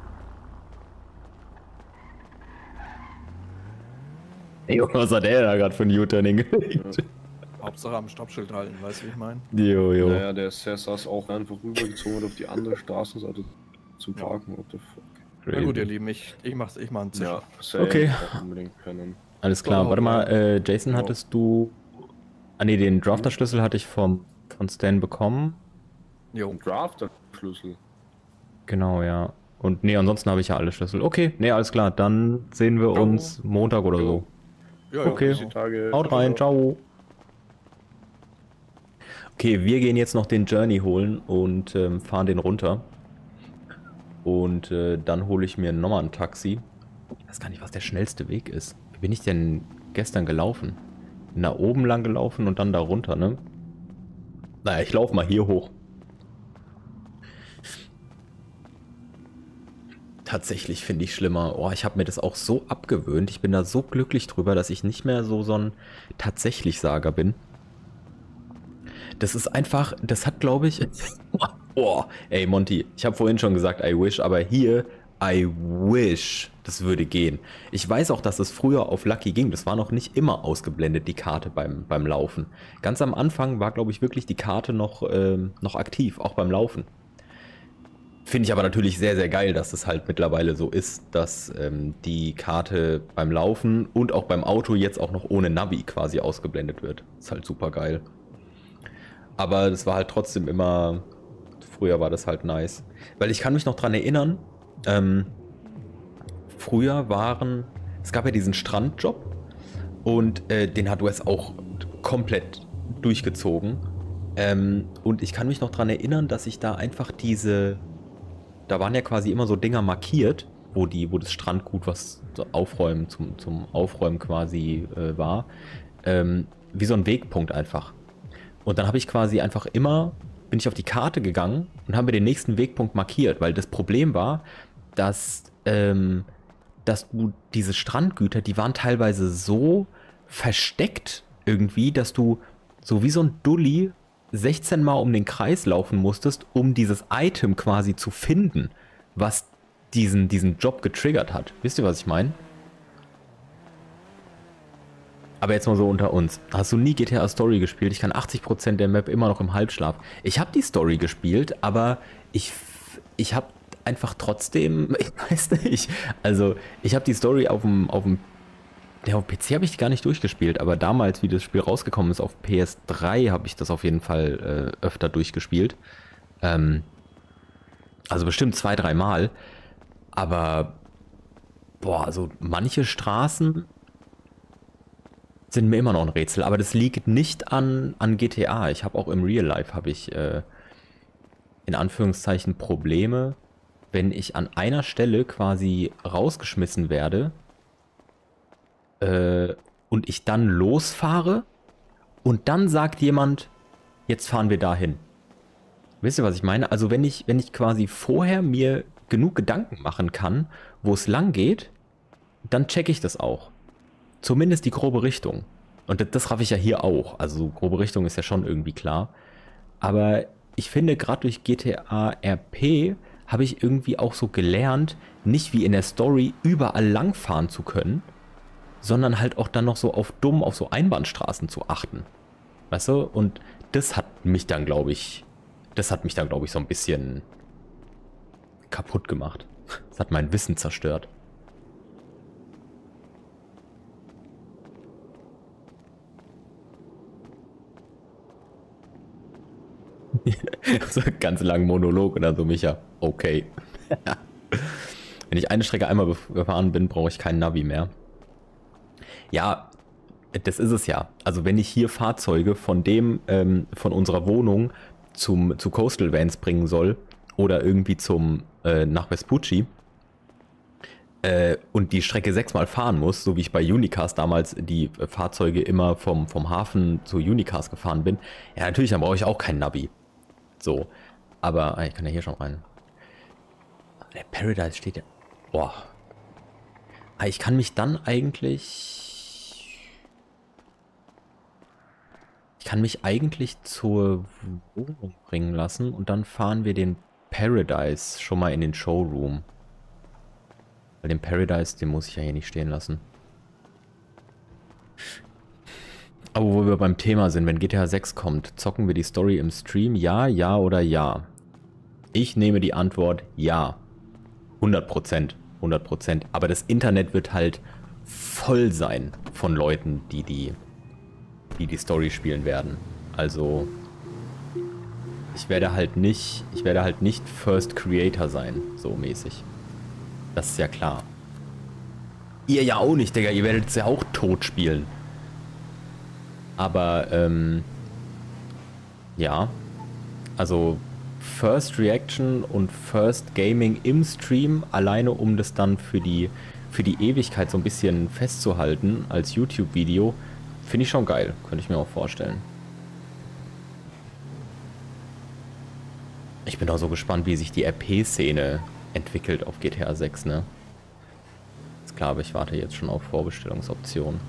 Ey, was hat der da gerade für ein U-Turn hingelegt? Hauptsache am Stoppschild halten, weißt du, wie ich meine? Jo, jo. Naja, der Cess ist auch einfach rübergezogen und auf die andere Straßenseite zu parken. What the fuck? Na gut, ihr Lieben, ich, ich mach's, ich mach einen Zischer. Ja, safe, Okay. auch unbedingt können. Alles klar, So, warte mal, äh, Jason, Ja. hattest du... Ah ne, den Drafter-Schlüssel hatte ich vom, von Stan bekommen. Jo. Und Drafter-Schlüssel. Genau, ja. Und nee, ansonsten habe ich ja alle Schlüssel. Okay, nee, alles klar, dann sehen wir Ciao. uns Montag oder so. Ja, ja, Okay. Bis die Tage. Haut rein, ciao. Okay, wir gehen jetzt noch den Journey holen und ähm, fahren den runter. Und äh, dann hole ich mir nochmal ein Taxi. Ich weiß gar nicht, was der schnellste Weg ist. Wie bin ich denn gestern gelaufen? Bin da oben lang gelaufen und dann da runter, ne? Naja, ich laufe mal hier hoch. Tatsächlich finde ich schlimmer. Oh, ich habe mir das auch so abgewöhnt. Ich bin da so glücklich drüber, dass ich nicht mehr so so ein Tatsächlich-Sager bin. Das ist einfach, das hat glaube ich... Oh, ey Monty, ich habe vorhin schon gesagt I wish, aber hier I wish, das würde gehen. Ich weiß auch, dass es früher auf Lucky ging. Das war noch nicht immer ausgeblendet, die Karte beim, beim Laufen. Ganz am Anfang war, glaube ich, wirklich die Karte noch, ähm, noch aktiv, auch beim Laufen. Finde ich aber natürlich sehr, sehr geil, dass es halt mittlerweile so ist, dass ähm, die Karte beim Laufen und auch beim Auto jetzt auch noch ohne Navi quasi ausgeblendet wird. Ist halt super geil. Aber das war halt trotzdem immer... Früher war das halt nice. Weil ich kann mich noch dran erinnern, ähm, früher waren... Es gab ja diesen Strandjob und äh, den hat Wes auch komplett durchgezogen. Ähm, und ich kann mich noch dran erinnern, dass ich da einfach diese... Da waren ja quasi immer so Dinger markiert, wo die, wo das Strandgut was so aufräumen, zum, zum Aufräumen quasi äh, war. Ähm, wie so ein Wegpunkt einfach. Und dann habe ich quasi einfach immer, bin ich auf die Karte gegangen und habe mir den nächsten Wegpunkt markiert, weil das Problem war, dass, ähm, dass du diese Strandgüter, die waren teilweise so versteckt irgendwie, dass du so wie so ein Dulli sechzehn Mal um den Kreis laufen musstest, um dieses Item quasi zu finden, was diesen, diesen Job getriggert hat. Wisst ihr, was ich meine? Aber jetzt mal so unter uns. Hast du nie G T A Story gespielt? Ich kann achtzig Prozent der Map immer noch im Halbschlaf. Ich habe die Story gespielt, aber ich, ich habe einfach trotzdem, ich weiß nicht, also ich habe die Story auf dem, auf dem, ja, auf P C habe ich die gar nicht durchgespielt, aber damals, wie das Spiel rausgekommen ist, auf P S drei habe ich das auf jeden Fall äh, öfter durchgespielt. Ähm, also bestimmt zwei, drei Mal. Aber, boah, also manche Straßen sind mir immer noch ein Rätsel, aber das liegt nicht an, an G T A. Ich habe auch im Real Life, habe ich äh, in Anführungszeichen Probleme, wenn ich an einer Stelle quasi rausgeschmissen werde äh, und ich dann losfahre und dann sagt jemand, jetzt fahren wir dahin. Wisst ihr, was ich meine? Also wenn ich, wenn ich quasi vorher mir genug Gedanken machen kann, wo es lang geht, dann checke ich das auch. Zumindest die grobe Richtung. Und das, das raff ich ja hier auch. Also grobe Richtung ist ja schon irgendwie klar. Aber ich finde, gerade durch G T A R P habe ich irgendwie auch so gelernt, nicht wie in der Story überall langfahren zu können, sondern halt auch dann noch so auf dumm, auf so Einbahnstraßen zu achten. Weißt du? Und das hat mich dann, glaube ich, das hat mich dann, glaube ich, so ein bisschen kaputt gemacht. Das hat mein Wissen zerstört. So einen ganz langen Monolog und dann so, Micha, okay. Wenn ich eine Strecke einmal gefahren bin, brauche ich kein Navi mehr. Ja, das ist es ja. Also wenn ich hier Fahrzeuge von dem, ähm, von unserer Wohnung zum, zu Coastal Vans bringen soll oder irgendwie zum, äh, nach Vespucci äh, und die Strecke sechsmal fahren muss, so wie ich bei Unicars damals die äh, Fahrzeuge immer vom, vom Hafen zu Unicars gefahren bin, ja natürlich, dann brauche ich auch kein Navi. So, aber ich kann ja hier schon rein. Der Paradise steht ja. Boah. Ich kann mich dann eigentlich. Ich kann mich eigentlich zur Wohnung bringen lassen und dann fahren wir den Paradise schon mal in den Showroom. Weil den Paradise, den muss ich ja hier nicht stehen lassen. Aber wo wir beim Thema sind, wenn G T A sechs kommt, zocken wir die Story im Stream? Ja, ja oder ja? Ich nehme die Antwort ja. hundert Prozent. hundert Prozent. Aber das Internet wird halt voll sein von Leuten, die die, die, die Story spielen werden. Also ich werde halt nicht, ich werde halt nicht First Creator sein, so mäßig. Das ist ja klar. Ihr ja auch nicht, Digga. Ihr werdet es ja auch tot spielen. Aber, ähm, ja, also First Reaction und First Gaming im Stream, alleine um das dann für die, für die Ewigkeit so ein bisschen festzuhalten als YouTube-Video, finde ich schon geil, könnte ich mir auch vorstellen. Ich bin auch so gespannt, wie sich die R P-Szene entwickelt auf G T A sechs, ne? Ist klar, aber ich warte jetzt schon auf Vorbestellungsoptionen.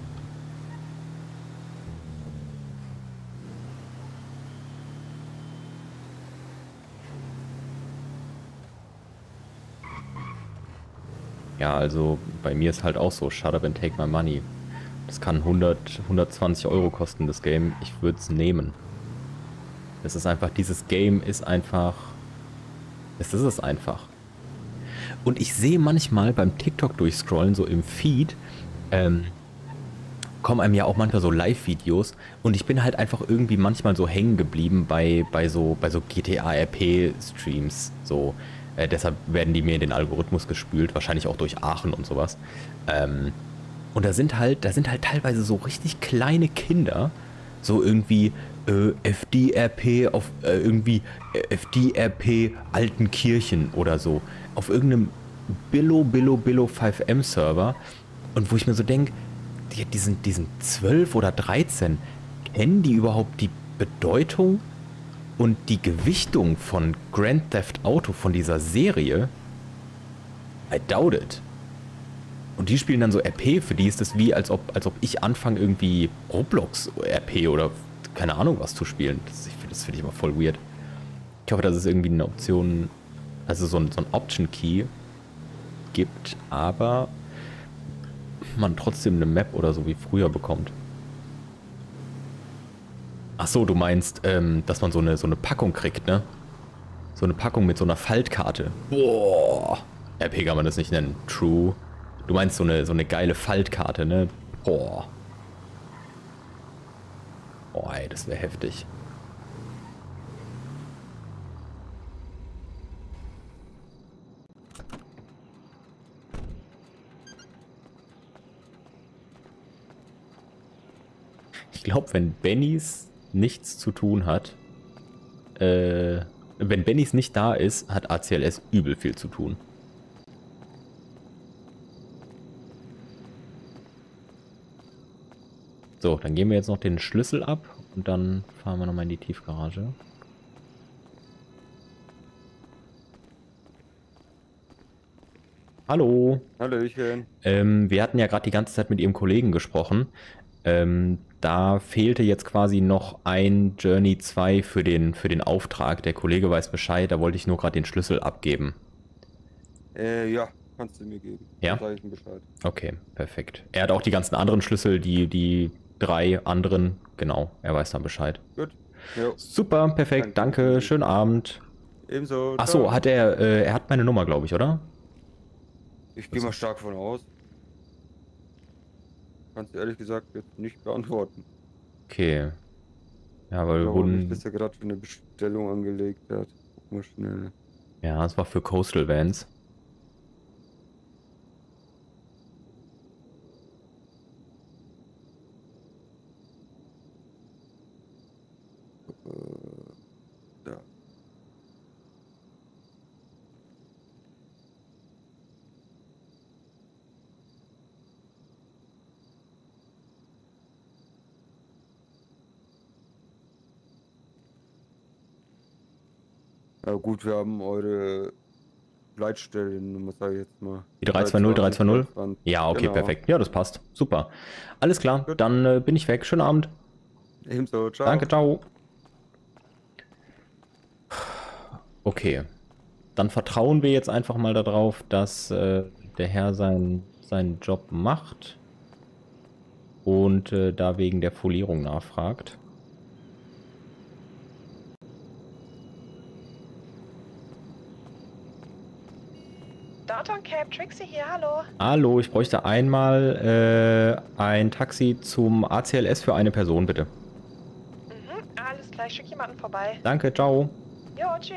Ja, also bei mir ist halt auch so, shut up and take my money. Das kann hundert, hundertzwanzig Euro kosten, das Game. Ich würde es nehmen. Es ist einfach, dieses Game ist einfach, es ist es einfach. Und ich sehe manchmal beim TikTok durchscrollen, so im Feed, ähm, kommen einem ja auch manchmal so Live-Videos und ich bin halt einfach irgendwie manchmal so hängen geblieben bei, bei so, bei so G T A R P-Streams, so. Äh, deshalb werden die mir in den Algorithmus gespült, wahrscheinlich auch durch Aachen und sowas. Ähm, und da sind halt, da sind halt teilweise so richtig kleine Kinder, so irgendwie äh, F D R P auf äh, irgendwie äh, F D R P Altenkirchen oder so, auf irgendeinem Billo Billo Billo fünf M Server und wo ich mir so denke, die, die, sind, die sind zwölf oder dreizehn. Kennen die überhaupt die Bedeutung und die Gewichtung von Grand Theft Auto, von dieser Serie? I doubt it. Und die spielen dann so R P, für die ist es wie, als ob, als ob ich anfange, irgendwie Roblox R P oder keine Ahnung was zu spielen. Das, ich, das finde ich immer voll weird. Ich hoffe, dass es irgendwie eine Option, also so ein, so ein Option-Key gibt, aber man trotzdem eine Map oder so wie früher bekommt. Ach so, du meinst, ähm, dass man so eine, so eine Packung kriegt, ne? So eine Packung mit so einer Faltkarte. Boah. R P kann man das nicht nennen. True. Du meinst so eine, so eine geile Faltkarte, ne? Boah. Boah, ey, das wäre heftig. Ich glaube, wenn Bennys nichts zu tun hat, äh, wenn Bennys nicht da ist, hat A C L S übel viel zu tun. So, dann geben wir jetzt noch den Schlüssel ab und dann fahren wir nochmal in die Tiefgarage. Hallo. Hallöchen. Ähm, wir hatten ja gerade die ganze Zeit mit Ihrem Kollegen gesprochen. Ähm, da fehlte jetzt quasi noch ein Journey zwei für den, für den Auftrag. Der Kollege weiß Bescheid, da wollte ich nur gerade den Schlüssel abgeben. Äh, ja, kannst du mir geben. Ja? Dann sag ich ihm Bescheid. Okay, perfekt. Er hat auch die ganzen anderen Schlüssel, die, die drei anderen. Genau, er weiß dann Bescheid. Gut. Jo. Super, perfekt, danke, danke. Schönen Abend. Ebenso. Achso, hat er, äh, er hat meine Nummer, glaube ich, oder? Ich gehe mal stark von aus. Kannst du ehrlich gesagt jetzt nicht beantworten. Okay. Ja, weil ich wir wurden... nicht, dass er gerade für eine Bestellung angelegt hat. Guck mal schnell. Ja, das war für Coastal Vans. Da. Ja gut, wir haben eure Leitstellennummer, sag ich jetzt mal. Die drei zwei null, drei zwei null? Ja, okay, genau. Perfekt. Ja, das passt. Super. Alles klar, gut. Dann äh, bin ich weg. Schönen Abend. Ebenso, ciao. Danke, ciao. Okay. Dann vertrauen wir jetzt einfach mal darauf, dass äh, der Herr sein, seinen Job macht und äh, da wegen der Folierung nachfragt. Downtown Cape, Trixie hier, hallo. Hallo, ich bräuchte einmal äh, ein Taxi zum A C L S für eine Person, bitte. Mhm, alles klar, ich schicke jemanden vorbei. Danke, ciao. Jo, tschüss.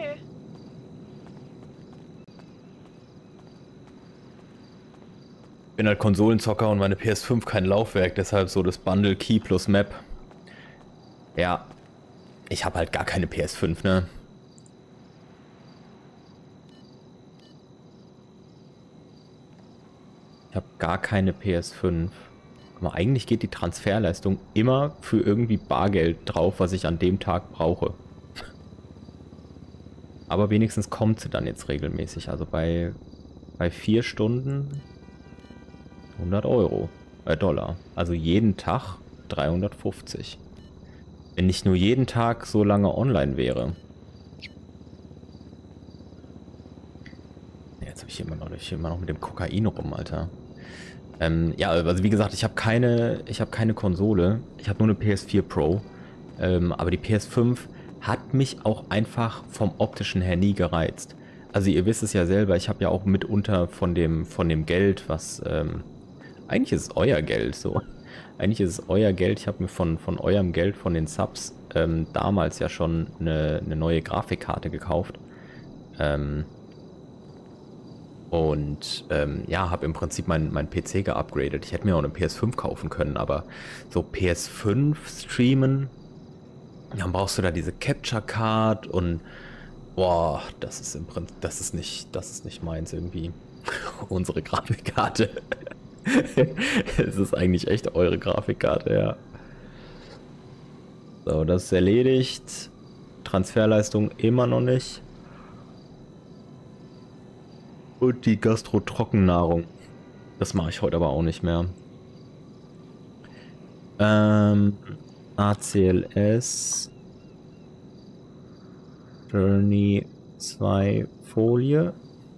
Ich bin halt Konsolenzocker und meine P S fünf kein Laufwerk, deshalb so das Bundle Key plus Map. Ja, ich habe halt gar keine P S fünf, ne? Ich habe gar keine P S fünf. Aber eigentlich geht die Transferleistung immer für irgendwie Bargeld drauf, was ich an dem Tag brauche. Aber wenigstens kommt sie dann jetzt regelmäßig. Also bei, bei vier Stunden hundert Euro, äh Dollar. Also jeden Tag dreihundertfünfzig. Wenn ich nur jeden Tag so lange online wäre. Jetzt habe ich immer noch, ich immer noch mit dem Kokain rum, Alter. Ähm, ja, also wie gesagt, ich habe keine, ich habe keine Konsole. Ich habe nur eine P S vier Pro. Ähm, aber die P S fünf hat mich auch einfach vom optischen her nie gereizt. Also ihr wisst es ja selber, ich habe ja auch mitunter von dem, von dem Geld, was, ähm, eigentlich ist es euer Geld, so. Eigentlich ist es euer Geld. Ich habe mir von, von eurem Geld, von den Subs, ähm, damals ja schon eine, eine neue Grafikkarte gekauft. Ähm, und ähm, ja, habe im Prinzip meinen mein P C geupgradet. Ich hätte mir auch eine P S fünf kaufen können, aber so P S fünf streamen, dann brauchst du da diese Capture Card und boah, das ist im Prinzip, das ist nicht, das ist nicht meins irgendwie. Unsere Grafikkarte. Es ist eigentlich echt eure Grafikkarte, ja. So, das ist erledigt. Transferleistung immer noch nicht. Und die Gastro-Trockennahrung. Das mache ich heute aber auch nicht mehr. Ähm, A C L S. Journey zwei Folie.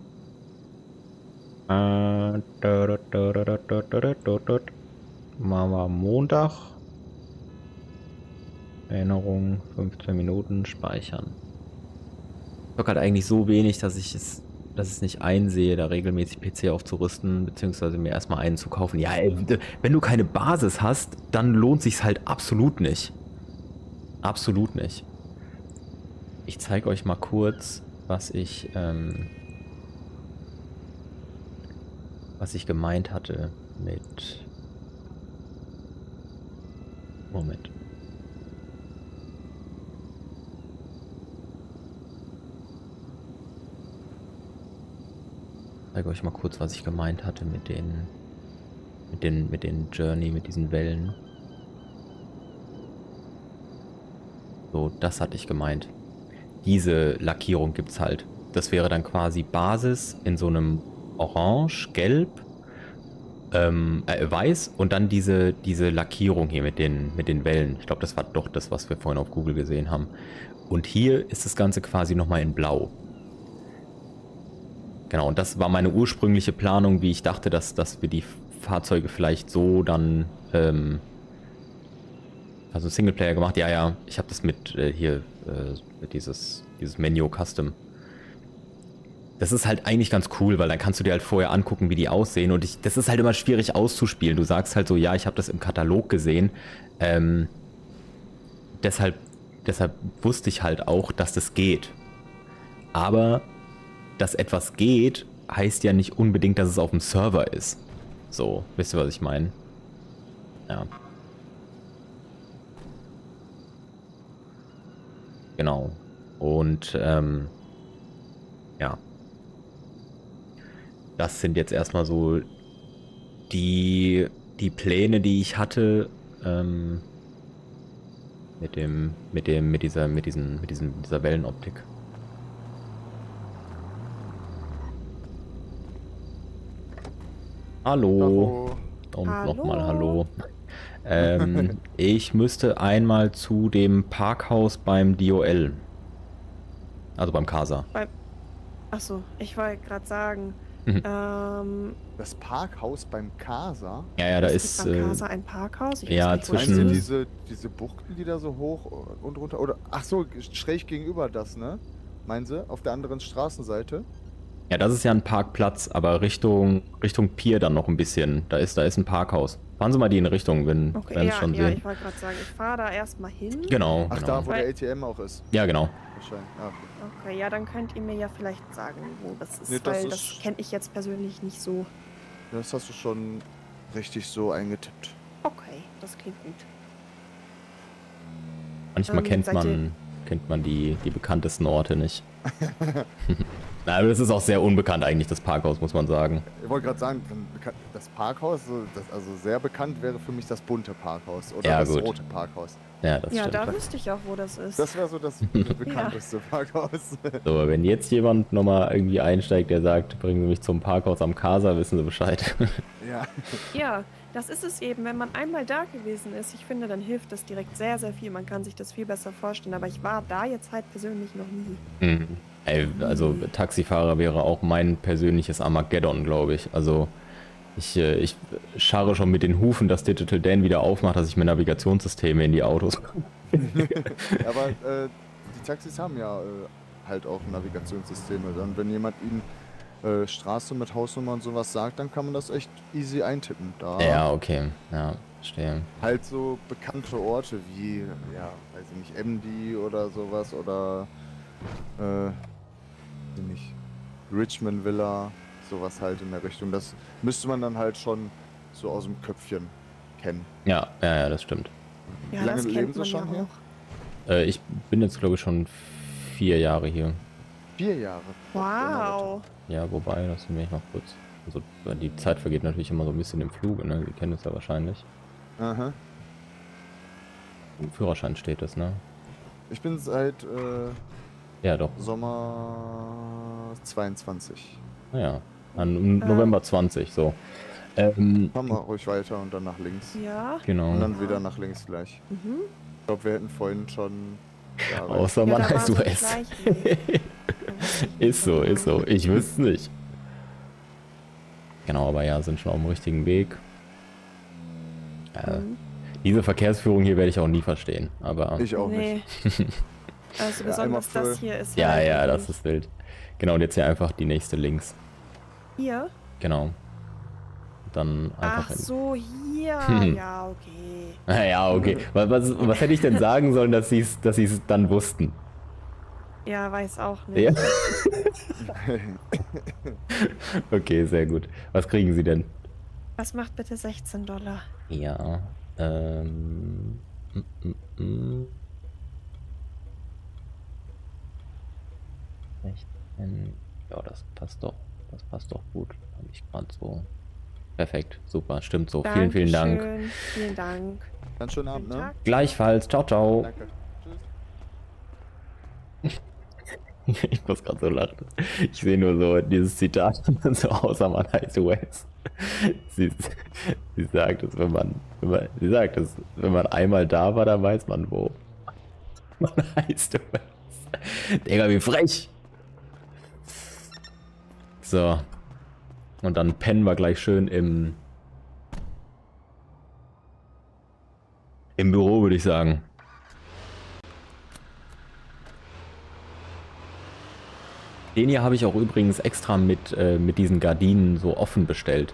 Äh, da, da, da, da, da, da, da, da, da. Machen wir Montag. Erinnerung, fünfzehn Minuten, speichern. Ich habe halt eigentlich so wenig, dass ich es, dass ich es nicht einsehe, da regelmäßig P C aufzurüsten, beziehungsweise mir erstmal einen zu kaufen. Ja, ey, wenn du keine Basis hast, dann lohnt sich's halt absolut nicht. Absolut nicht. Ich zeige euch mal kurz, was ich, ähm, was ich gemeint hatte mit... Moment. Ich zeige euch mal kurz, was ich gemeint hatte mit den, mit den, mit den Journey, mit diesen Wellen. So, das hatte ich gemeint. Diese Lackierung gibt es halt. Das wäre dann quasi Basis in so einem Orange, Gelb, ähm, äh, Weiß und dann diese, diese Lackierung hier mit den, mit den Wellen. Ich glaube, das war doch das, was wir vorhin auf Google gesehen haben. Und hier ist das Ganze quasi nochmal in Blau. Genau, und das war meine ursprüngliche Planung, wie ich dachte, dass, dass wir die Fahrzeuge vielleicht so dann, ähm, also Singleplayer gemacht. Ja, ja, ich habe das mit äh, hier, äh, mit dieses, dieses Menu Custom. Das ist halt eigentlich ganz cool, weil dann kannst du dir halt vorher angucken, wie die aussehen. Und ich, das ist halt immer schwierig auszuspielen. Du sagst halt so, ja, ich habe das im Katalog gesehen. Ähm, deshalb, deshalb wusste ich halt auch, dass das geht. Aber dass etwas geht, heißt ja nicht unbedingt, dass es auf dem Server ist. So, wisst ihr, was ich meine? Ja. Genau. Und, ähm, ja. Das sind jetzt erstmal so die, die Pläne, die ich hatte, ähm, mit dem, mit dem, mit dieser, mit diesen, mit diesen, dieser Wellenoptik. Hallo. Und nochmal Hallo. Ähm, ich müsste einmal zu dem Parkhaus beim D O L. Also beim Casa. Beim Achso, ich wollte gerade sagen, Mhm. ähm, Das Parkhaus beim Casa? Ja, ja, da es ist. gibt beim Äh, Casa ein Parkhaus? Ich ja, weiß nicht, wo das zwischen- Meinst du ist. diese, diese Buchten, die da so hoch und runter, oder, ach so, schräg gegenüber das, ne? Meinen Sie? Auf der anderen Straßenseite? Ja, das ist ja ein Parkplatz, aber Richtung, Richtung Pier dann noch ein bisschen. Da ist, da ist ein Parkhaus. Fahren Sie mal die in Richtung, wenn, Okay, wenn ja, es schon ja, sehen. ich wollte gerade sagen, ich fahre da erstmal hin. Genau. Ach, genau. da, wo Weil- der A T M auch ist. Ja, genau. Wahrscheinlich. Ah, okay. Okay, ja, dann könnt ihr mir ja vielleicht sagen, wo das ist, Nee, das weil ist- das kenne ich jetzt persönlich nicht so. Das hast du schon richtig so eingetippt. Okay, das klingt gut. Manchmal Ähm, kennt seid man, kennt man die, die bekanntesten Orte nicht. Na, aber das ist auch sehr unbekannt eigentlich, das Parkhaus, muss man sagen. Ich wollte gerade sagen, das Parkhaus, so, das, also sehr bekannt wäre für mich das bunte Parkhaus oder Ja, das gut. rote Parkhaus. Ja, das Ja, stimmt. da wüsste ich auch, wo das ist. Das wäre so das bekannteste Parkhaus. So, wenn jetzt jemand nochmal irgendwie einsteigt, der sagt, bringen Sie mich zum Parkhaus am Casa, wissen Sie Bescheid. Ja. Ja, das ist es eben. Wenn man einmal da gewesen ist, ich finde, dann hilft das direkt sehr, sehr viel. Man kann sich das viel besser vorstellen. Aber ich war da jetzt halt persönlich noch nie. Mhm. Ey, also Taxifahrer wäre auch mein persönliches Armageddon, glaube ich. Also ich, äh, ich scharre schon mit den Hufen, dass Digital Dan wieder aufmacht, dass ich mir Navigationssysteme in die Autos. Aber äh, die Taxis haben ja äh, halt auch Navigationssysteme. Dann, wenn jemand ihnen äh, Straße mit Hausnummer und sowas sagt, dann kann man das echt easy eintippen. Da Ja, okay. Ja, verstehe. halt so bekannte Orte wie, ja, weiß ich nicht, M D oder sowas oder äh, weiß ich nicht, Richmond Villa, sowas halt in der Richtung. Das müsste man dann halt schon so aus dem Köpfchen kennen. Ja, ja, ja, das stimmt. Ja, Wie lange das leben kennt Sie man schon ja hier? auch. Äh, ich bin jetzt, glaube ich, schon vier Jahre hier. Vier Jahre. Wow. Ja, wobei, lass mich mal kurz. Also die Zeit vergeht natürlich immer so ein bisschen im Fluge, ne? Sie kennen es ja wahrscheinlich. Aha. Im Führerschein steht es, ne? Ich bin seit äh, Ja, doch. Sommer zweiundzwanzig. Naja, im November zwanzig, so. Ähm, Fahren wir ruhig weiter und dann nach links. Ja. Genau. Und dann wieder nach links gleich. Mhm. Ich glaube, wir hätten vorhin schon... Ja, Außer man heißt U S. Ist so, ist so. Ich wüsste es nicht. Genau, aber ja, sind schon auf dem richtigen Weg. Äh, Mhm. Diese Verkehrsführung hier werde ich auch nie verstehen, aber... Ich auch Nee. nicht. Also Ja, besonders einmal das hier ist Ja, halt ja, das wirklich- ist wild. Genau, und jetzt hier einfach die nächste links. Hier? Genau. Dann einfach Ach so, hier. Hm. Ja, okay. Naja, okay. Was, was, was hätte ich denn sagen sollen, dass sie es dass sie's dann wussten? Ja, weiß auch nicht. Ja. Okay, sehr gut. Was kriegen sie denn? Was macht bitte sechzehn Dollar? Ja, ähm... Mm, mm, mm. sechzehn. Ja, das passt doch. Das passt doch gut. Habe ich gerade so. Perfekt, super, stimmt so. Vielen, vielen Dank. Dankeschön. Vielen Dank. Ganz schönen Abend, Guten ne? Tag. Gleichfalls. Ciao, ciao. Danke. Ich muss gerade so lachen. Ich sehe nur so dieses Zitat, so außer man heißt U S. Sie, sie sagt es, wenn man, wenn man, sie sagt es, wenn man einmal da war, dann weiß man wo. Man heißt U S. Digga, wie frech. So. Und dann pennen wir gleich schön im im Büro, würde ich sagen. Den hier habe ich auch übrigens extra mit, äh, mit diesen Gardinen so offen bestellt.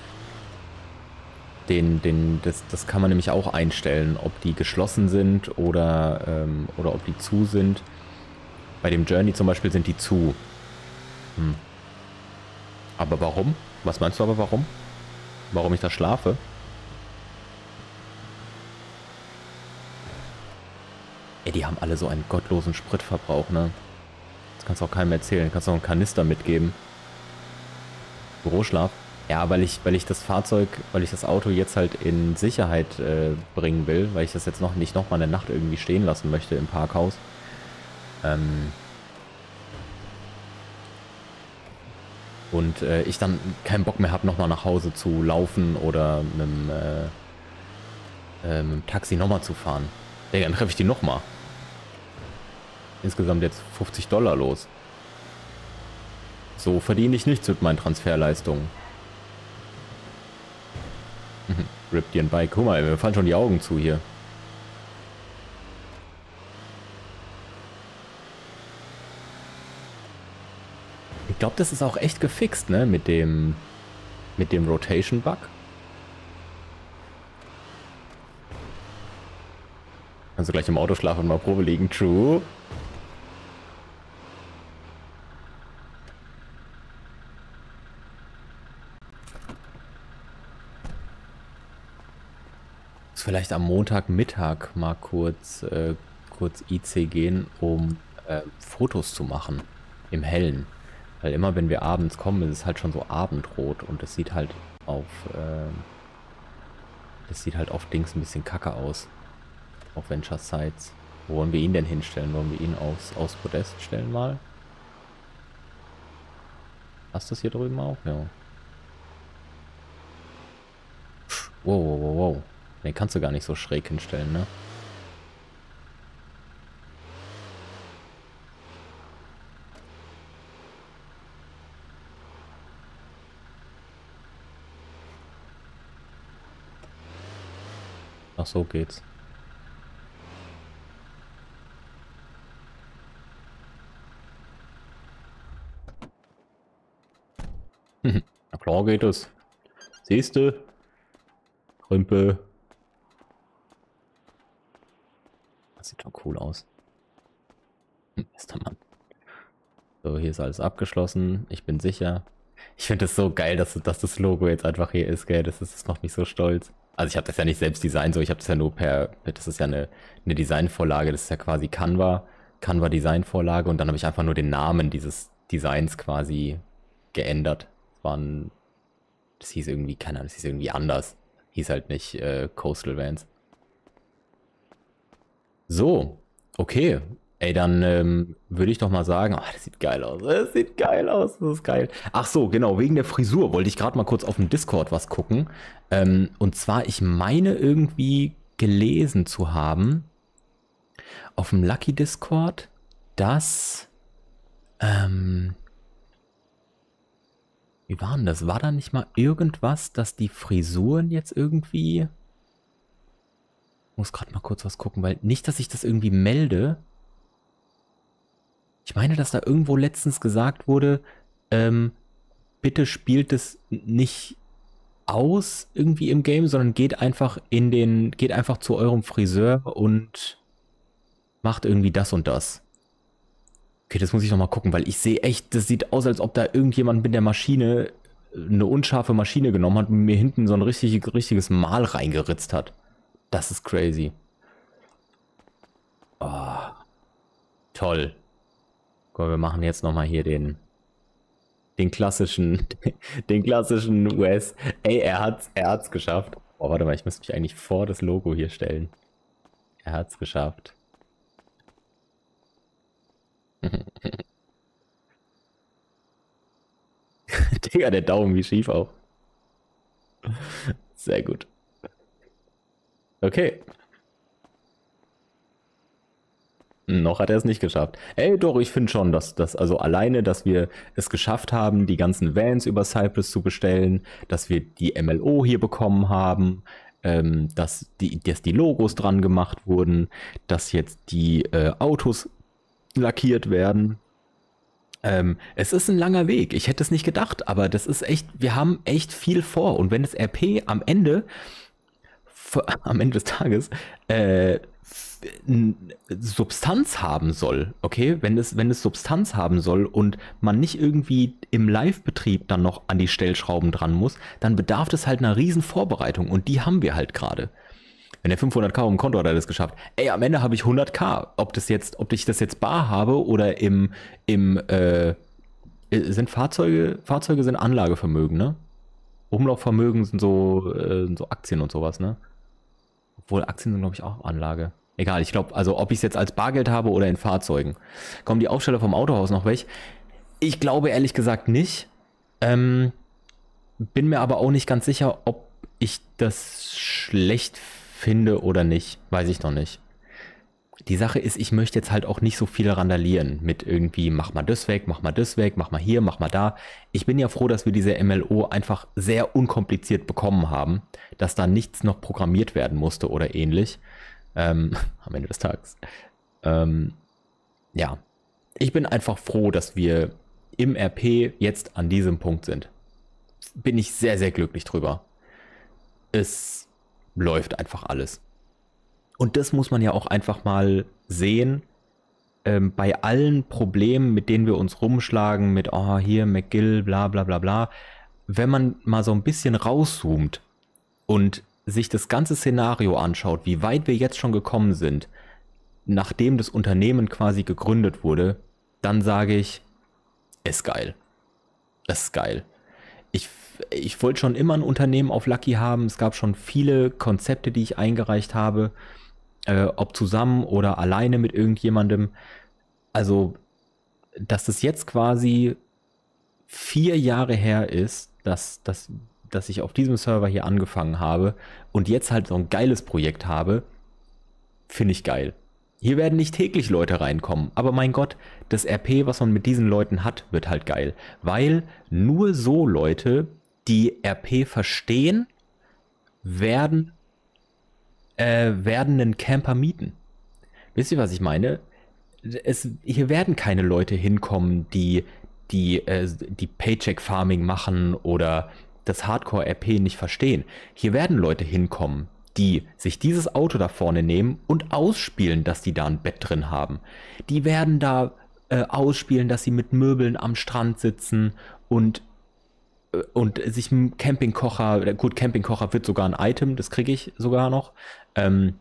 Den, den, das, das kann man nämlich auch einstellen, ob die geschlossen sind oder, ähm, oder ob die zu sind. Bei dem Journey zum Beispiel sind die zu. Hm. Aber warum? Was meinst du aber warum? Warum ich da schlafe? Ey, die haben alle so einen gottlosen Spritverbrauch, ne? Das kannst du auch keinem erzählen. Kannst du auch einen Kanister mitgeben. Büroschlaf. Ja, weil ich, weil ich das Fahrzeug, weil ich das Auto jetzt halt in Sicherheit äh, bringen will, weil ich das jetzt noch nicht noch mal eine Nacht irgendwie stehen lassen möchte im Parkhaus. Ähm Und äh, ich dann keinen Bock mehr habe, nochmal nach Hause zu laufen oder mit dem, äh, äh, mit dem Taxi nochmal zu fahren. Digga, dann treffe ich die nochmal. Insgesamt jetzt fünfzig Dollar los. So verdiene ich nichts mit meinen Transferleistungen. Rip dir ein Bike. Guck mal, mir fallen schon die Augen zu hier. Ich glaube, das ist auch echt gefixt, ne? Mit dem, mit dem Rotation-Bug. Kannst du gleich im Auto schlafen und mal Probe liegen. True. Vielleicht am Montagmittag mal kurz, äh, kurz I C gehen, um äh, Fotos zu machen. Im Hellen. Weil immer wenn wir abends kommen, ist es halt schon so abendrot und es sieht halt auf, äh, das sieht halt auf Dings ein bisschen kacke aus. Auf Venture Sites. Wo wollen wir ihn denn hinstellen? Wollen wir ihn aufs, aufs Podest stellen mal? Hast du das hier drüben auch? Ja. Wow, wow, wow, wow. Den kannst du gar nicht so schräg hinstellen, ne? Ach, so geht's. Na klar geht es. Siehst du? Rümpel. Das sieht doch cool aus. Hm, bester Mann. So, hier ist alles abgeschlossen. Ich bin sicher. Ich finde es so geil, dass, dass das Logo jetzt einfach hier ist, gell? Das, ist, das macht mich so stolz. Also ich habe das ja nicht selbst designt, so ich habe das ja nur per, das ist ja eine, eine Designvorlage, das ist ja quasi Canva, Canva Designvorlage und dann habe ich einfach nur den Namen dieses Designs quasi geändert. Das war ein Das hieß irgendwie, keine Ahnung, das hieß irgendwie anders. Hieß halt nicht äh, Coastal Vans. So, okay. Ey, dann ähm, würde ich doch mal sagen, ach, das sieht geil aus. Das sieht geil aus, das ist geil. Ach so, genau, wegen der Frisur wollte ich gerade mal kurz auf dem Discord was gucken. Ähm, und zwar, ich meine irgendwie gelesen zu haben, auf dem Lucky Discord, dass, ähm, wie war denn das? War da nicht mal irgendwas, dass die Frisuren jetzt irgendwie, ich muss gerade mal kurz was gucken, weil nicht, dass ich das irgendwie melde. Ich meine, dass da irgendwo letztens gesagt wurde, ähm, bitte spielt es nicht aus irgendwie im Game, sondern geht einfach in den, geht einfach zu eurem Friseur und macht irgendwie das und das. Okay, das muss ich noch mal gucken, weil ich sehe echt, das sieht aus, als ob da irgendjemand mit der Maschine eine unscharfe Maschine genommen hat und mir hinten so ein richtig, richtiges Mal reingeritzt hat. Das ist crazy. Oh, toll. Guck mal, wir machen jetzt noch mal hier den den klassischen den klassischen Wes. Ey, er hat's er hat's geschafft. Oh, warte mal, ich müsste mich eigentlich vor das Logo hier stellen. Er hat's geschafft. Digga, der Daumen wie schief auch. Sehr gut. Okay. Noch hat er es nicht geschafft. Ey, doch, ich finde schon, dass das, also alleine, dass wir es geschafft haben, die ganzen Vans über Cypress zu bestellen, dass wir die M L O hier bekommen haben, ähm, dass, die, dass die Logos dran gemacht wurden, dass jetzt die äh, Autos lackiert werden. Ähm, es ist ein langer Weg. Ich hätte es nicht gedacht, aber das ist echt, wir haben echt viel vor. Und wenn das R P am Ende, am Ende des Tages, äh, Substanz haben soll, okay, wenn es, wenn es Substanz haben soll und man nicht irgendwie im Live-Betrieb dann noch an die Stellschrauben dran muss, dann bedarf es halt einer riesen Vorbereitung und die haben wir halt gerade. Wenn der fünfhundert K auf dem Konto hat er das geschafft. Ey, am Ende habe ich hundert K. Ob das jetzt, ob ich das jetzt bar habe oder im, im, äh, sind Fahrzeuge, Fahrzeuge sind Anlagevermögen, ne? Umlaufvermögen sind so, äh, so Aktien und sowas, ne? Obwohl Aktien sind, glaube ich, auch Anlage. Egal, ich glaube, also ob ich es jetzt als Bargeld habe oder in Fahrzeugen. Kommen die Aufsteller vom Autohaus noch weg? Ich glaube ehrlich gesagt nicht. Ähm, bin mir aber auch nicht ganz sicher, ob ich das schlecht finde oder nicht. Weiß ich noch nicht. Die Sache ist, ich möchte jetzt halt auch nicht so viel randalieren mit irgendwie, mach mal das weg, mach mal das weg, mach mal hier, mach mal da. Ich bin ja froh, dass wir diese M L O einfach sehr unkompliziert bekommen haben, dass da nichts noch programmiert werden musste oder ähnlich. Ähm, am Ende des Tages. Ähm, ja, ich bin einfach froh, dass wir im R P jetzt an diesem Punkt sind. Bin ich sehr, sehr glücklich drüber. Es läuft einfach alles. Und das muss man ja auch einfach mal sehen, ähm, bei allen Problemen, mit denen wir uns rumschlagen, mit, oh, hier, McGill, bla bla bla bla, wenn man mal so ein bisschen rauszoomt und sich das ganze Szenario anschaut, wie weit wir jetzt schon gekommen sind, nachdem das Unternehmen quasi gegründet wurde, dann sage ich, ist geil. Das ist geil. Ich, ich wollte schon immer ein Unternehmen auf Lucky haben. Es gab schon viele Konzepte, die ich eingereicht habe, äh, ob zusammen oder alleine mit irgendjemandem. Also, dass es jetzt quasi vier Jahre her ist, dass, dass, dass ich auf diesem Server hier angefangen habe und jetzt halt so ein geiles Projekt habe, finde ich geil. Hier werden nicht täglich Leute reinkommen, aber mein Gott, das R P, was man mit diesen Leuten hat, wird halt geil. Weil nur so Leute, die R P verstehen, werden, äh, werden einen Camper mieten. Wisst ihr, was ich meine? Es, hier werden keine Leute hinkommen, die, die, äh, die Paycheck-Farming machen oder das Hardcore-R P nicht verstehen. Hier werden Leute hinkommen, die sich dieses Auto da vorne nehmen und ausspielen, dass die da ein Bett drin haben. Die werden da äh, ausspielen, dass sie mit Möbeln am Strand sitzen und, äh, und sich einen Campingkocher, gut, Campingkocher wird sogar ein Item, das kriege ich sogar noch, ähm,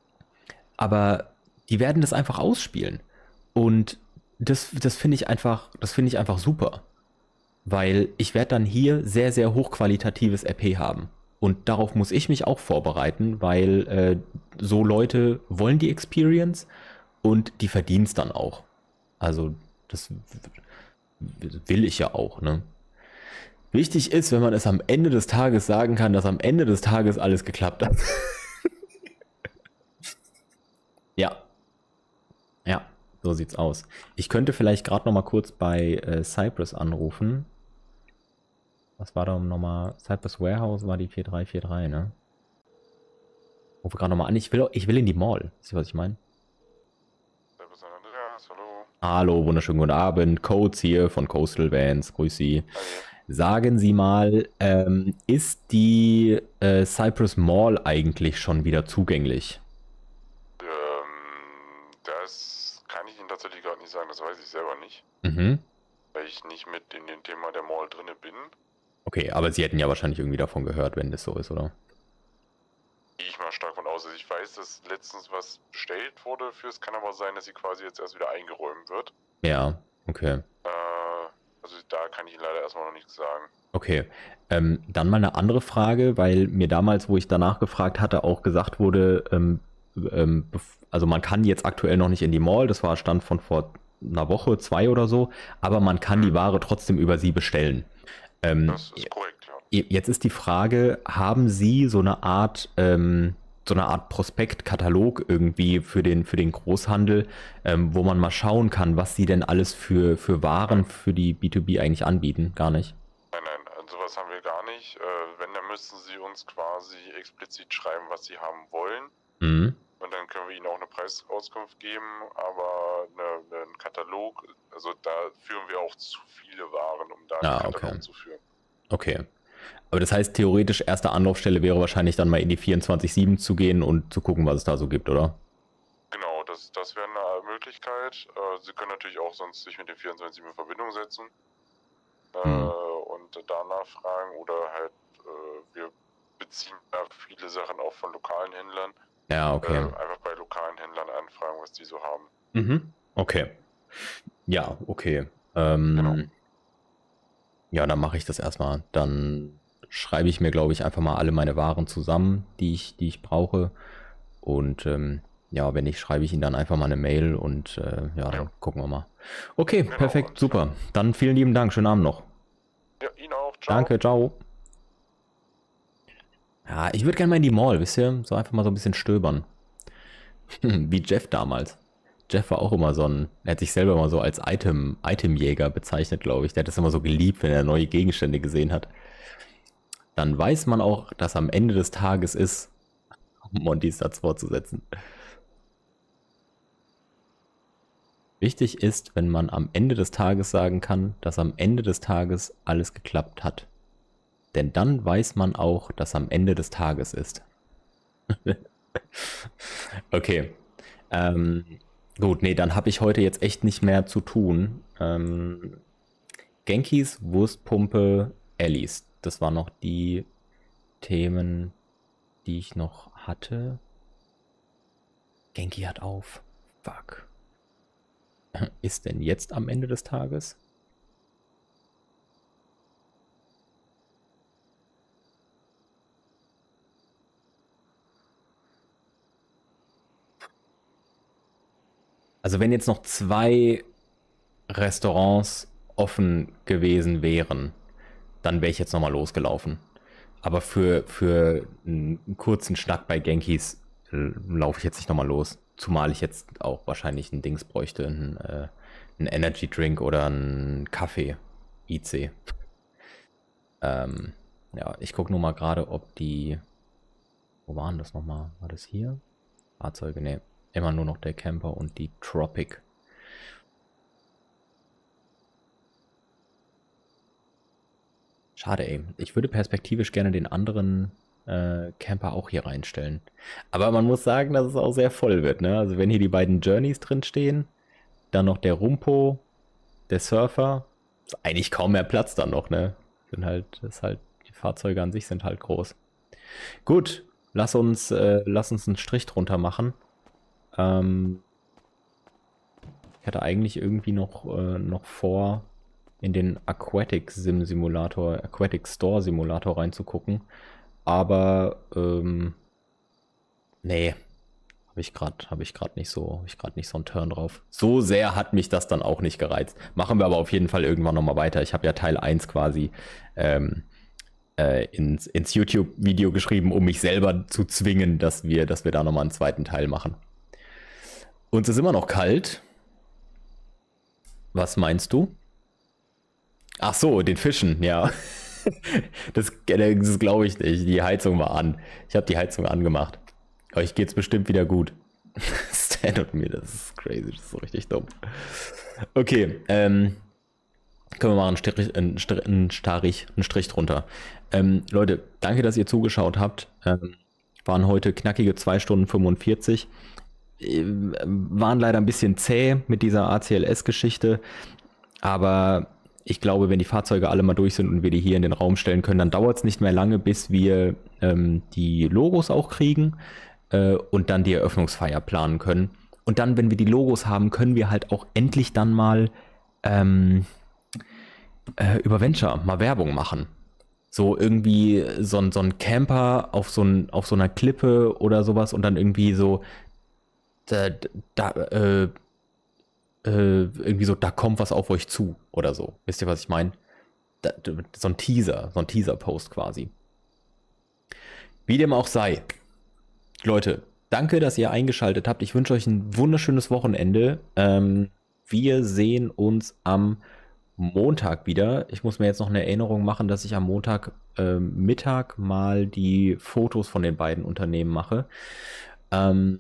aber die werden das einfach ausspielen und das, das finde ich einfach, das finde ich einfach super. weil ich werde dann hier sehr, sehr hochqualitatives R P haben. Und darauf muss ich mich auch vorbereiten, weil äh, so Leute wollen die Experience und die verdienen es dann auch. Also das will ich ja auch, ne? Wichtig ist, wenn man es am Ende des Tages sagen kann, dass am Ende des Tages alles geklappt hat. Ja. Ja, so sieht's aus. Ich könnte vielleicht gerade noch mal kurz bei äh, Cypress anrufen. Was war da nochmal? Cypress Warehouse war die vier drei vier drei, ne? Rufe gerade nochmal an. Ich will, ich will in die Mall. Wisst ihr, was ich meine? Hallo, wunderschönen guten Abend. Codes hier von Coastal Vans. Grüß Sie. Sagen Sie mal, ähm, ist die äh, Cypress Mall eigentlich schon wieder zugänglich? Ähm, das kann ich Ihnen tatsächlich gerade nicht sagen. Das weiß ich selber nicht. Mhm. Weil ich nicht mit in dem Thema der Mall drinne bin. Okay, aber Sie hätten ja wahrscheinlich irgendwie davon gehört, wenn das so ist, oder? Gehe ich mal stark von aus. Also ich weiß, dass letztens was bestellt wurde für. Es kann aber sein, dass sie quasi jetzt erst wieder eingeräumt wird. Ja, okay. Äh, also da kann ich Ihnen leider erstmal noch nichts sagen. Okay, ähm, dann mal eine andere Frage, weil mir damals, wo ich danach gefragt hatte, auch gesagt wurde, ähm, ähm, also man kann jetzt aktuell noch nicht in die Mall, das war Stand von vor einer Woche, zwei oder so, aber man kann die Ware trotzdem über Sie bestellen. Ähm, Das ist korrekt, ja. Jetzt ist die Frage, haben Sie so eine Art, ähm, so eine Art Prospektkatalog irgendwie für den, für den Großhandel, ähm, wo man mal schauen kann, was Sie denn alles für, für Waren für die B zwei B eigentlich anbieten? Gar nicht? Nein, nein, also sowas haben wir gar nicht. Äh, wenn, dann müssten Sie uns quasi explizit schreiben, was Sie haben wollen. Mhm. Und dann können wir Ihnen auch eine Preisauskunft geben, aber eine, einen Katalog, also da führen wir auch zu viele Waren, um da einen Ah, Katalog okay. zu führen. Okay. Aber das heißt, theoretisch erste Anlaufstelle wäre wahrscheinlich dann mal in die vierundzwanzig sieben zu gehen und zu gucken, was es da so gibt, oder? Genau, das, das wäre eine Möglichkeit. Äh, Sie können natürlich auch sonst sich mit dem vierundzwanzig sieben in Verbindung setzen äh, Hm. und danach fragen oder halt, äh, wir beziehen da viele Sachen auch von lokalen Händlern. Ja, okay. Äh, einfach bei lokalen Händlern anfragen, was die so haben. Mhm. Okay. Ja, okay. Ähm, Genau. Ja, dann mache ich das erstmal. Dann schreibe ich mir, glaube ich, einfach mal alle meine Waren zusammen, die ich, die ich brauche. Und ähm, ja, wenn nicht, schreibe ich Ihnen dann einfach mal eine Mail und äh, ja, dann gucken wir mal. Okay, Genau, perfekt, alles super. Dann vielen lieben Dank. Schönen Abend noch. Ja, Ihnen auch. Ciao. Danke, ciao. Ja, ich würde gerne mal in die Mall, wisst ihr? So einfach mal so ein bisschen stöbern. Wie Jeff damals. Jeff war auch immer so ein, er hat sich selber immer so als Item, Itemjäger bezeichnet, glaube ich. Der hat es immer so geliebt, wenn er neue Gegenstände gesehen hat. Dann weiß man auch, dass am Ende des Tages ist, um Montys Satz fortzusetzen. Wichtig ist, wenn man am Ende des Tages sagen kann, dass am Ende des Tages alles geklappt hat. Denn dann weiß man auch, dass am Ende des Tages ist. Okay. Ähm, gut, nee, dann habe ich heute jetzt echt nicht mehr zu tun. Ähm, Genkis, Wurstpumpe, Ellis. Das waren noch die Themen, die ich noch hatte. Genki hat auf. Fuck. Ist denn jetzt am Ende des Tages? Also wenn jetzt noch zwei Restaurants offen gewesen wären, dann wäre ich jetzt nochmal losgelaufen. Aber für, für einen kurzen Schnack bei Genkis äh, laufe ich jetzt nicht nochmal los. Zumal ich jetzt auch wahrscheinlich ein Dings bräuchte, ein, äh, ein Energy Drink oder ein Kaffee, I C. Ähm, ja, ich gucke nur mal gerade, ob die... Wo waren das nochmal? War das hier? Fahrzeuge, ne. Immer nur noch der Camper und die Tropic. Schade, ey. Ich würde perspektivisch gerne den anderen äh, Camper auch hier reinstellen. Aber man muss sagen, dass es auch sehr voll wird, ne? Also wenn hier die beiden Journeys drin stehen, dann noch der Rumpo, der Surfer, ist eigentlich kaum mehr Platz dann noch, ne? Sind halt, ist halt, die Fahrzeuge an sich sind halt groß. Gut, lass uns, äh, lass uns einen Strich drunter machen. Ähm, ich hatte eigentlich irgendwie noch, äh, noch vor, in den Aquatic Sim Simulator, Aquatic Store Simulator reinzugucken. Aber, ähm, nee, habe ich gerade habe ich gerade nicht so, habe ich gerade nicht so einen Turn drauf. So sehr hat mich das dann auch nicht gereizt. Machen wir aber auf jeden Fall irgendwann nochmal weiter. Ich habe ja Teil eins quasi ähm, äh, ins, ins YouTube-Video geschrieben, um mich selber zu zwingen, dass wir, dass wir da nochmal einen zweiten Teil machen. Uns ist immer noch kalt. Was meinst du? Ach so, den Fischen, ja. Das, das glaube ich nicht. Die Heizung war an. Ich habe die Heizung angemacht. Euch geht's bestimmt wieder gut. Stan und mir, das ist crazy, das ist so richtig dumm. Okay, ähm, können wir mal einen Strich, einen Strich, einen Strich, einen Strich drunter. Ähm, Leute, danke, dass ihr zugeschaut habt. Ähm, waren heute knackige zwei Stunden fünfundvierzig. Äh, waren leider ein bisschen zäh mit dieser A C L S-Geschichte, aber ich glaube, wenn die Fahrzeuge alle mal durch sind und wir die hier in den Raum stellen können, dann dauert es nicht mehr lange, bis wir ähm, die Logos auch kriegen äh, und dann die Eröffnungsfeier planen können. Und dann, wenn wir die Logos haben, können wir halt auch endlich dann mal ähm, äh, über Venture mal Werbung machen. So irgendwie so ein, so ein Camper auf so, ein, auf so einer Klippe oder sowas und dann irgendwie so da, da äh, irgendwie so, da kommt was auf euch zu oder so. Wisst ihr, was ich meine? So ein Teaser, so ein Teaser-Post quasi. Wie dem auch sei. Leute, danke, dass ihr eingeschaltet habt. Ich wünsche euch ein wunderschönes Wochenende. Ähm, wir sehen uns am Montag wieder. Ich muss mir jetzt noch eine Erinnerung machen, dass ich am Montag äh, Mittag mal die Fotos von den beiden Unternehmen mache. Ähm,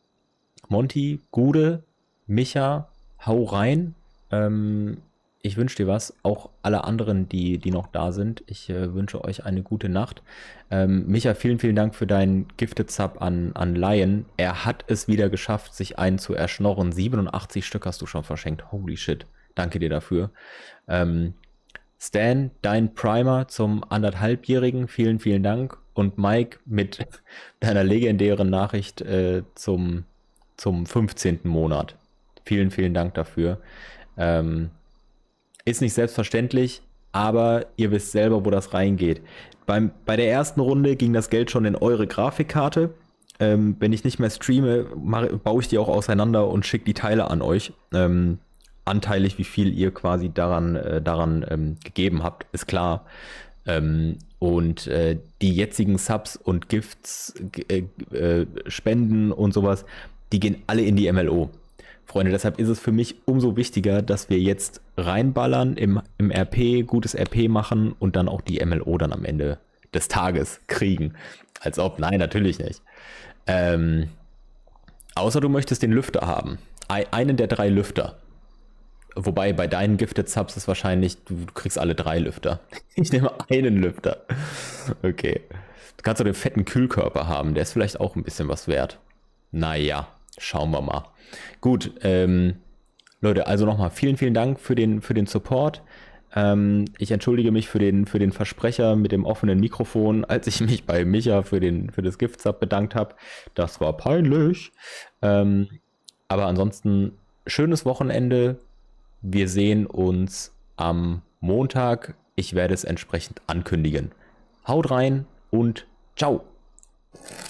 Monty, Gude, Micha, hau rein. Ähm, ich wünsche dir was. Auch alle anderen, die, die noch da sind. Ich äh, wünsche euch eine gute Nacht. Ähm, Micha, vielen, vielen Dank für deinen Gifted Sub an, an Lion. Er hat es wieder geschafft, sich einen zu erschnorren. siebenundachtzig Stück hast du schon verschenkt. Holy shit. Danke dir dafür. Ähm, Stan, dein Primer zum anderthalbjährigen. Vielen, vielen Dank. Und Mike mit deiner legendären Nachricht äh, zum, zum fünfzehnten Monat. Vielen, vielen Dank dafür. Ähm, ist nicht selbstverständlich, aber ihr wisst selber, wo das reingeht. Beim, bei der ersten Runde ging das Geld schon in eure Grafikkarte. Ähm, wenn ich nicht mehr streame, mache, baue ich die auch auseinander und schicke die Teile an euch. Ähm, anteilig, wie viel ihr quasi daran, äh, daran ähm, gegeben habt, ist klar. Ähm, und äh, die jetzigen Subs und Gifts, äh, äh, Spenden und sowas, die gehen alle in die M L O. Freunde, deshalb ist es für mich umso wichtiger, dass wir jetzt reinballern im, im R P, gutes R P machen und dann auch die M L O dann am Ende des Tages kriegen. Als ob, nein, natürlich nicht. Ähm, außer du möchtest den Lüfter haben. Einen der drei Lüfter. Wobei bei deinen Gifted Subs ist wahrscheinlich, du kriegst alle drei Lüfter. Ich nehme einen Lüfter. Okay. Du kannst auch den fetten Kühlkörper haben, der ist vielleicht auch ein bisschen was wert. Naja, schauen wir mal. Gut, ähm, Leute, also nochmal vielen, vielen Dank für den, für den Support. Ähm, ich entschuldige mich für den, für den Versprecher mit dem offenen Mikrofon, als ich mich bei Micha für, den, für das Gift-Sub bedankt habe. Das war peinlich. Ähm, aber ansonsten, schönes Wochenende. Wir sehen uns am Montag. Ich werde es entsprechend ankündigen. Haut rein und ciao.